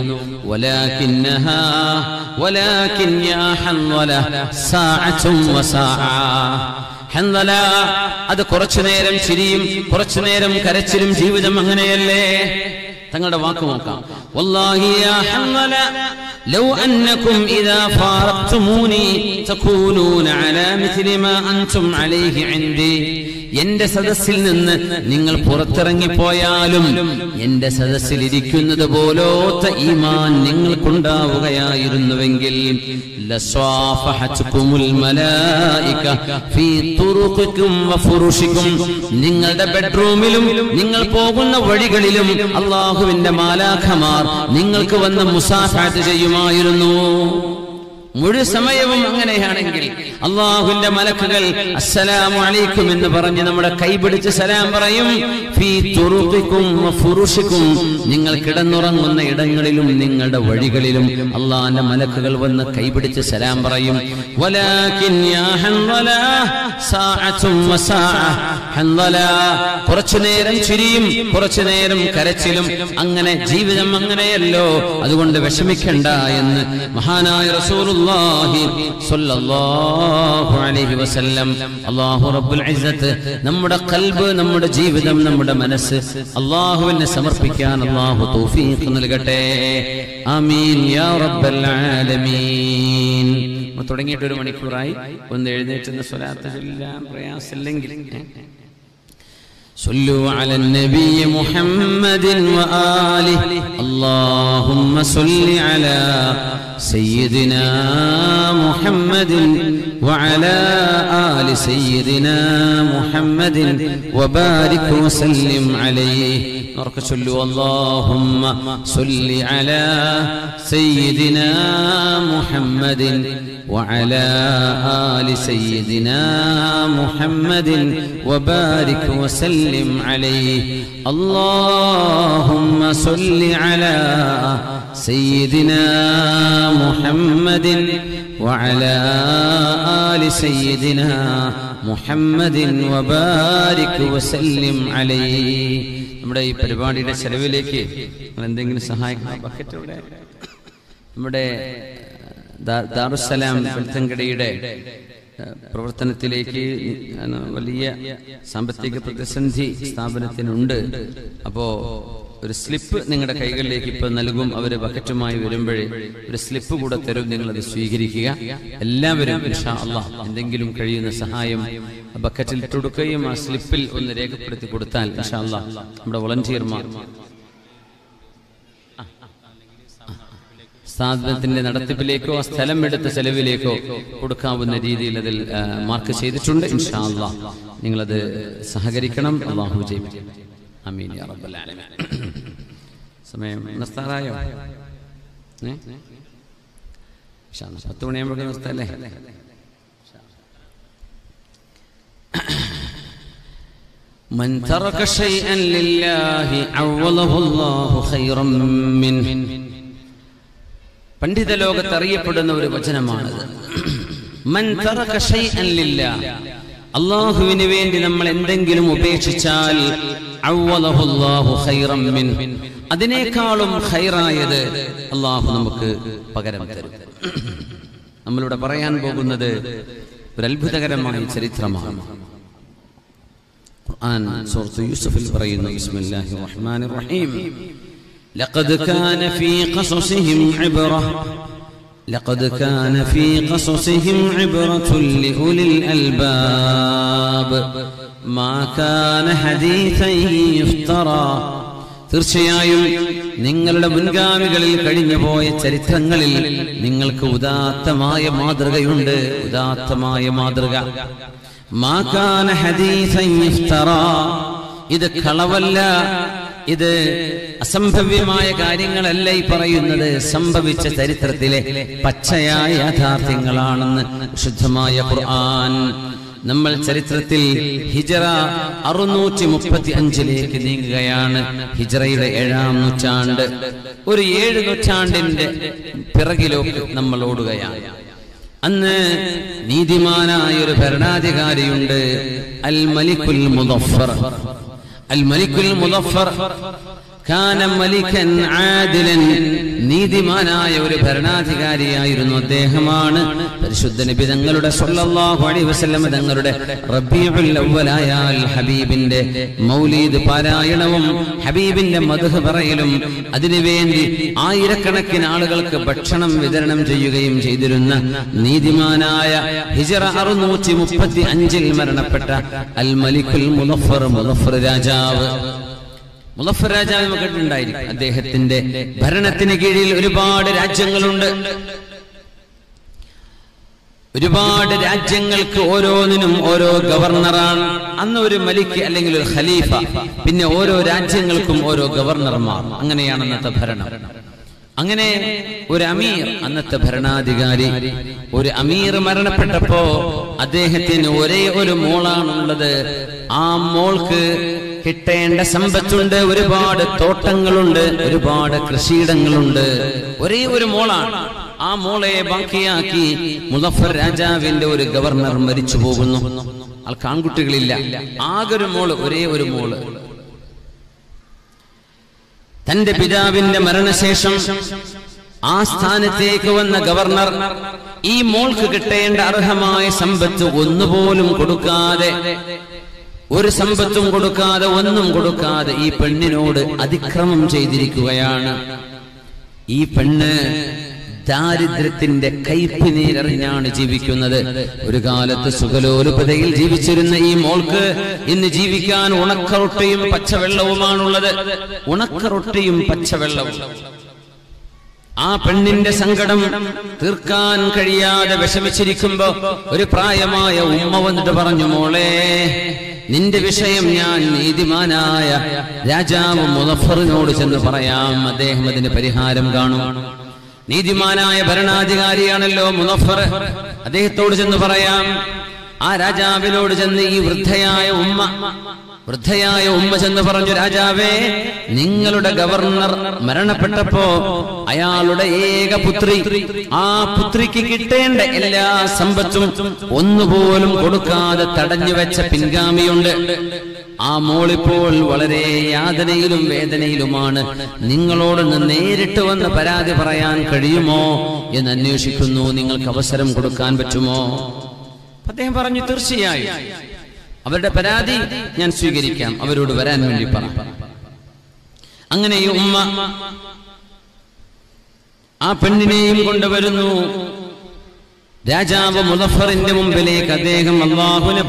വലാകിൻ യാ ഹൻദല സാഅത്തും വസാഅ, ഹൻദല അത് കുറച്ചു നേരം ചിരിയും കുറച്ചു നേരം കരച്ചിലും ജീവിതം അങ്ങനെയല്ലേ? തങ്ങളുടെ വാക്ക് നോക്കാം. വല്ലാഹി യാ ഹൻദല ലൗ അന്നകും ഇദാ ഫാറഖ്തുമൂനി തകൂനൂന അലാ മിസ്ലി മാ അൻതും അലൈഹി ഇൻദി, എന്റെ സദസ്സിൽ നിന്ന് നിങ്ങൾ പുറത്തിറങ്ങിപ്പോയാലും എന്റെ സദസ്സിൽ ഇരിക്കുന്നത് പോലോത്ത ഈമാൻ നിങ്ങൾക്കുണ്ടാവുകയായിരുന്നുവെങ്കിൽ ലസ്വാഫഹതുകുമുൽ മലായിക ഫീ തുറുഖികും വഫുറുഷികും, നിങ്ങളുടെ ബെഡ്റൂമിലും നിങ്ങൾ പോകുന്ന വഴികളിലും അല്ലാഹുവിന്റെ മാലാഖമാർ നിങ്ങൾക്ക് വന്ന് മുസാഫഹത്ത് ചെയ്യുമായിരുന്നു. മുഴു സമയവും അങ്ങനെയാണെങ്കിൽ അള്ളാഹുവിന്റെ മലക്കുകൾ അസ്സലാമു അലൈക്കും എന്ന് പറഞ്ഞ് നമ്മുടെ കൈപിടിച്ച് സലാം പറയും. ഫീ തുറുഖികും വഫുറുഷികും, നിങ്ങൾ കിടന്നുറങ്ങുന്ന ഇടങ്ങളിലും നിങ്ങളുടെ വഴികളിലും അള്ളാഹുവിന്റെ മലക്കുകൾ വന്ന് കൈപിടിച്ച് സലാം പറയും. വലാകിൻ യാ ഹൻദല സാഅത്തും വസാഅ, ഹൻദല കുറച്ചു നേരം ചിരിയും കുറച്ചു നേരം കരച്ചിലും, അങ്ങനെ ജീവിതം അങ്ങനെയല്ലോ, അതുകൊണ്ട് വിഷമിക്കണ്ട എന്ന് മഹാനായ റസൂലുള്ളാഹി സ്വല്ലല്ലാഹു അലൈഹി വസല്ലം. അല്ലാഹു റബ്ബുൽ ഇസ്സത്ത് നമ്മുടെ ഖൽബ്, നമ്മുടെ ജീവിതം, നമ്മുടെ മനസ്സ് അല്ലാഹുവിനെ സമർപ്പിക്കാൻ അല്ലാഹു തൗഫീഖ് നൽകട്ടെ. ആമീൻ യാ റബ്ബൽ ആലമീൻ. തുടങ്ങിയിട്ട് 1 മണിക്കൂറായി. ഒന്ന് എഴുന്നേറ്റ് സ്വലാത്ത് ചൊല്ലാൻ പ്രയാസമില്ലെങ്കിൽ صلوا على النبي محمد وآله. اللهم صل على سيدنا محمد وعلى آل سيدنا محمد وبارك وسلم عليه. صلوا اللهم صل على سيدنا محمد وعلى آل سيدنا محمد وبارك وسلم عليه. اللهم صل على سيدنا محمد وعلى آل سيدنا محمد وبارك وسلم عليه. നമ്മുടെ ഈ പരിപാടിയുടെ ചെലവിലേക്ക് എന്തെങ്കിലും സഹായിക്കണം? ബക്കറ്റോടെ നമ്മുടെ ദാറുസ്സലാം വെൽത്തങ്കടയുടെ പ്രവർത്തനത്തിലേക്ക് വലിയ സാമ്പത്തിക പ്രതിസന്ധി സ്ഥാപനത്തിനുണ്ട്. അപ്പോ ഒരു സ്ലിപ്പ് നിങ്ങളുടെ കൈകളിലേക്ക് ഇപ്പൊ നൽകും. അവര് ബക്കറ്റുമായി വരുമ്പോഴേ ഒരു സ്ലിപ്പ് കൂടെ തരും, നിങ്ങളത് സ്വീകരിക്കുക. എല്ലാവരും ഇൻഷാ അല്ലാഹ് എന്തെങ്കിലും കഴിയുന്ന സഹായം ബക്കറ്റിൽ ഇട്ടുകൊടുക്കുകയും ആ സ്ലിപ്പിൽ ഒന്ന് രേഖപ്പെടുത്തി കൊടുത്താൽ ഇൻഷാ അല്ലാഹ് നമ്മുടെ വോളണ്ടിയർമാർ സ്ഥാപനത്തിന്റെ നടത്തിപ്പിലേക്കോ സ്ഥലം എടുത്ത ചെലവിലേക്കോ കൊടുക്കാവുന്ന രീതിയിൽ അതിൽ മാർക്ക് ചെയ്തിട്ടുണ്ട്. ഇൻഷാ അല്ലാഹ് നിങ്ങളത് സഹകരിക്കണം. അല്ലാഹു ജയിപ്പിക്കും. ആമീൻ യാ റബ്ബൽ ആലമീൻ. സമയം നിർത്താറായോ? 10 മണിയാകുമ്പോൾ നിർത്തല്ലേ? من ترك شيئا لله عوضه الله خيرا منه. പണ്ഡിത ലോകത്ത് അറിയപ്പെടുന്ന ഒരു വചനമാണത്. മൻ തറക ശൈഅൻ ലില്ലാഹ്, അല്ലാഹുവിന് വേണ്ടി നമ്മൾ എന്തെങ്കിലും ഉപേക്ഷിച്ചാൽ അവ്വലഹു അല്ലാഹു ഖൈറൻ മിൻഹു, അതിനേക്കാളും ഖൈറായത് അല്ലാഹു നമുക്ക് പകരം തരും. നമ്മളിവിടെ പറയാൻ പോകുന്നത് ഒരു അത്ഭുതകരമായ ചരിത്രമാണ്. ഖുർആൻ സൂറത്ത് യൂസുഫിൽ പറയുന്നു, ബിസ്മില്ലാഹിർ റഹ്മാനിർ റഹീം, لقد كان في قصصهم عبرة لأولي الألباب ما كان حديثا يفترى. തീർച്ചയായും നിങ്ങളുടെ മുൻഗാമികളിൽ കഴിഞ്ഞുപോയ ചരിത്രങ്ങളിൽ നിങ്ങൾക്ക് ഉദാത്തമായ മാതൃകയുണ്ട്. ഉദാത്തമായ മാതൃക. മാ കാന ഹദീസൻ യുഫ്തറാ, ഇത് കളവല്ല, ഇത് അസംഭവ്യമായ കാര്യങ്ങളല്ല ഈ പറയുന്നത്. സംഭവിച്ച ചരിത്രത്തിലെ പച്ചയായ യാഥാർത്ഥ്യങ്ങളാണെന്ന് ശുദ്ധമായ ഖുർആൻ. നമ്മൾ ചരിത്രത്തിൽ ഹിജ്റ 635 നീങ്ങുകയാണ്. ഹിജ്റയുടെ 7-ാം നൂറ്റാണ്ട്. ഒരു 7 നൂറ്റാണ്ടിന്റെ പിറകിലേക്ക് നമ്മൾ ഓടുകയാണ്. അന്ന് നീതിമാനായ ഒരു ഭരണാധികാരിയുണ്ട്, അൽ മലിക്കുൽ മുദഫർ. അൽ മലിക്കുൽ മുദഫർ കാന മലികൻ ആദിലൻ, നീതിമാനായ ഒരു ഭരണാധികാരിയായിരുന്നു അദ്ദേഹമാണ്. പരിശുദ്ധ നബി തങ്ങളുടെ സ്വല്ലല്ലാഹു അലൈഹി വസല്ലം തങ്ങളുടെ റബീഉൽ അവ്വലായ ഹബീബിന്റെ മൗലീദ് പാരായണവും ഹബീബിന്റെ മദ്ഹ് പറയലും അതിനുവേണ്ടി ആയിരക്കണക്കിന് ആളുകൾക്ക് ഭക്ഷണം വിതരണം ചെയ്യുകയും ചെയ്തിരുന്ന നീതിമാനായ ഹിജ്റ 635 മരണപ്പെട്ട അൽ മലിക്കുൽ മുദഫർ, മുദഫർ രാജാവ്. മുദഫർ രാജാവ് നമുക്ക് കേട്ടിട്ടുണ്ടായിരിക്കും. അദ്ദേഹത്തിന്റെ ഭരണത്തിന് കീഴിൽ ഒരുപാട് രാജ്യങ്ങളുണ്ട്. ഒരുപാട് രാജ്യങ്ങൾക്ക് ഓരോന്നിനും ഓരോ ഗവർണറാണ്. അന്ന് ഒരു മലിക്ക് അല്ലെങ്കിൽ ഒരു ഖലീഫ, പിന്നെ ഓരോ രാജ്യങ്ങൾക്കും ഓരോ ഗവർണർമാർ. അങ്ങനെയാണ് അന്നത്തെ ഭരണം. അങ്ങനെ ഒരു അമീർ, അന്നത്തെ ഭരണാധികാരി, ഒരു അമീർ മരണപ്പെട്ടപ്പോ അദ്ദേഹത്തിന് ഒരേ ഒരു മോളാണുള്ളത്. ആ മോൾക്ക് കിട്ടേണ്ട സമ്പത്തുണ്ട്, ഒരുപാട് തോട്ടങ്ങളുണ്ട്, ഒരുപാട് കൃഷിയിടങ്ങളുണ്ട്. ഒരേ ഒരു മോളാണ്. ആ മോളെ ബാക്കിയാക്കി മുദഫർ രാജാവിന്റെ ഒരു ഗവർണർ മരിച്ചു പോകുന്നു. ആൾക്ക് ആൺകുട്ടികളില്ല, ആകെ ഒരു മോള്, ഒരേ ഒരു മോള്. തന്റെ പിതാവിന്റെ മരണശേഷം ആ സ്ഥാനത്തേക്ക് വന്ന ഗവർണർ ഈ മോൾക്ക് കിട്ടേണ്ട അർഹമായ സമ്പത്ത് ഒന്നുപോലും കൊടുക്കാതെ, ഒരു സമ്പത്തും കൊടുക്കാതെ, ഒന്നും കൊടുക്കാതെ ഈ പെണ്ണിനോട് അതിക്രമം ചെയ്തിരിക്കുകയാണ്. ഈ പെണ്ണ് ദാരിദ്ര്യത്തിന്റെ കയ്പ് നീരറിഞ്ഞാണ് ജീവിക്കുന്നത്. ഒരു കാലത്ത് സുഖലോലുപതയിൽ ജീവിച്ചിരുന്ന ഈ മോൾക്ക് ഇന്ന് ജീവിക്കാൻ ഉണക്കറൊട്ടിയും പച്ചവെള്ളവുമാണുള്ളത്. ഉണക്കറൊട്ടിയും പച്ചവെള്ളവും. ആ പെണ്ണിന്റെ സങ്കടം തീർക്കാൻ കഴിയാതെ വിഷമിച്ചിരിക്കുമ്പോ ഒരു പ്രായമായ ഉമ്മ വന്നിട്ട് പറഞ്ഞു, മോളെ, നിന്റെ വിഷയം ഞാൻ നീതിമാനായ രാജാവ് മുദഫറിനോട് ചെന്ന് പറയാം, അദ്ദേഹം അതിന് പരിഹാരം കാണും. നീതിമാനായ ഭരണാധികാരിയാണല്ലോ മുദഫർ, അദ്ദേഹത്തോട് ചെന്ന് പറയാം. ആ രാജാവിനോട് ചെന്ന് ഈ വൃദ്ധയായ ഉമ്മ ചെന്ന് പറഞ്ഞു, രാജാവേ, നിങ്ങളുടെ ഗവർണർ മരണപ്പെട്ടപ്പോ അയാളുടെ ഏക പുത്രി, ആ പുത്രിക്ക് കിട്ടേണ്ട എല്ലാ സമ്പത്തും ഒന്നുപോലും കൊടുക്കാതെ തടഞ്ഞു വെച്ച പിൻഗാമിയുണ്ട്. ആ മോളിപ്പോൾ വളരെ യാതനയിലും വേദനയിലുമാണ്. നിങ്ങളോടൊന്ന് നേരിട്ട് വന്ന് പരാതി പറയാൻ കഴിയുമോ എന്ന് അന്വേഷിക്കുന്നു. നിങ്ങൾക്ക് അവസരം കൊടുക്കാൻ പറ്റുമോ? അദ്ദേഹം പറഞ്ഞു, തീർച്ചയായും അവരുടെ പരാതി ഞാൻ സ്വീകരിക്കാം, അവരോട് വരാൻ വേണ്ടി പറഞ്ഞു. അങ്ങനെ ഈ ഉമ്മ ആ പെണ്ണിനെയും കൊണ്ടുവരുന്നു. രാജാവ് മുദഫറിന്റെ മുമ്പിലേക്ക്. അദ്ദേഹം അള്ളാഹുവിനെ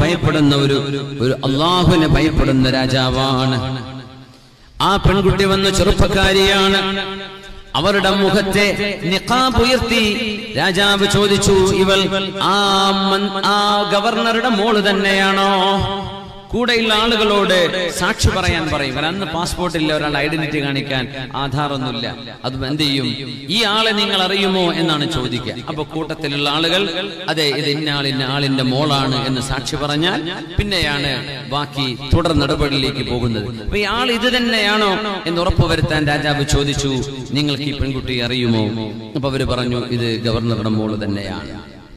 ഭയപ്പെടുന്ന രാജാവാണ്. ആ പെൺകുട്ടി വന്ന് ചെറുപ്പക്കാരിയാണ്. അവരുടെ മുഖത്തെ നിഖാബ് ഉയർത്തി രാജാവ് ചോദിച്ചു, ഇവൾ ആ ഗവർണറുടെ മോള് തന്നെയാണോ? കൂടെയുള്ള ആളുകളോട് സാക്ഷി പറയാൻ പറയും. അന്ന് പാസ്പോർട്ട് ഇല്ല, ഒരാൾ ഐഡന്റിറ്റി കാണിക്കാൻ ആധാറൊന്നുമില്ല. അത് എന്ത് ചെയ്യും? ഈ ആളെ നിങ്ങൾ അറിയുമോ എന്നാണ് ചോദിക്കുക. അപ്പൊ കൂട്ടത്തിലുള്ള ആളുകൾ അതെ ഇത് ഇന്ന ആളിന്റെ മോളാണ് എന്ന് സാക്ഷി പറഞ്ഞാൽ പിന്നെയാണ് ബാക്കി തുടർ നടപടിയിലേക്ക് പോകുന്നത്. അപ്പൊ ഈ ആൾ ഇത് തന്നെയാണോ എന്ന് ഉറപ്പുവരുത്താൻ രാജാവ് ചോദിച്ചു, നിങ്ങൾക്ക് ഈ പെൺകുട്ടിയെ അറിയുമോ? അപ്പൊ അവര് പറഞ്ഞു, ഇത് ഗവർണറുടെ മോള് തന്നെയാണ്.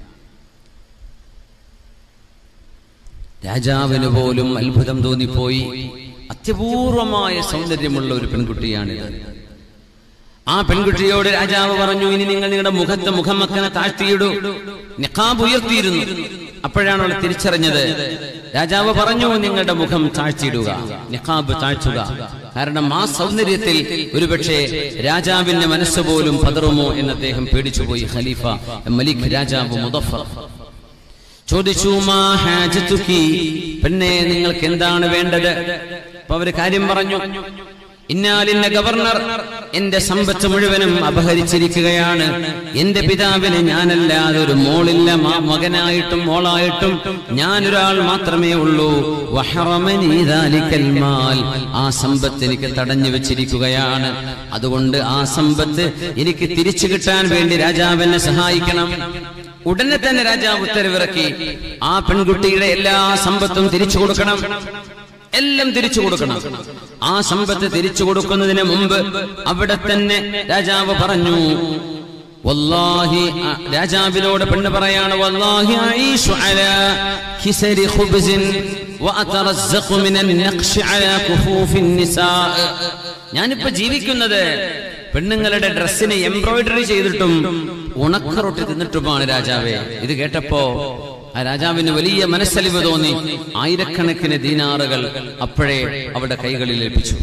രാജാവിന് പോലും അത്ഭുതം തോന്നിപ്പോയി. അത്യപൂർവമായ സൗന്ദര്യമുള്ള ഒരു പെൺകുട്ടിയാണിത്. ആ പെൺകുട്ടിയോട് രാജാവ് പറഞ്ഞു, ഇനി നിങ്ങൾ നിങ്ങളുടെ മുഖത്തെ മുഖമക്കനെ താഴ്ത്തിയിടൂ. നിഖാബ് ഉയർത്തിയിരുന്നു. അപ്പോഴാണ് അവൾ തിരിച്ചറിഞ്ഞത്. രാജാവ് പറഞ്ഞു, നിങ്ങളുടെ മുഖം താഴ്ത്തിയിടുക, നിഖാബ് താഴ്ത്തുക. കാരണം ആ സൗന്ദര്യത്തിൽ ഒരുപക്ഷെ രാജാവിന്റെ മനസ്സുപോലും പതറുമോ എന്ന് അദ്ദേഹം പേടിച്ചുപോയി. ഖലീഫ മലിക് രാജാവ് മുദഫർ ചോദിച്ചു, മാ ഹാജതുകി, പെണ്ണെ നിങ്ങൾക്ക് എന്താണ് വേണ്ടത്? അപ്പൊ അവര് കാര്യം പറഞ്ഞു, ഇന്നാലിന്ന ഗവർണർ എന്റെ സമ്പത്ത് മുഴുവനും അപഹരിച്ചിരിക്കുകയാണ്. എന്റെ പിതാവിന് ഞാനല്ലാതെ ഒരു മോളില്ല, മകനായിട്ടും മോളായിട്ടും ഞാനൊരാൾ മാത്രമേ ഉള്ളൂ. വഹറമനി ദാലികൽ മാൽ, ആ സമ്പത്ത് എനിക്ക് തടഞ്ഞു വെച്ചിരിക്കുകയാണ്. അതുകൊണ്ട് ആ സമ്പത്ത് എനിക്ക് തിരിച്ചു കിട്ടാൻ വേണ്ടി രാജാവിനെ സഹായിക്കണം. ഉടനെ തന്നെ രാജാവ് ഉത്തരവിറക്കി, ആ പെൺകുട്ടിയുടെ എല്ലാ സമ്പത്തും തിരിച്ചു കൊടുക്കണം, എല്ലാം തിരിച്ചു കൊടുക്കണം. ആ സമ്പത്ത് തിരിച്ചു കൊടുക്കുന്നതിന് മുമ്പ് അവിടെ തന്നെ രാജാവ് പറഞ്ഞു, വല്ലാഹി, രാജാവിനോട് പെണ്ണ് പറയാണ്, വല്ലാഹി അഈശു അലാ ഖിസരി ഖുബ്സിൻ വഅതറസ്സഖു മിനൻ നഖ്ശി അലാ ഖുഫൂഫിൻ നിസാ, ഞാനിപ്പോ ജീവിക്കുന്നത് പെണ്ണുങ്ങളുടെ ഡ്രസ്സിന് എംബ്രോയിഡറി ചെയ്തിട്ടും ഉണക്കറൊട്ടി തിന്നിട്ടുമാണ് രാജാവേ. ഇത് കേട്ടപ്പോ ആ രാജാവിന് വലിയ മനസ്സലിവ് തോന്നി. ആയിരക്കണക്കിന് ദീനാറുകൾ അപ്പോഴേ അവിടെ കൈകളിൽ ഏൽപ്പിച്ചു.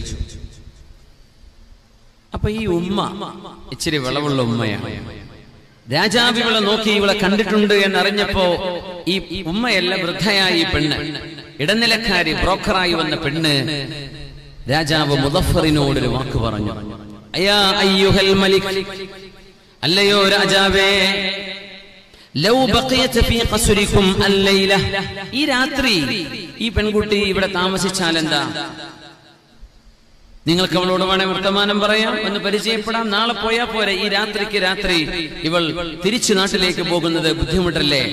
അപ്പൊ ഈ ഉമ്മ ഇച്ചിരി വിളവുള്ള ഉമ്മയാണ്. രാജാവ് ഇവളെ നോക്കി, ഇവളെ കണ്ടിട്ടുണ്ട് എന്നറിഞ്ഞപ്പോ ഈ ഉമ്മയല്ല, വൃദ്ധയായ ഈ പെണ്ണ്, ഇടനിലക്കാരി, ബ്രോക്കറായി വന്ന പെണ്ണ് രാജാവ് മുദഫറിനോടൊരു വാക്ക് പറഞ്ഞു, അയ്യാ അയ്യുഹൽ മലിക്, അല്ലയോ രാജാവേ, ലൗ ബഖിയത ഫീ ഖസ്രികും അല്ലൈല, ഈ രാത്രി ഈ പെൺകുട്ടി ഇവിടെ താമസിച്ചാൽ എന്താ? നിങ്ങൾക്ക് അവളോട് വേണേ വർത്തമാനം പറയാം, ഒന്ന് പരിചയപ്പെടാം, നാളെ പോയാ പോരെ. ഈ രാത്രി ഇവൾ തിരിച്ചു നാട്ടിലേക്ക് പോകുന്നത് ബുദ്ധിമുട്ടല്ലേ?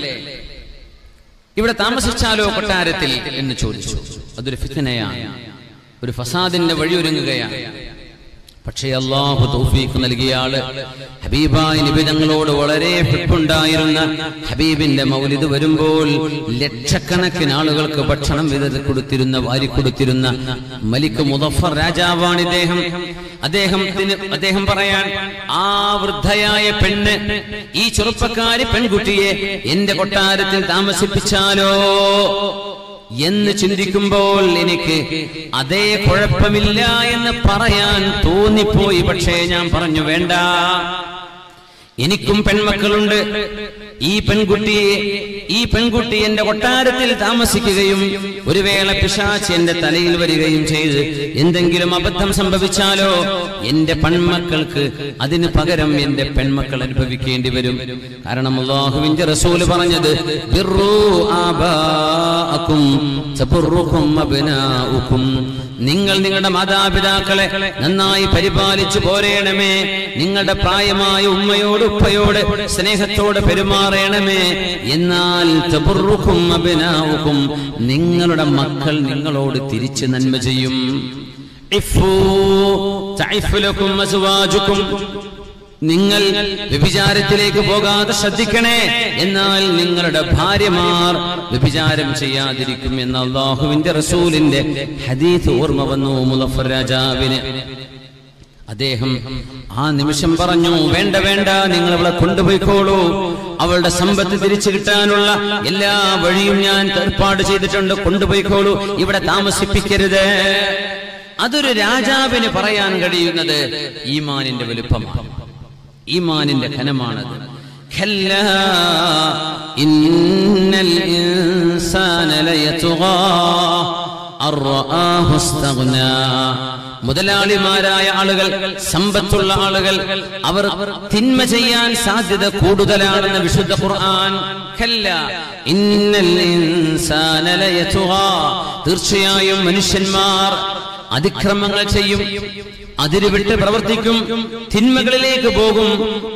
ഇവിടെ താമസിച്ചാലോ കൊട്ടാരത്തിൽ എന്ന് ചോദിച്ചു. അതൊരു ഫിത്നയാണ്, ഒരു ഫസാദിന്റെ വഴിയൊരുങ്ങുകയാണ്. പക്ഷേ അല്ലാഹു തൗഫീഖ് നൽകിയ ആള്, ഹബീബായ നബി തങ്ങളോട് വളരെ ഹബ്ബുണ്ടായിരുന്ന, ഹബീബിന്റെ മൗലിദ് വരുമ്പോൾ ലക്ഷക്കണക്കിന് ആളുകൾക്ക് ഭക്ഷണം വാരിക്കൊടുത്തിരുന്ന മലിക് മുദഫർ രാജാവാണ് ഇദ്ദേഹം. അദ്ദേഹം പറയാൻ, ആ വൃദ്ധയായ പെണ്ണ്, ഈ ചെറുപ്പക്കാരി പെൺകുട്ടിയെ എന്റെ കൊട്ടാരത്തിൽ താമസിപ്പിച്ചാലോ എന്ന് ചിന്തിക്കുമ്പോൾ എനിക്ക് അതേ കുഴപ്പമില്ല എന്ന് പറയാൻ തോന്നിപ്പോയി. പക്ഷേ ഞാൻ പറഞ്ഞു, വേണ്ട, എനിക്കും പെൺമക്കളുണ്ട്. ഈ പെൺകുട്ടി എന്റെ കൊട്ടാരത്തിൽ താമസിക്കുകയും ഒരു വേള പിശാച് എന്റെ തലയിൽ വരികയും ചെയ്ത് എന്തെങ്കിലും അബദ്ധം സംഭവിച്ചാലോ എന്റെ പെൺമക്കൾക്ക് അതിന് പകരം എന്റെ പെൺമക്കൾ അനുഭവിക്കേണ്ടി വരും. കാരണം അല്ലാഹുവിന്റെ റസൂൽ പറഞ്ഞത്, ബിർറു ആബാഅകും തബറുകും അബ്നാഉകും, നിങ്ങൾ നിങ്ങളുടെ മാതാപിതാക്കളെ നന്നായി പരിപാലിച്ചു പോരേണമേ. നിങ്ങളുടെ പ്രായമായ ഉമ്മയോട് ഉപ്പയോട് സ്നേഹത്തോടെ പെരുമാറേണമേ. എന്നാൽ തബറുകും അബ്നാഉകും, നിങ്ങളുടെ മക്കൾ നിങ്ങളോട് തിരിച്ച് നന്മ ചെയ്യും. ഇഫ്ഫു തഇഫു ലകും അസ്വാജുകും, നിങ്ങൾ വ്യഭിചാരത്തിലേക്ക് പോകാതെ ശ്രദ്ധിക്കണേ, എന്നാൽ നിങ്ങളുടെ ഭാര്യമാർ വ്യഭിചാരം ചെയ്യാതിരിക്കും എന്ന അല്ലാഹുവിന്റെ റസൂലിന്റെ ഹദീസ് ഓർമ്മ വന്നു മുദഫർ രാജാവിന്. അദ്ദേഹം ആ നിമിഷം പറഞ്ഞു, വേണ്ട വേണ്ട, നിങ്ങൾ അവളെ കൊണ്ടുപോയിക്കോളൂ. അവളുടെ സമ്പത്ത് തിരിച്ചു കിട്ടാനുള്ള എല്ലാ വഴിയും ഞാൻ ഏർപ്പാട് ചെയ്തിട്ടുണ്ട്, കൊണ്ടുപോയിക്കോളൂ, ഇവിടെ താമസിപ്പിക്കരുത്. അതൊരു രാജാവിന് പറയാൻ കഴിയുന്നത് ഈമാനിന്റെ വലുപ്പമാണ്, ഈമാനിന്റെ ഘനമാണത്. ഖല്ലാ ഇന്നൽ ഇൻസാന ലയത്ഗാ അർആഹു ഇസ്തഗ്നാ, മുതലാളിമാരായ ആളുകൾ, സമ്പത്തുള്ള ആളുകൾ, അവർ തിന്മ ചെയ്യാൻ സാധ്യത കൂടുതലാണെന്ന് വിശുദ്ധ ഖുർആൻ. ഇന്നൽ ഇൻസാന ലയതുഗാ, തീർച്ചയായും മനുഷ്യന്മാർ അതിക്രമങ്ങൾ ചെയ്യും, അതിരുവിട്ട് പ്രവർത്തിക്കും, തിന്മകളിലേക്ക് പോകും.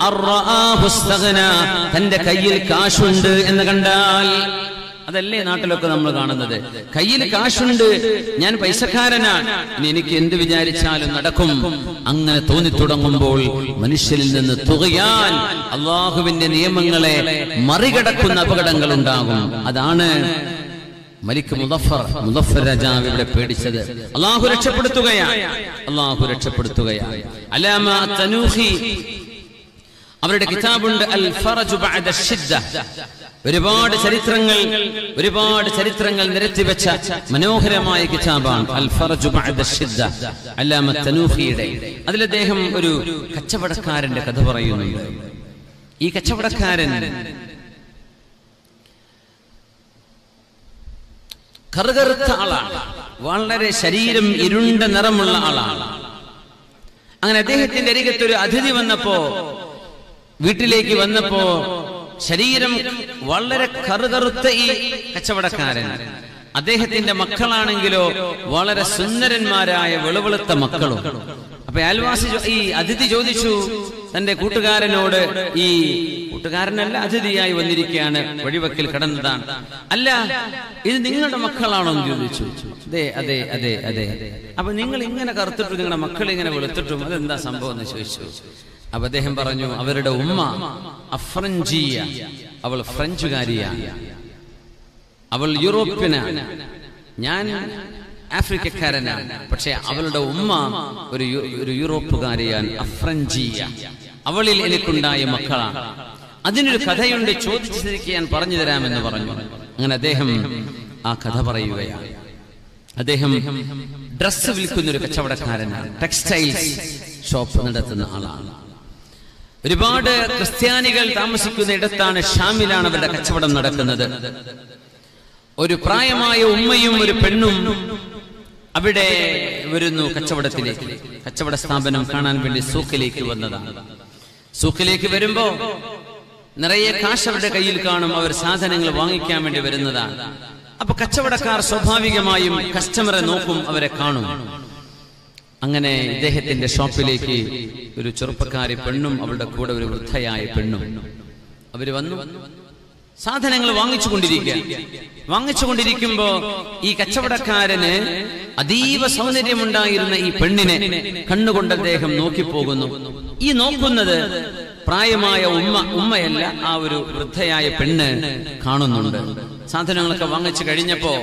തന്റെ കയ്യിൽ കാശുണ്ട് എന്ന് കണ്ടാൽ, അതല്ലേ നാട്ടിലൊക്കെ നമ്മൾ കാണുന്നത്, കയ്യിൽ കാശുണ്ട്, ഞാൻ പൈസക്കാരനാണ്, ഇനി എനിക്ക് എന്ത് വിചാരിച്ചാലും നടക്കും. അങ്ങനെ തോന്നിത്തുടങ്ങുമ്പോൾ മനുഷ്യരിൽ നിന്ന് തുകയാൻ, അള്ളാഹുവിന്റെ നിയമങ്ങളെ മറികടക്കുന്ന അപകടങ്ങൾ ഉണ്ടാകും. അതാണ് മലിക് മുദഫർ രാജാവ് ഇവിടെ പേടിച്ചത്. അള്ളാഹു രക്ഷപ്പെടുത്തുകയാണ്, അള്ളാഹു രക്ഷപ്പെടുത്തുകയാണ്. അലാമ തനൂഖി അവരുടെ കിതാബുണ്ട്, അൽ ഫറജു ബഅദ അശ്ശിദ്ദ. ഒരുപാട് ചരിത്രങ്ങൾ നിരത്തിവെച്ച മനോഹരമായ കിതാബാണ് അൽ ഫറജു ബഅദ അശ്ശിദ്ദ, അലാമ തനൂഖിയുടെ. അതിൽ അദ്ദേഹം ഒരു കച്ചവടക്കാരന്റെ കഥ പറയുന്നുണ്ട്. ഈ കച്ചവടക്കാരൻ കറുകറുത്ത ആളാണ്, വളരെ ശരീരം ഇരുണ്ട നിറമുള്ള ആളാണ്. അങ്ങനെ അദ്ദേഹത്തിന്റെ അരികത്ത് ഒരു അതിഥി വന്നപ്പോ, വീട്ടിലേക്ക് വന്നപ്പോ, ശരീരം വളരെ കറുകറുത്ത ഈ കച്ചവടക്കാരൻ, അദ്ദേഹത്തിന്റെ മക്കളാണെങ്കിലോ വളരെ സുന്ദരന്മാരായ വെളുവെളുത്ത മക്കളും. അപ്പൊ അയൽവാസി, ഈ അതിഥി ചോദിച്ചു തന്റെ കൂട്ടുകാരനോട്, ഈ കൂട്ടുകാരനല്ല, അതിഥിയായി വന്നിരിക്കുകയാണ്, വഴിവക്കിൽ കിടന്നതാണ്, അല്ല ഇത് നിങ്ങളുടെ മക്കളാണോ എന്ന് ചോദിച്ചു. അതെ അതെ അതെ അതെ. അപ്പൊ നിങ്ങൾ ഇങ്ങനെ കറുത്തിട്ടും നിങ്ങളുടെ മക്കൾ ഇങ്ങനെ വെളുത്തിട്ടും അതെന്താ സംഭവം എന്ന് ചോദിച്ചു. അപ്പൊ അദ്ദേഹം പറഞ്ഞു, അവരുടെ ഉമ്മ അഫ്രഞ്ചിയ, അവൾ ഫ്രഞ്ചുകാരിയാണ്, അവൾ യൂറോപ്യനാണ്, ഞാൻ ആഫ്രിക്കക്കാരനാണ്, പക്ഷെ അവളുടെ ഉമ്മ ഒരു യൂറോപ്പുകാരിയാണ്, അഫ്രഞ്ചിയ. അവളിൽ എനിക്കുണ്ടായ മക്കളാണ്. അതിനൊരു കഥയുണ്ട്, ചോദിച്ചിരിക്കെ ഞാൻ പറഞ്ഞു തരാമെന്ന് പറഞ്ഞു. അങ്ങനെ അദ്ദേഹം ആ കഥ പറയുകയാണ്. അദ്ദേഹം ഡ്രസ്സ് വിൽക്കുന്ന ഒരു കച്ചവടക്കാരനാണ്, ടെക്സ്റ്റൈൽസ് ഷോപ്പ് നടത്തുന്ന ആളാണ്. ഒരുപാട് ക്രിസ്ത്യാനികൾ താമസിക്കുന്ന ഇടത്താണ്, ഷാമിലാണ് അവരുടെ കച്ചവടം നടക്കുന്നത്. ഒരു പ്രായമായ ഉമ്മയും ഒരു പെണ്ണും അവിടെ വരുന്നു കച്ചവടത്തിലേക്ക്. കച്ചവട സ്ഥാപനം കാണാൻ വേണ്ടി സൂക്കിലേക്ക് വന്നതാണ്. സൂക്കിലേക്ക് വരുമ്പോ നിറയെ കാശ് അവരുടെ കയ്യിൽ കാണും, അവർ സാധനങ്ങൾ വാങ്ങിക്കാൻ വേണ്ടി വരുന്നതാണ്. അപ്പൊ കച്ചവടക്കാർ സ്വാഭാവികമായും കസ്റ്റമറെ നോക്കും, അവരെ കാണും. അങ്ങനെ ഇദ്ദേഹത്തിന്റെ ഷോപ്പിലേക്ക് ഒരു ചെറുപ്പക്കാരി പെണ്ണും അവരുടെ കൂടെ ഒരു വൃദ്ധയായ പെണ്ണും അവര് വന്നു. സാധനങ്ങൾ വാങ്ങിച്ചുകൊണ്ടിരിക്കുമ്പോ ഈ കച്ചവടക്കാരന് അതീവ സൗന്ദര്യമുണ്ടായിരുന്ന ഈ പെണ്ണിനെ കണ്ണുകൊണ്ട് അദ്ദേഹം നോക്കിപ്പോകുന്നു. ഈ നോക്കുന്നത് പ്രായമായ ഉമ്മയല്ല, ആ ഒരു വൃദ്ധയായ പെണ്ണ് കാണുന്നുണ്ട്. സാധനങ്ങളൊക്കെ വാങ്ങിച്ചു കഴിഞ്ഞപ്പോ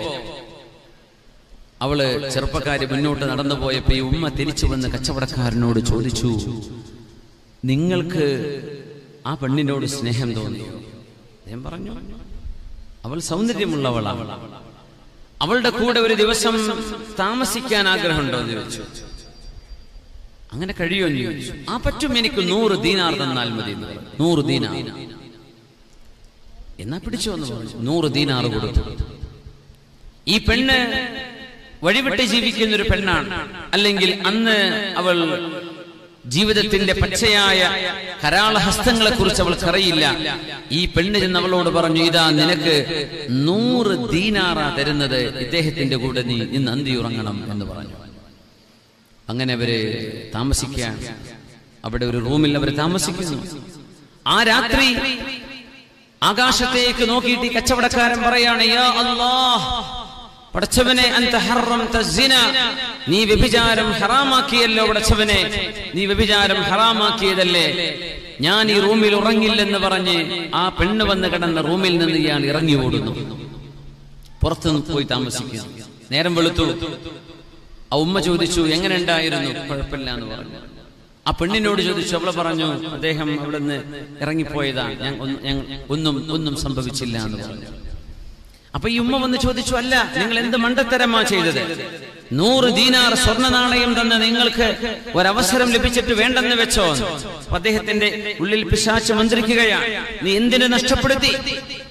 അവള് ചെറുപ്പക്കാരി മുന്നോട്ട് നടന്നു പോയപ്പോ ഈ ഉമ്മ തിരിച്ചു വന്ന് കച്ചവടക്കാരനോട് ചോദിച്ചു, നിങ്ങൾക്ക് ആ പെണ്ണിനോട് സ്നേഹം തോന്നിയോ? അദ്ദേഹം പറഞ്ഞു, അവൾ സൗന്ദര്യമുള്ളവളാണ്, അവളുടെ കൂടെ ഒരു ദിവസം താമസിക്കാൻ ആഗ്രഹമുണ്ടോ എന്ന് ചോദിച്ചു. അങ്ങനെ കഴിയുമോ എന്ന് ചോദിച്ചു. ആ പറ്റും, എനിക്ക് 100 ദീനാർ തന്നാൽ മതി. 100 ദീനാർ എന്നാ പിടിച്ചോ എന്ന് പറഞ്ഞു. 100 ദീനാർ കൊടുത്തു. ഈ പെണ്ണ് വഴിവിട്ട് ജീവിക്കുന്ന ഒരു പെണ്ണാണ്, അല്ലെങ്കിൽ അന്ന് അവൾ ജീവിതത്തിന്റെ പച്ചയായ കരാളഹസ്തങ്ങളെ കുറിച്ച് അവൾക്കറിയില്ല. ഈ പെണ്ണ് ചെന്ന് അവളോട് പറഞ്ഞു, ഇതാ നിനക്ക് 100 ദീനാറാ തരുന്നത്, ഇദ്ദേഹത്തിന്റെ കൂടെ നീ ഇന്ന് അന്തി ഉറങ്ങണം എന്ന് പറഞ്ഞു. അങ്ങനെ അവര് താമസിക്കാൻ, അവിടെ ഒരു റൂമിൽ അവർ താമസിക്കുന്നു. ആ രാത്രി ആകാശത്തേക്ക് നോക്കിയിട്ട് ഈ കച്ചവടക്കാരൻ പറയാണ്, യാ അല്ലാഹ്, പടച്ചവനെ, അൻത ഹറംത സിന, നീ വ്യഭിചാരം ഹറാമാക്കിയല്ലോ. പടച്ചവനെ, നീ വ്യഭിചാരം ഹറാമാക്കിയതല്ലേ, ഞാൻ ഈ റൂമിൽ ഉറങ്ങില്ലെന്ന് പറഞ്ഞ് ആ പെണ്ണ് വന്ന് കിടന്ന റൂമിൽ നിന്ന് ഇയാൾ ഇറങ്ങി ഓടുന്നു, പുറത്തു പോയി താമസിക്കുന്നു. നേരം വെളുത്തു. ആ ഉമ്മ ചോദിച്ചു, എങ്ങനെ ഉണ്ടായിരുന്നു? കുഴപ്പമില്ല എന്ന് പറഞ്ഞു. ആ പെണ്ണിനോട് ചോദിച്ചു. അവളെ പറഞ്ഞു, അദ്ദേഹം അവിടെ നിന്ന് ഇറങ്ങിപ്പോയതാണ്, ഒന്നും സംഭവിച്ചില്ല എന്ന് പറഞ്ഞു. അപ്പൊ ഈ ഉമ്മ വന്ന് ചോദിച്ചു, അല്ല, നിങ്ങൾ എന്ത് മണ്ടത്തരമാ ചെയ്തത്? 100 ദീനാർ സ്വർണ്ണ നാണയം തന്ന നിങ്ങൾക്ക് ഒരവസരം ലഭിച്ചിട്ട് വേണ്ടെന്ന് വെച്ചോ? അദ്ദേഹത്തിന്റെ ഉള്ളിൽ പിശാച് മന്ത്രിക്കുകയാണ്, നീ എന്തിനു നഷ്ടപ്പെടുത്തി?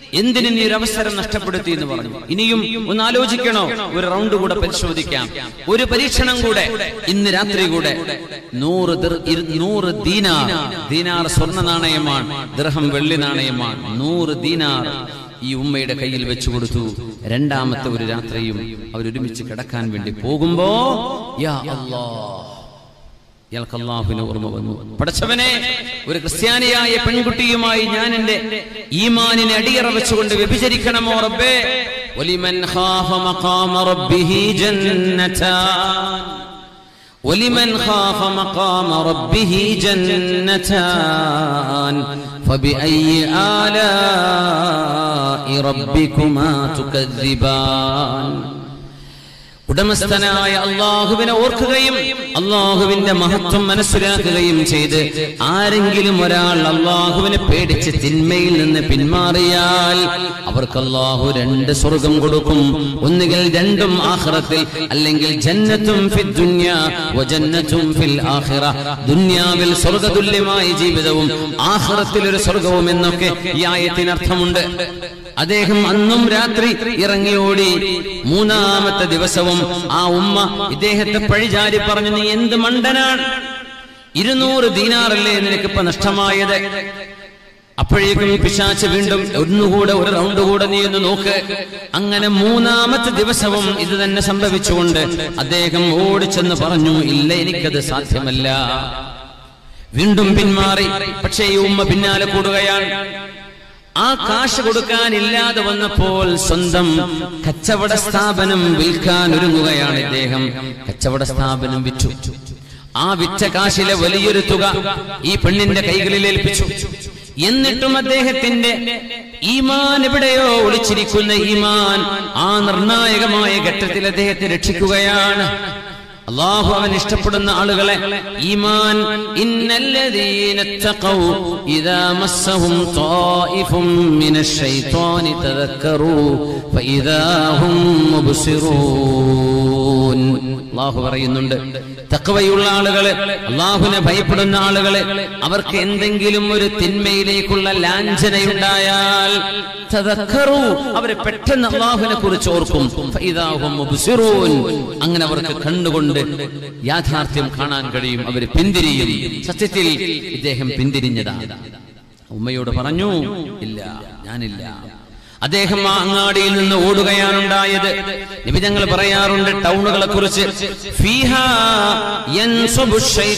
എന്തിനു നീ ഒരു അവസരം നഷ്ടപ്പെടുത്തി എന്ന് പറഞ്ഞു. ഇനിയും ഒന്ന് ആലോചിക്കണോ? ഒരു റൗണ്ട് കൂടെ പരിശോധിക്കാം, ഒരു പരീക്ഷണം കൂടെ. ഇന്ന് രാത്രി കൂടെ 100 ദീനാർ സ്വർണ്ണ നാണയമാണ്, ദിർഹം വെള്ളി നാണയമാണ്. 100 ദീനാർ ഈ ഉമ്മയുടെ കയ്യിൽ വെച്ചു കൊടുത്തു. രണ്ടാമത്തെ ഒരു രാത്രിയും അവരൊരുമിച്ച് കിടക്കാൻ വേണ്ടി പോകുമ്പോ യാ അല്ലാഹ്, ഇയാൾക്ക് അല്ലാഹുവിനെ ഓർമ്മ വന്നു. പടച്ചവനെ, ഒരു ക്രിസ്ത്യാനിയായ പെൺകുട്ടിയുമായി ഞാൻ എന്റെ ഈമാനിനെ അടിയറ വെച്ചുകൊണ്ട് വ്യഭിചരിക്കണമോ റബ്ബേ? വലിമൻ ഖാഫ മഖാമ റബ്ബിഹി ജന്നതാൻ, വലിമൻ ഖാഫ മഖാമ റബ്ബിഹി ജന്നതാൻ ഫബിഅയ്യി ആലാഇ റബ്ബികുമാ തുകദ്ദിബാൻ. ഉടമസ്ഥനായ അള്ളാഹുവിനെ ഓർക്കുകയും അള്ളാഹുവിന്റെ മഹത്വം മനസ്സിലാക്കുകയും ചെയ്ത് ആരെങ്കിലും ഒരാൾ അള്ളാഹുവിനെ പേടിച്ച് തിന്മയിൽ നിന്ന് പിന്മാറിയാൽ അവർക്ക് അള്ളാഹു 2 സ്വർഗം കൊടുക്കും. ഒന്നുകിൽ 2 ആഖിറത്തിൽ, അല്ലെങ്കിൽ ജന്നത്തും ഫിദ് ദുനിയ വജന്നത്തും ഫിൽ ആഖിറ. ദുനിയാവിൽ സ്വർഗ്ഗതുല്യമായ ജീവിതവും ആഖിറത്തിൽ ഒരു സ്വർഗവും എന്നൊക്കെ ഈ ആയത്തിന് അർത്ഥമുണ്ട്. അദ്ദേഹം അന്നും രാത്രി ഇറങ്ങിയോടി. 3-ാമത്തെ ദിവസവും ആ ഉമ്മ ഇദ്ദേഹത്തെ പഴിചാരി പറഞ്ഞു, നീ എന്ത് മണ്ടനാണ്, 200 ദീനാറല്ലേ നിനക്കിപ്പോ നഷ്ടമായത്. അപ്പോഴേക്കും പിശാച് വീണ്ടും ഒന്നുകൂടെ ഒരു റൗണ്ട് കൂടെ നീ ഒന്ന് നോക്ക്. അങ്ങനെ 3-ാമത്തെ ദിവസവും ഇത് തന്നെ സംഭവിച്ചുകൊണ്ട് അദ്ദേഹം ഓടിച്ചെന്ന് പറഞ്ഞു, ഇല്ല, എനിക്കത് സാധ്യമല്ല. വീണ്ടും പിന്മാറി. പക്ഷേ ഈ ഉമ്മ പിന്നാലെ കൂടുകയാണ്. ആ കാശ് കൊടുക്കാനില്ലാതെ വന്നപ്പോൾ സ്വന്തം കച്ചവട സ്ഥാപനം വിൽക്കാൻ ഒരുങ്ങുകയാണ് ഇദ്ദേഹം. കച്ചവട സ്ഥാപനം വിറ്റു. ആ വിറ്റ കാശിലെ വലിയൊരു തുക ഈ പെണ്ണിന്റെ കൈകളിൽ ഏൽപ്പിച്ചു. എന്നിട്ടും അദ്ദേഹത്തിന്റെ ഈമാൻ എവിടെയോ ഒളിച്ചിരിക്കുന്ന ഈമാൻ ആ നിർണായകമായ ഘട്ടത്തിൽ അദ്ദേഹത്തെ രക്ഷിക്കുകയാണ്. അല്ലാഹു അവൻ ഇഷ്ടപ്പെടുന്ന ആളുകളെ ഈമാൻ, ഇന്നല്ലദീന തഖൗ ഇദാ മസ്സഹും ത്വായിഫും മിനശ് ശൈത്വാനി തദക്കറൂ ഫഇദാ ഹും മുബ്സിറൂൻ. അല്ലാഹു പറയുന്നുണ്ട്, തഖ്വയുള്ള ആളുകളെ, അല്ലാഹുവിനെ ഭയപ്പെടുന്ന ആളുകളെ, അവർക്ക് എന്തെങ്കിലും ഒരു തിന്മയിലേക്കുള്ള ലാഞ്ചനയുണ്ടായാൽ തദക്കറൂ, അവരെ പെട്ടെന്ന് അല്ലാഹുവിനെ കുറിച്ച് ഓർക്കും. ഫഇദാ ഹും മുബ്സിറൂൻ, അങ്ങനെ അവർക്ക് കണ്ണുകൊണ്ട് യാഥാർത്ഥ്യം കാണാൻ കഴിയും. അവർ പിന്തിരിയും. സത്യത്തിൽ ഇദ്ദേഹം പിന്തിരിഞ്ഞതാണ്. ഉമ്മയോട് പറഞ്ഞു, ഇല്ല, ഞാനില്ല. അദ്ദേഹം ആ അങ്ങാടിയിൽ നിന്ന് ഓടുകയാണുണ്ടായത്. നബി തങ്ങൾ പറയാറുണ്ട് ടൗണുകളെ കുറിച്ച്, ഫീഹാ യൻസുബു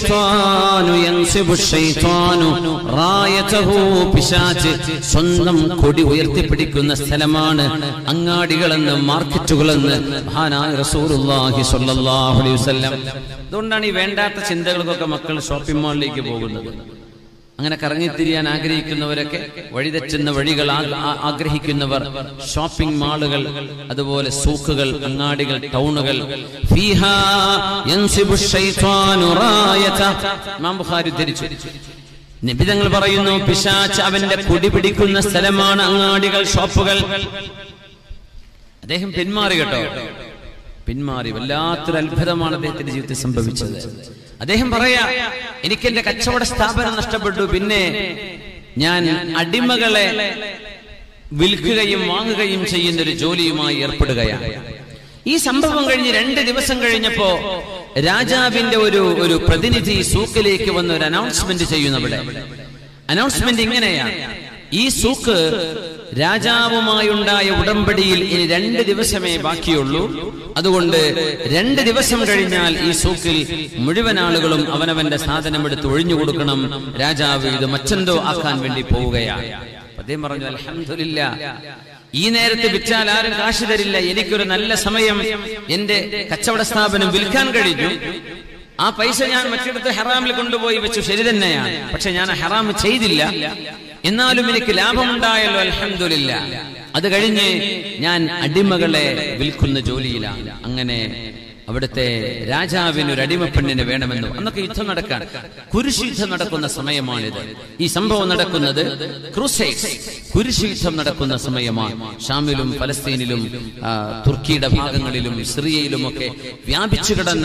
ശൈത്വാനു റായതഹു, പിശാച് സ്വന്തം കൊടി ഉയർത്തിപ്പിടിക്കുന്ന സ്ഥലമാണ് അങ്ങാടികളെന്ന്, മാർക്കറ്റുകളെന്ന് മഹാനായ റസൂലുള്ളാഹി സ്വല്ലല്ലാഹു അലൈഹി വസല്ലം. അതുകൊണ്ടാണ് ഈ വേണ്ടാത്ത ചിന്തകൾക്കൊക്കെ മക്കൾ ഷോപ്പിംഗ് മാളിലേക്ക് പോകുന്നത്. അങ്ങനെ കറങ്ങിത്തിരിയാൻ ആഗ്രഹിക്കുന്നവരൊക്കെ, വഴിതെറ്റുന്ന വഴികൾ ആഗ്രഹിക്കുന്നവർ ഷോപ്പിംഗ് മാളുകൾ, അതുപോലെ സൂക്കുകൾ, അങ്ങാടികൾ, ടൗണുകൾ. ഫീഹാ യൻസിബു ശൈത്വാനു റായത. ഇമാം ബുഖാരി ഉദ്ധരിച്ചു. നബി തങ്ങൾ പറയുന്നു, പിശാച് അവന്റെ കൊടി പിടിക്കുന്ന സ്ഥലമാണ് അങ്ങാടികൾ, ഷോപ്പുകൾ. അദ്ദേഹം പിന്മാറി കേട്ടോ, പിന്മാറി. വല്ലാത്തൊരു അത്ഭുതമാണ് അദ്ദേഹത്തിന്റെ ജീവിതത്തിൽ സംഭവിച്ചത്. അദ്ദേഹം പറയാ, എനിക്ക് എന്റെ കച്ചവട സ്ഥാപനം നഷ്ടപ്പെട്ടു, പിന്നെ ഞാൻ അടിമകളെ വിൽക്കുകയും വാങ്ങുകയും ചെയ്യുന്ന ഒരു ജോലിയുമായി ഏർപ്പെടുകയാണ്. ഈ സംഭവം കഴിഞ്ഞ് 2 ദിവസം കഴിഞ്ഞപ്പോ രാജാവിന്റെ ഒരു പ്രതിനിധി സൂക്കിലേക്ക് വന്ന് ഒരു അനൗൺസ്മെന്റ് ചെയ്യുന്നവിടെ. അനൗൺസ്മെന്റ് ഇങ്ങനെയാണ്, ഈ സൂക്ക് രാജാവുമായുണ്ടായ ഉടമ്പടിയിൽ ഇനി 2 ദിവസമേ ബാക്കിയുള്ളൂ. അതുകൊണ്ട് 2 ദിവസം കഴിഞ്ഞാൽ ഈ സൂക്കിൽ മുഴുവൻ ആളുകളും അവനവന്റെ സാധനം എടുത്ത് ഒഴിഞ്ഞു കൊടുക്കണം. രാജാവ് ഇത് മറ്റെന്തോ ആക്കാൻ വേണ്ടി പോവുകയാണ്. അദ്ദേഹം പറഞ്ഞു, അൽഹംദുലില്ലാ, ഈ നേരത്തെ വിറ്റാൽ ആരും കാശ് തരില്ല. എനിക്കൊരു നല്ല സമയം എന്റെ കച്ചവട സ്ഥാപനം വിൽക്കാൻ കഴിഞ്ഞു. ആ പൈസ ഞാൻ മറ്റിടത്ത് ഹറാമിൽ കൊണ്ടുപോയി വെച്ചു, ശരി തന്നെയാണ്. പക്ഷെ ഞാൻ ഹറാം ചെയ്തില്ല. എന്നാലും എനിക്ക് ലാഭമുണ്ടായല്ലോ, അൽഹംദുലില്ലാ. അത് കഴിഞ്ഞ് ഞാൻ അടിമകളെ വിൽക്കുന്ന ജോലിയിലാണ്. അങ്ങനെ അവിടുത്തെ രാജാവിന് ഒരു അടിമപ്പെണ്ണിനെ വേണമെന്നും. അന്നൊക്കെ യുദ്ധം നടക്കാൻ, കുരിശ് യുദ്ധം നടക്കുന്ന സമയമാണിത്. ഈ സംഭവം നടക്കുന്നത് ക്രൂസൈഡ്സ്, കുരിശ് യുദ്ധം നടക്കുന്ന സമയമാണ്. ഷാമിലും ഫലസ്തീനിലും തുർക്കിയുടെ ഭാഗങ്ങളിലും സിറിയയിലുമൊക്കെ വ്യാപിച്ചു കിടന്ന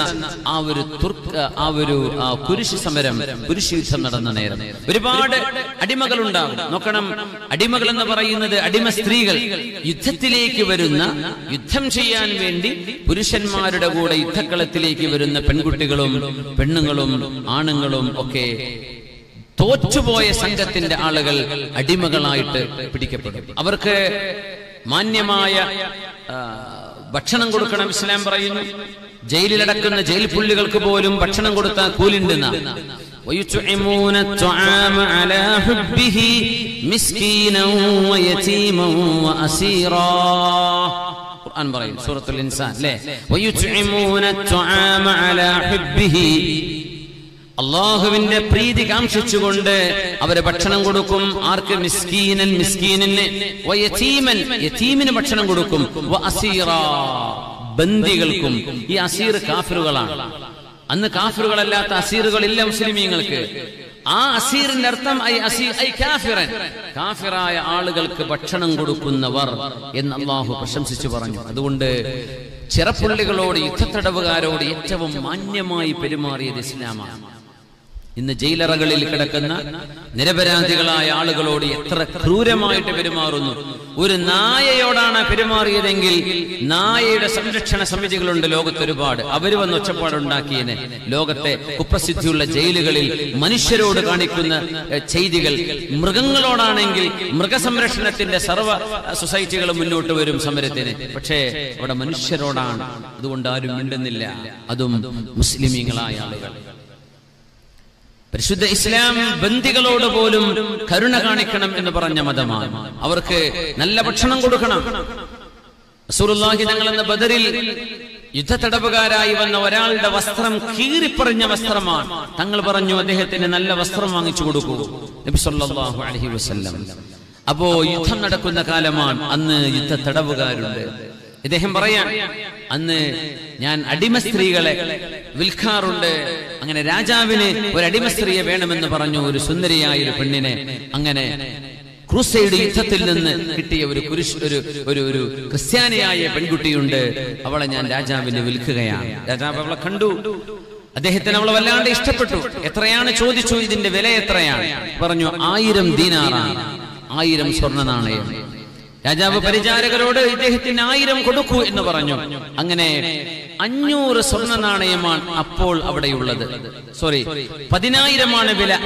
ആ ഒരു കുരിശ് സമരം, കുരിശ് യുദ്ധം നടന്ന നേരം ഒരുപാട് അടിമകൾ ഉണ്ടാകും. നോക്കണം, അടിമകൾ എന്ന് പറയുന്നത് അടിമ സ്ത്രീകൾ. യുദ്ധത്തിലേക്ക് വരുന്ന, യുദ്ധം ചെയ്യാൻ വേണ്ടി പുരുഷന്മാരുടെ കൂടെ യുദ്ധക്കളത്തിലേക്ക് വരുന്ന പെൺകുട്ടികളും പെണ്ണുങ്ങളും ആണുങ്ങളും ഒക്കെ തോറ്റുപോയ സംഘത്തിന്റെ ആളുകൾ അടിമകളായിട്ട് പിടിക്കപ്പെടും. അവർക്ക് മാന്യമായ ഭക്ഷണം കൊടുക്കണം. ഇസ്ലാം പറയുന്നു, ജയിലിലടക്കുന്ന ജയിൽ പുള്ളികൾക്ക് പോലും ഭക്ഷണം കൊടുത്താൽ കൂലിണ്ടെന്ന. ويطعمون الطعام على حبه مسكينا ويتيما وأسيرا. ഖുർആൻ പറയും സൂറത്തുൽ ഇൻസാൻ അല്ലേ, ويطعمون الطعام على حبه. അല്ലാഹുവിന്റെ പ്രീതി കാംക്ഷിച്ചുകൊണ്ട് അവരെ ഭക്ഷണം കൊടുക്കും. ആർക്ക്? മിസ്കീനൻ, മിസ്കീനിന്. വയതീമൻ, യതീമിന് ഭക്ഷണം കൊടുക്കും. വഅസീറാ, ബന്ദികൾക്കും. ഈ അസീർ കാഫിറുകളാണ്. അന്ന് കാഫിറുകളല്ലാത്ത അസീറുകളില്ല മുസ്ലിമീങ്ങൾക്ക്. ആ അസീറിന്റെ അർത്ഥം കാഫിറായ ആളുകൾക്ക് ഭക്ഷണം കൊടുക്കുന്നവർ എന്ന് അല്ലാഹു പ്രശംസിച്ചു പറഞ്ഞു. അതുകൊണ്ട് ചെറുപ്പുള്ളികളോട്, യുദ്ധത്തടവുകാരോട് ഏറ്റവും മാന്യമായി പെരുമാറിയത് ഇസ്ലാമാണ്. ഇന്ന് ജയിലറകളിൽ കിടക്കുന്ന നിരപരാധികളായ ആളുകളോട് എത്ര ക്രൂരമായിട്ട് പെരുമാറുന്നു. ഒരു നായയോടാണ് പെരുമാറിയതെങ്കിൽ നായയുടെ സംരക്ഷണ സമിതികളുണ്ട് ലോകത്തൊരുപാട്. അവര് വന്ന് ഒച്ചപ്പാടുണ്ടാക്കിയതിന് ലോകത്തെ കുപ്രസിദ്ധിയുള്ള ജയിലുകളിൽ മനുഷ്യരോട് കാണിക്കുന്ന ചെയ്തികൾ. മൃഗങ്ങളോടാണെങ്കിൽ മൃഗസംരക്ഷണത്തിന്റെ സർവ്വ സൊസൈറ്റികളും മുന്നോട്ട് വരും സമരത്തിന്. പക്ഷേ അവിടെ മനുഷ്യരോടാണ്. അതുകൊണ്ട് ആരും മിണ്ടുന്നില്ല, അതും മുസ്ലിമീങ്ങളായ ആളുകൾ. പരിശുദ്ധ ഇസ്ലാം ബന്ദികളോട് പോലും കരുണ കാണിക്കണം എന്ന് പറഞ്ഞ മതമാണ്. അവർക്ക് നല്ല ഭക്ഷണം കൊടുക്കണം. റസൂലുള്ളാഹി തങ്ങൾ എന്ന ബദറിൽ യുദ്ധത്തടവുകാരായി വന്ന ഒരാളുടെ വസ്ത്രം കീറിപ്പറിഞ്ഞ വസ്ത്രമാണ്. തങ്ങൾ പറഞ്ഞു, അദ്ദേഹത്തിന് നല്ല വസ്ത്രം വാങ്ങിച്ചു കൊടുക്കൂ. നബി സല്ലല്ലാഹു അലൈഹി വസല്ലം. അപ്പോ യുദ്ധം നടക്കുന്ന കാലമാണ്. അന്ന് യുദ്ധത്തടവുകാരുണ്ട്. ഇദ്ദേഹം പറയാൻ, അന്ന് ഞാൻ അടിമ സ്ത്രീകളെ വിൽക്കാറുണ്ട്. അങ്ങനെ രാജാവിന് ഒരു അടിമ സ്ത്രീയെ വേണമെന്ന് പറഞ്ഞു, ഒരു സുന്ദരിയായ ഒരു പെണ്ണിനെ. അങ്ങനെ ക്രൂസൈഡ് യുദ്ധത്തിൽ നിന്ന് കിട്ടിയ ഒരു ക്രിസ്ത്യാനിയായ പെൺകുട്ടിയുണ്ട്. അവളെ ഞാൻ രാജാവിന് വിൽക്കുകയാണ്. രാജാവ് അവളെ കണ്ടു. അദ്ദേഹത്തിന് അവളെ വല്ലാണ്ട് ഇഷ്ടപ്പെട്ടു. എത്രയാണ് ചോദിച്ചു, ഇതിന്റെ വില എത്രയാണ്? പറഞ്ഞു 1000 ദീനാറാണ്, 1000 സ്വർണ്ണ നാണയം. രാജാവ് പരിചാരകരോട് ഇദ്ദേഹത്തിന് 1000 കൊടുക്കൂ എന്ന് പറഞ്ഞു. അങ്ങനെ 500 സ്വർണ്ണ നാണയമാണ് അപ്പോൾ അവിടെയുള്ളത്. 10,000 വില.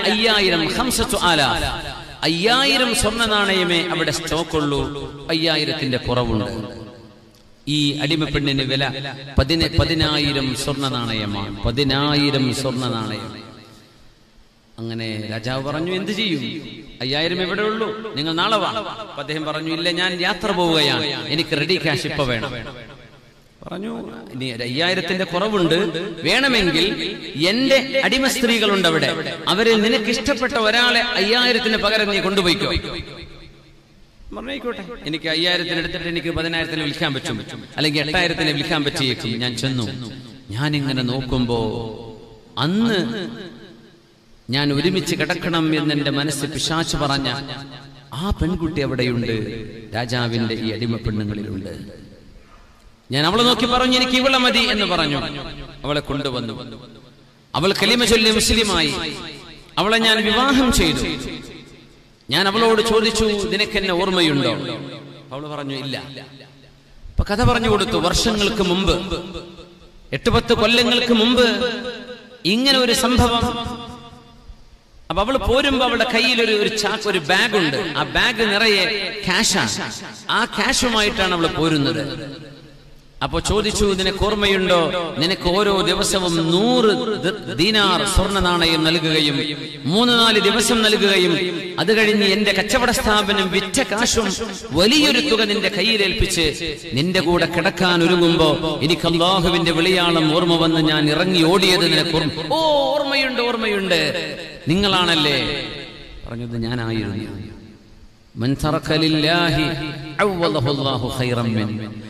5000 സ്വർണ്ണ നാണയമേ അവിടെ സ്റ്റോക്കുള്ളൂ. 5000ന്റെ കുറവുണ്ട്. ഈ അടിമപ്പെണ്ണിന് വില 10,000 സ്വർണ്ണ നാണയമാണ്. 10,000 സ്വർണ്ണ നാണയം. അങ്ങനെ രാജാവ് പറഞ്ഞു, എന്ത് ചെയ്യും? 5000 എവിടെ ഉള്ളൂ, നിങ്ങൾ നാളെ വാ. അദ്ദേഹം പറഞ്ഞു, ഇല്ല, ഞാൻ യാത്ര പോവുകയാണ്, എനിക്ക് റെഡി ക്യാഷ് ഇപ്പൊ വേണം. പറഞ്ഞു, ഇനി 5000ന്റെ കുറവുണ്ട്, വേണമെങ്കിൽ എന്റെ അടിമ സ്ത്രീകളുണ്ട് അവിടെ, അവരിൽ നിനക്ക് ഇഷ്ടപ്പെട്ട ഒരാളെ 5000ത്തിന് പകരം നീ കൊണ്ടുപോയിക്കോ. പറഞ്ഞോട്ടെ, എനിക്ക് 5000ത്തിന് എടുത്തിട്ട് എനിക്ക് 10,000ത്തിന് വിൽക്കാൻ പറ്റും, അല്ലെങ്കിൽ 8,000ത്തിന് വിൽക്കാൻ പറ്റിയേക്കും. ഞാൻ ചെന്നു. ഞാനിങ്ങനെ നോക്കുമ്പോ അന്ന് ഞാൻ ഒരുമിച്ച് കിടക്കണം എന്ന് എന്റെ മനസ്സ് പിശാച് പറഞ്ഞ ആ പെൺകുട്ടി അവിടെയുണ്ട്. രാജാവിന്റെ ഈ അടിമ പെണ്ണുങ്ങളിലുണ്ട്. ഞാൻ അവളെ നോക്കി പറഞ്ഞു, എനിക്ക് ഇവളെ മതി എന്ന് പറഞ്ഞു. അവളെ കൊണ്ടുവന്നു. അവൾ കലിമ ചൊല്ലി മുസ്ലിമായി. അവളെ ഞാൻ വിവാഹം ചെയ്തു. ഞാൻ അവളോട് ചോദിച്ചു, നിനക്ക് എന്നെ ഓർമ്മയുണ്ടോ? അവൾ പറഞ്ഞു, ഇല്ല. അപ്പൊ കഥ പറഞ്ഞു കൊടുത്തു. വർഷങ്ങൾക്ക് മുമ്പ്, 8-10 കൊല്ലങ്ങൾക്ക് മുമ്പ് ഇങ്ങനെ ഒരു സംഭവം. അപ്പൊ അവള് പോരുമ്പോ അവളുടെ കയ്യിൽ ഒരു ബാഗ് ഉണ്ട്. ആ ബാഗ് നിറയെ ക്യാഷാണ്. ആ ക്യാഷുമായിട്ടാണ് അവള് പോരുന്നത്. അപ്പൊ ചോദിച്ചു, നിനക്ക് ഓർമ്മയുണ്ടോ, നിനക്ക് ഓരോ ദിവസവും 100 ദീനാർ സ്വർണ്ണ നാണയം നൽകുകയും 3-4 ദിവസം നൽകുകയും അത് കഴിഞ്ഞ് എന്റെ കച്ചവട സ്ഥാപനം വിറ്റ കാശും വലിയൊരു തുക നിന്റെ കയ്യിലേൽപ്പിച്ച് നിന്റെ കൂടെ കിടക്കാൻ ഒരുങ്ങുമ്പോ എനിക്ക് അല്ലാഹുവിന്റെ വിളിയാളം ഓർമ്മ വന്ന് ഞാൻ ഇറങ്ങി ഓടിയത് നിനക്ക് ഓർമ്മയുണ്ട്? ഓർമ്മയുണ്ട്, നിങ്ങളാണല്ലേ? പറഞ്ഞത് ഞാനായിരുന്നു. മൻ തറക ലില്ലാഹി അവ്വദഹു അല്ലാഹു ഖൈറൻ മിൻ.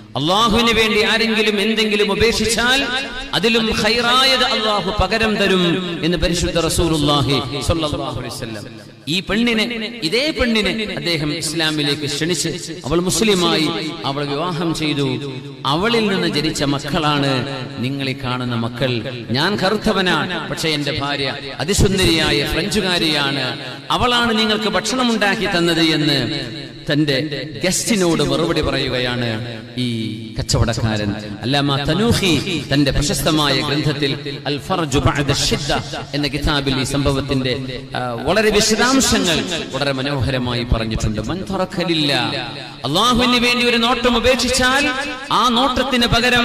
അള്ളാഹുവിന് വേണ്ടി ആരെങ്കിലും എന്തെങ്കിലും ഉപേക്ഷിച്ചാൽ അതിലും ഖൈറായത് അള്ളാഹു പകരം തരും എന്ന് പരിശുദ്ധ റസൂലുള്ളാഹി സ്വല്ലല്ലാഹു അലൈഹി വസല്ലം. ഈ പെണ്ണിനെ, ഇതേ പെണ്ണിനെ അദ്ദേഹം ഇസ്ലാമിലേക്ക് ക്ഷണിച്ച് അവൾ മുസ്ലിമായി, അവൾ വിവാഹം ചെയ്തു. അവളിൽ നിന്ന് ജനിച്ച മക്കളാണ് നിങ്ങളീ കാണുന്ന മക്കൾ. ഞാൻ കറുത്തവനാണ്, പക്ഷെ എന്റെ ഭാര്യ അതിസുന്ദരിയായ ഫ്രഞ്ചുകാരിയാണ്, അവളാണ് നിങ്ങൾക്ക് ഭക്ഷണം ഉണ്ടാക്കി തന്നത് എന്ന് തന്റെ ഗസ്റ്റിനോട് മറുപടി പറയുകയാണ് ഈ കച്ചവടക്കാരൻ. അല്ലാമ തനൂഖി തന്റെ പ്രശസ്തമായ ഗ്രന്ഥത്തിൽ അൽ ഫർജു ബഅദ ശിദ്ദ എന്ന കിതാബിൽ ഈ സംഭവത്തിന്റെ വളരെ വിശദാംശങ്ങൾ വളരെ മനോഹരമായി പറഞ്ഞിട്ടുണ്ട്. മൻ തറക ലില്ലാഹ്, അല്ലാഹുവിന് വേണ്ടി ഒരു നോട്ടം ഉപേക്ഷിച്ചാൽ ആ നോട്ടത്തിന് പകരം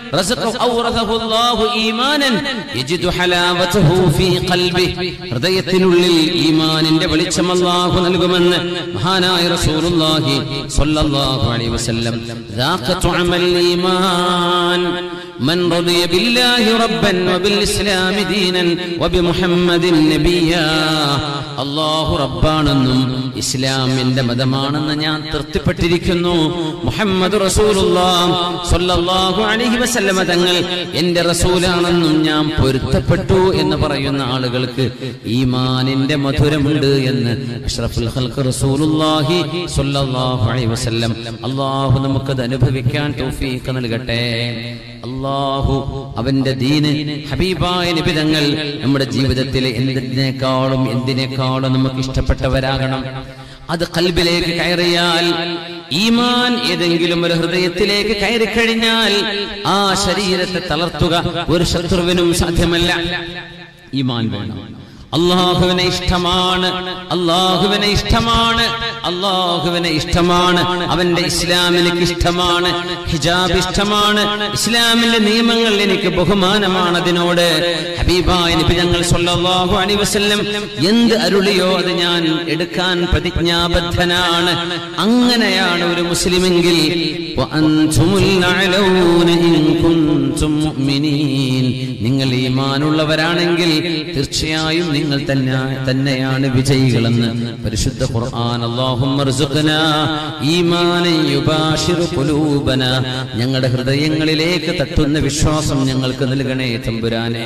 റസഖഹു ഈമാനൻ യജിദു ഹലാവതഹു ഫീ ഖൽബിഹി, ഹൃദയത്തിനുള്ളിൽ ഈമാനിന്റെ വെളിച്ചം അല്ലാഹു നൽകുമെന്ന് മഹാനായ റസൂലുള്ളാഹി സ്വല്ലല്ലാഹു അലൈഹി വസല്ലം. ذاق طعم الإيمان من رضي بالله ربا وبالإسلام دينا وبمحمد نبيا. അല്ലാഹു റബ്ബാണെന്നും ഇസ്ലാമിന്റെ മതമാണെന്ന് ഞാൻ തൃപ്തിപ്പെട്ടിരിക്കുന്നു, മുഹമ്മദ് റസൂലുള്ളാഹി സ്വല്ലല്ലാഹു അലൈഹി വസല്ലം തങ്ങൾ എന്റെ റസൂലാണെന്നും ഞാൻ പൊരുത്തപ്പെട്ടു എന്ന് പറയുന്ന ആളുകൾക്ക് ഈമാനിന്റെ മധുരമുണ്ട് എന്ന് അഷ്റഫുൽ ഖൽഖ് റസൂലുള്ളാഹി സ്വല്ലല്ലാഹു അലൈഹി വസല്ലം. അല്ലാഹു നമുക്കത് അനുഭവിക്കാൻ തൗഫീഖ് നൽകട്ടെ. അല്ലാഹു അവന്റെ ദീന്, ഹബീബായ നബി തങ്ങൾ നമ്മുടെ ജീവിതത്തിലെ എന്തിനേക്കാളും നമുക്ക് ഇഷ്ടപ്പെട്ടവരാകണം. അത് ഖൽബിലേക്ക് കയറിയാൽ, ഈമാൻ ഏതെങ്കിലും ഒരു ഹൃദയത്തിലേക്ക് കയറി കഴിഞ്ഞാൽ ആ ശരീരത്തെ തളർത്തുക ഒരു ശത്രുവിനും സാധ്യമല്ല. ഈമാൻ വേണം. അല്ലാഹുവിനെ ഇഷ്ടമാണ്, അല്ലാഹുവിനെ ഇഷ്ടമാണ്, അല്ലാഹുവിനെ ഇഷ്ടമാണ്. അവന്റെ ഇസ്ലാം എനിക്ക് ഇഷ്ടമാണ്, ഹിജാബ് ഇഷ്ടമാണ്, ഇസ്ലാമിന്റെ നിയമങ്ങൾ എനിക്ക് ബഹുമാനമാണ്. അതിനോട് ഹബീബായ നബി തങ്ങൾ സ്വല്ലല്ലാഹു അലൈഹി വസല്ലം എന്ത് അരുളിയോ അത് ഞാൻ എടുക്കാൻ പ്രതിജ്ഞാബദ്ധനാണ്. അങ്ങനെയാണ് ഒരു മുസ്ലിമെങ്കിൽ നിങ്ങൾ ഈമാനുള്ളവരാണെങ്കിൽ തീർച്ചയായും നിങ്ങൾ തന്നെയാണ് വിജയികളെന്ന് പരിശുദ്ധ ഖുർആൻ. അല്ലാഹുമ്മ ർസുഖ്നാ ഈമാനൻ യുബാശിറു ഖുലൂബനാ, ഞങ്ങളുടെ ഹൃദയങ്ങളിലേക്ക് തട്ടുന്ന വിശ്വാസം ഞങ്ങൾക്ക് നൽകണേ തമ്പുരാനെ.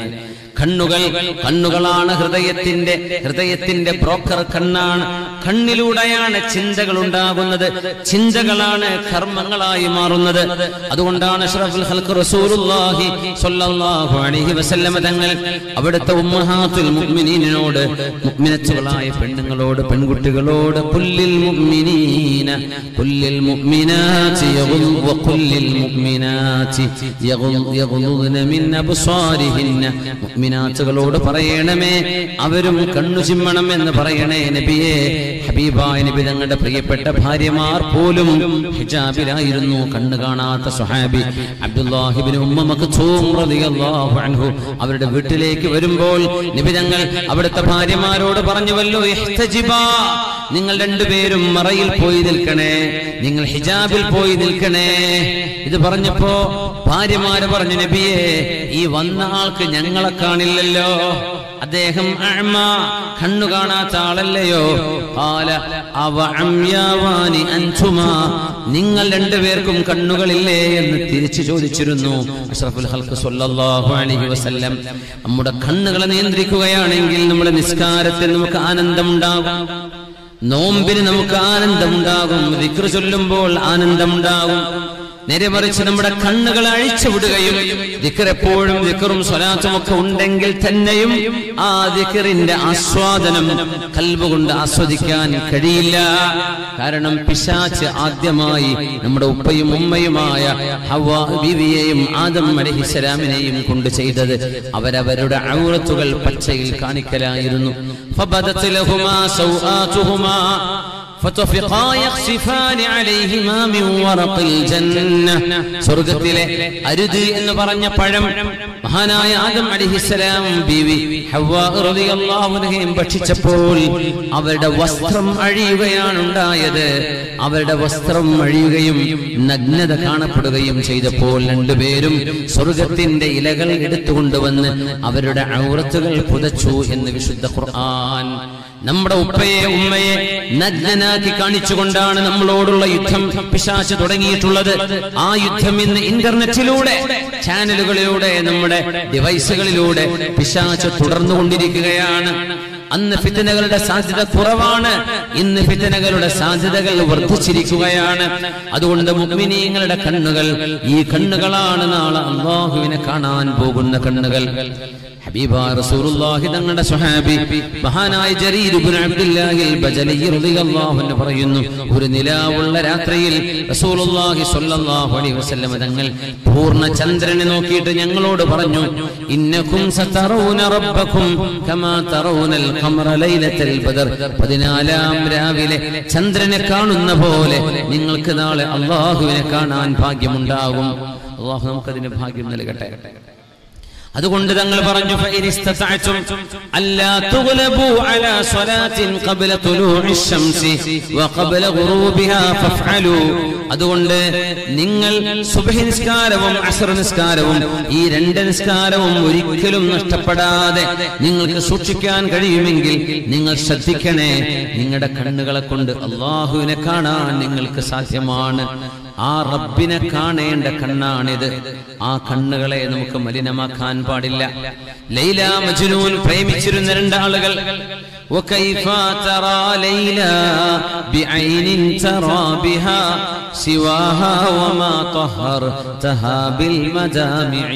കണ്ണുകളാണ് ഹൃദയത്തിന്റെ ബ്രോക്കർ. കണ്ണാണ്, കണ്ണിലൂടെയാണ് ചിന്തകൾ ഉണ്ടാകുന്നത്, ചിന്തകളാണ് കർമ്മങ്ങളായി മാറുന്നത്. അതുകൊണ്ടാണ് അഷ്റഫുൽ ഖൽഖ് റസൂലുള്ളാഹി സ്വല്ലല്ലാഹു അലൈഹി വസല്ലം തങ്ങൾ അവിടുത്തെ ഉമ്മഹാത്തുൽ മുഅ്മിനീനോട്, മുഅ്മിനത്തുകളായ പെണ്ണുങ്ങളോട്, പെൺകുട്ടികളോട് കുല്ലിൽ മുഅ്മിനീന കുല്ലിൽ മുഅ്മിനാതി വഖുല്ലിൽ മുഅ്മിനാതി യഗ്ളുദ്ന മിൻ അബ്സാരിഹിന്ന, മുഅ്മിനാത്തുകളോട് പറയണമേ അവരും കണ്ണു ചിമ്മണം എന്ന് പറയണേ നബിയെ. ഹബീബായ നബി തങ്ങളുടെ പ്രിയപ്പെട്ട ഭാര്യമാർ പോലും ഹിജാബിലായിരുന്നു. കണ്ണു കാണാത്ത സ്വഹാബി അബ്ദുല്ലാഹി ഇബ്നു ഉമ്മ മക്തൂം റളിയല്ലാഹു അൻഹു അവരുടെ വീട്ടിലേക്ക് വരുമ്പോൾ നബി തങ്ങൾ അവിടുത്തെ ഭാര്യമാരോട് പറഞ്ഞുവല്ലോ, ഇഹ്തജിബാ, നിങ്ങൾ രണ്ടുപേരും മറയിൽ പോയി നിൽക്കണേ, നിങ്ങൾ ഹിജാബിൽ പോയി നിൽക്കണേ. ഇത് പറഞ്ഞപ്പോ ഭാര്യമാര് പറഞ്ഞു, നബിയെ ഈ വന്ന ആൾക്ക് ഞങ്ങളെ കാണില്ലല്ലോ, അദ്ദേഹം അഅ്മ, കണ്ണു കാണാത്ത ആളല്ലയോ. ഖാല അവ അംയാവാനി അൻതുമാ, നിങ്ങൾ രണ്ടുപേർക്കും കണ്ണുകളില്ലേ എന്ന് തിരിച്ചു ചോദിച്ചിരുന്നു അഷ്റഫുൽ ഖൽഖ് സ്വല്ലല്ലാഹു അലൈഹി വസല്ലം. നമ്മുടെ കണ്ണുകളെ നിയന്ത്രിക്കുകയാണെങ്കിൽ നമ്മുടെ നിസ്കാരത്തിൽ നമുക്ക് ആനന്ദമുണ്ടാകും, നോമ്പിന് നമുക്ക് ആനന്ദമുണ്ടാകും, ദിക്ർ ചൊല്ലുമ്പോൾ ആനന്ദമുണ്ടാകും. നേരെ മറിച്ച് നമ്മുടെ കണ്ണുകളെ അഴിച്ചുവിടുകയും ദിക്ർ എപ്പോഴും ദിക്റും സ്വലാത്തും ഒക്കെ ഉണ്ടെങ്കിൽ തന്നെയും ആ ദിക്റിന്റെ ആസ്വാദനം ഖൽബ് കൊണ്ട് ആസ്വദിക്കാൻ കഴിയില്ല. കാരണം പിശാച് ആദ്യമായി നമ്മുടെ ഉപ്പയും ഉമ്മയുമായ ഹവ്വാ ബീവിയെയും ആദം അലൈഹിസ്സലാമിനെയും കൊണ്ട് ചെയ്തത് അവരവരുടെ ഔറത്തുകൾ പച്ചയിൽ കാണിക്കലായിരുന്നു. ഫബദത് ലഹുമാ സൗആതുഹുമാ فطفقا يخسفان عليهما من ورق الجنة. സ്വർഗ്ഗത്തിലെ അരുത് എന്ന് പറഞ്ഞ പഴം മഹാനായ ആദം അലൈഹിസ്സലാം ബീവി ഹവ്വാ റളിയല്ലാഹു അൻഹയും ഭക്ഷിച്ചപ്പോൾ അവരുടെ വസ്ത്രം അഴിയുകയാണ് ഉണ്ടായത്. അവരുടെ വസ്ത്രം അഴിയുകയും നഗ്നത കാണപ്പെടുകയും ചെയ്തപ്പോൾ രണ്ടുപേരും സ്വർഗ്ഗത്തിന്റെ ഇലകൾ എടുത്തുകൊണ്ടുവന്ന് അവരുടെ ഔറത്തുകൾ പുതച്ചു എന്ന് വിശുദ്ധ ഖുർആൻ. നമ്മുടെ ഉപ്പയെ ഉമ്മയെ നഗ്നനാക്കി കാണിച്ചുകൊണ്ടാണ് നമ്മളോടുള്ള യുദ്ധം പിശാച് തുടങ്ങിയിട്ടുള്ളത്. ആ യുദ്ധം ഇന്ന് ഇന്റർനെറ്റിലൂടെ, ചാനലുകളിലൂടെ, നമ്മുടെ ഡിവൈസുകളിലൂടെ പിശാച് തുടർന്നുകൊണ്ടിരിക്കുകയാണ്. അന്ന് ഫിത്നകളുടെ സാധ്യത കുറവാണ്, ഇന്ന് ഫിത്നകളുടെ സാധ്യതകൾ വർദ്ധിച്ചിരിക്കുകയാണ്. അതുകൊണ്ട് മുഅ്മിനീങ്ങളുടെ കണ്ണുകൾ, ഈ കണ്ണുകളാണ് നാളെ അല്ലാഹുവിനെ കാണാൻ പോകുന്ന കണ്ണുകൾ. ഹബീബായ റസൂലുള്ളാഹി തങ്ങളുടെ സ്വഹാബി മഹാനായ ജരീർ ഇബ്നു അബ്ദുല്ലാഹി അൽ-ബജലി റളിയല്ലാഹു അൻഹു പറയുന്നു, ഒരു നിലാവുള്ള രാത്രിയിൽ റസൂലുള്ളാഹി സ്വല്ലല്ലാഹു അലൈഹി വസല്ലം തങ്ങൾ പൂർണ്ണ ചന്ദ്രനെ നോക്കിയിട്ട് ഞങ്ങളോട് പറഞ്ഞു, ഇന്നകും സതറൂന റബ്ബകും കമാ തറൂനൽ ഖമറ ലൈലത്തൽ ബദർ. 14-ാം രാവിലെ ചന്ദ്രനെ കാണുന്ന പോലെ നിങ്ങൾക്ക് നാളെ അല്ലാഹുവിനെ കാണാൻ ഭാഗ്യമുണ്ടാകും. അല്ലാഹു നമുക്കതിന് ഭാഗ്യം നൽകട്ടെ. അതുകൊണ്ട് തങ്ങൾ പറഞ്ഞു, ഫഇനിസ്തതഅതും അല്ലാ തുഗ്ലബു അലാ സ്വലാത്തിൻ ഖബ്ല തുലൂഇ ശംസി വഖബ്ല ഗുറൂബിഹാ ഫഫഅലു. അതുകൊണ്ട് നിങ്ങൾ സുബ്ഹി നിസ്കാരവും അസ്ർ നിസ്കാരവും, ഈ രണ്ട് നിസ്കാരവും ഒരിക്കലും നഷ്ടപ്പെടാതെ നിങ്ങൾക്ക് സൂക്ഷിക്കാൻ കഴിയുമെങ്കിൽ നിങ്ങൾ ശ്രദ്ധിക്കണേ. നിങ്ങളുടെ കണ്ണുകളെ കൊണ്ട് അല്ലാഹുവിനെ കാണാൻ നിങ്ങൾക്ക് സാധ്യമാണ്. ആ റബ്ബിനെ കാണേണ്ട കണ്ണാണിത്. ആ കണ്ണുകളെ നമുക്ക് മലിനമാക്കാൻ പാടില്ല. ലൈല മജ്നൂൻ പ്രേമിച്ചിരുന്ന രണ്ടാളുകൾ, وكيف ترى ليلى بعين ترى بها سواها وما طهرتها بالمدامع.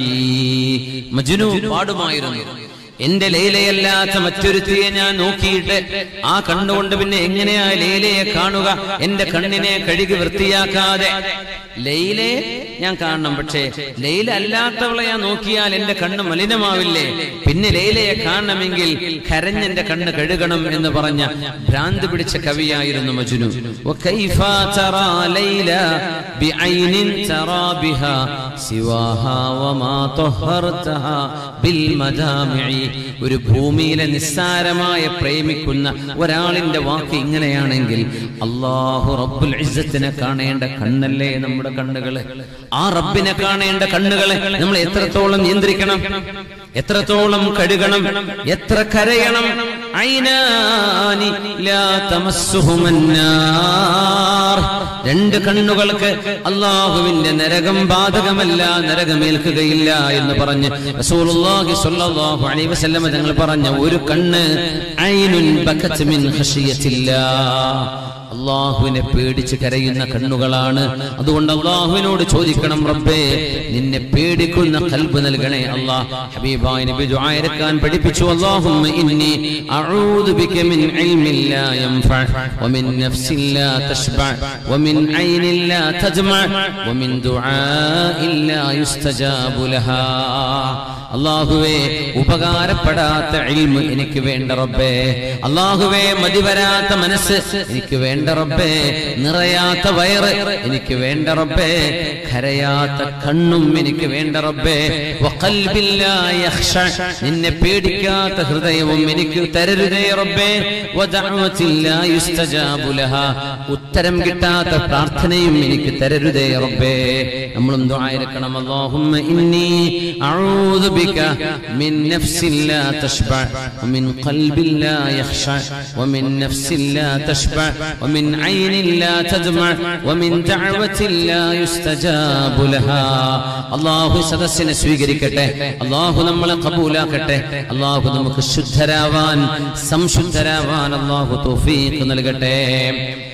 മജ്നൂൻ പാടുമായിരുന്നു, എന്റെ ലൈലയല്ലാത്ത മറ്റൊരുത്തിയെ ഞാൻ നോക്കിയിട്ട് ആ കണ്ണുകൊണ്ട് പിന്നെ എങ്ങനെയാ ലൈലയെ കാണുക? എന്റെ കണ്ണിനെ കഴുകി വൃത്തിയാക്കാതെ ലൈലയെ ഞാൻ കാണണം, പക്ഷേ ലൈല അല്ലാത്തവളെ ഞാൻ നോക്കിയാൽ എന്റെ കണ്ണ് മലിനമാവില്ലേ? പിന്നെ ലൈലയെ കാണണമെങ്കിൽ കരഞ്ഞെന്റെ കണ്ണ് കഴുകണം എന്ന് പറഞ്ഞ ഭ്രാന്ത് പിടിച്ച കവിയായിരുന്നു മജ്നൂൻ. വകൈഫ തറാ ലൈല ബിഐനിൻ തറാ ബിഹാ സിവാഹാ വമാ തഹർതഹാ ബിൽ മദാമിഇ. ഒരു ഭൂമിയിലെ നിസ്സാരമായ പ്രേമിക്കുന്ന ഒരാളിന്റെ വാക്ക് ഇങ്ങനെയാണെങ്കിൽ അല്ലാഹു റബ്ബുൽ ഇസ്സത്തിനെ കാണേണ്ട കണ്ണല്ലേ നമ്മുടെ കണ്ണുകള്? ആ റബ്ബിനെ കാണേണ്ട കണ്ണുകളെ നമ്മൾ എത്രത്തോളം നിയന്ത്രിക്കണം, എത്രത്തോളം കഴുകണം, എത്ര കരയണം. ഐനാനി ലാ തമസ്സുഹുമന്നാർ. രണ്ട് കണ്ണുകൾക്ക് അല്ലാഹുവിന്റെ നരകം ബാധകമല്ല, നരകമേൽക്കുകയില്ല എന്ന് പറഞ്ഞ് റസൂലുള്ളാഹി സ്വല്ലല്ലാഹു അലൈഹി വസല്ലം തങ്ങൾ പറഞ്ഞ ഒരു കണ്ണ് ഐനുൻ ബകത് മിൻ ഖശിയത്തില്ലാഹ്, അള്ളാഹുവിനെ പേടിച്ച് കരയുന്ന കണ്ണുകളാണ്. അതുകൊണ്ട് അള്ളാഹുവിനോട് ചോദിക്കണം, റബ്ബേ നിന്നെ പേടിക്കുന്ന ഖൽബ് നൽകണേ അല്ലാഹ്. ഹബീബായ നബി ദുആ ഇറക്കാൻ പഠിപ്പിച്ചു, അല്ലാഹുമ്മ ഇന്നി അഊദു ബിക മിൻ ഇൽമിൻ ലാ യൻഫഅ വമിൻ നഫ്സിൻ ലാ തശ്ബഅ വമിൻ ഐനിൻ ലാ തജ്മഅ വമിൻ ദുആഇൻ ലാ യുസ്തജാബു ലഹാ. അല്ലാഹുവേ ഉപകാരപ്പെടാത്ത ഇൽമ് എനിക്ക് വേണ്ട റബ്ബേ. അല്ലാഹുവേ മതിവരാത്ത മനസ്സ് എനിക്ക് വേണ്ട റബ്ബേ. നിറയാത്ത വയറ് എനിക്ക് വേണ്ട റബ്ബേ. കരയാത്ത കണ്ണും എനിക്ക് വേണ്ട റബ്ബേ. വഖൽബിൻ ലാ യഖ്ശ, നിന്നെ പേടിക്കാത്ത ഹൃദയവും എനിക്ക് തരരുതേ റബ്ബേ. വദഅവതിൻ ലാ യുസ്തജാബു ലഹാ, ഉത്തരം കിട്ടാത്ത പ്രാർത്ഥനയും എനിക്ക് തരരുതേ റബ്ബേ. നമ്മളും ദുആ ഇറക്കണം, അല്ലാഹുമ്മ ഇന്നി അഊദു ബിക മിൻ നഫ്സിൻ ലാ തശ്ബഅ വമിൻ ഖൽബിൻ ലാ യഖ്ശ വമിൻ നഫ്സിൻ ലാ തശ്ബഅ വമിൻ ഐനിൻ ലാ തദ്മഅ വമിൻ ദഅവതിൻ ലാ യുസ്തജാബു ലഹാ. അല്ലാഹു സദസ്സിനെ സ്വീകരിക്കട്ടെ, അല്ലാഹു നമ്മളെ ഖബൂലാക്കട്ടെ, അല്ലാഹു നമുക്ക് ശുദ്ധരാവാൻ സംശുദ്ധരാവാൻ അല്ലാഹു തൗഫീഖ് നൽകട്ടെ.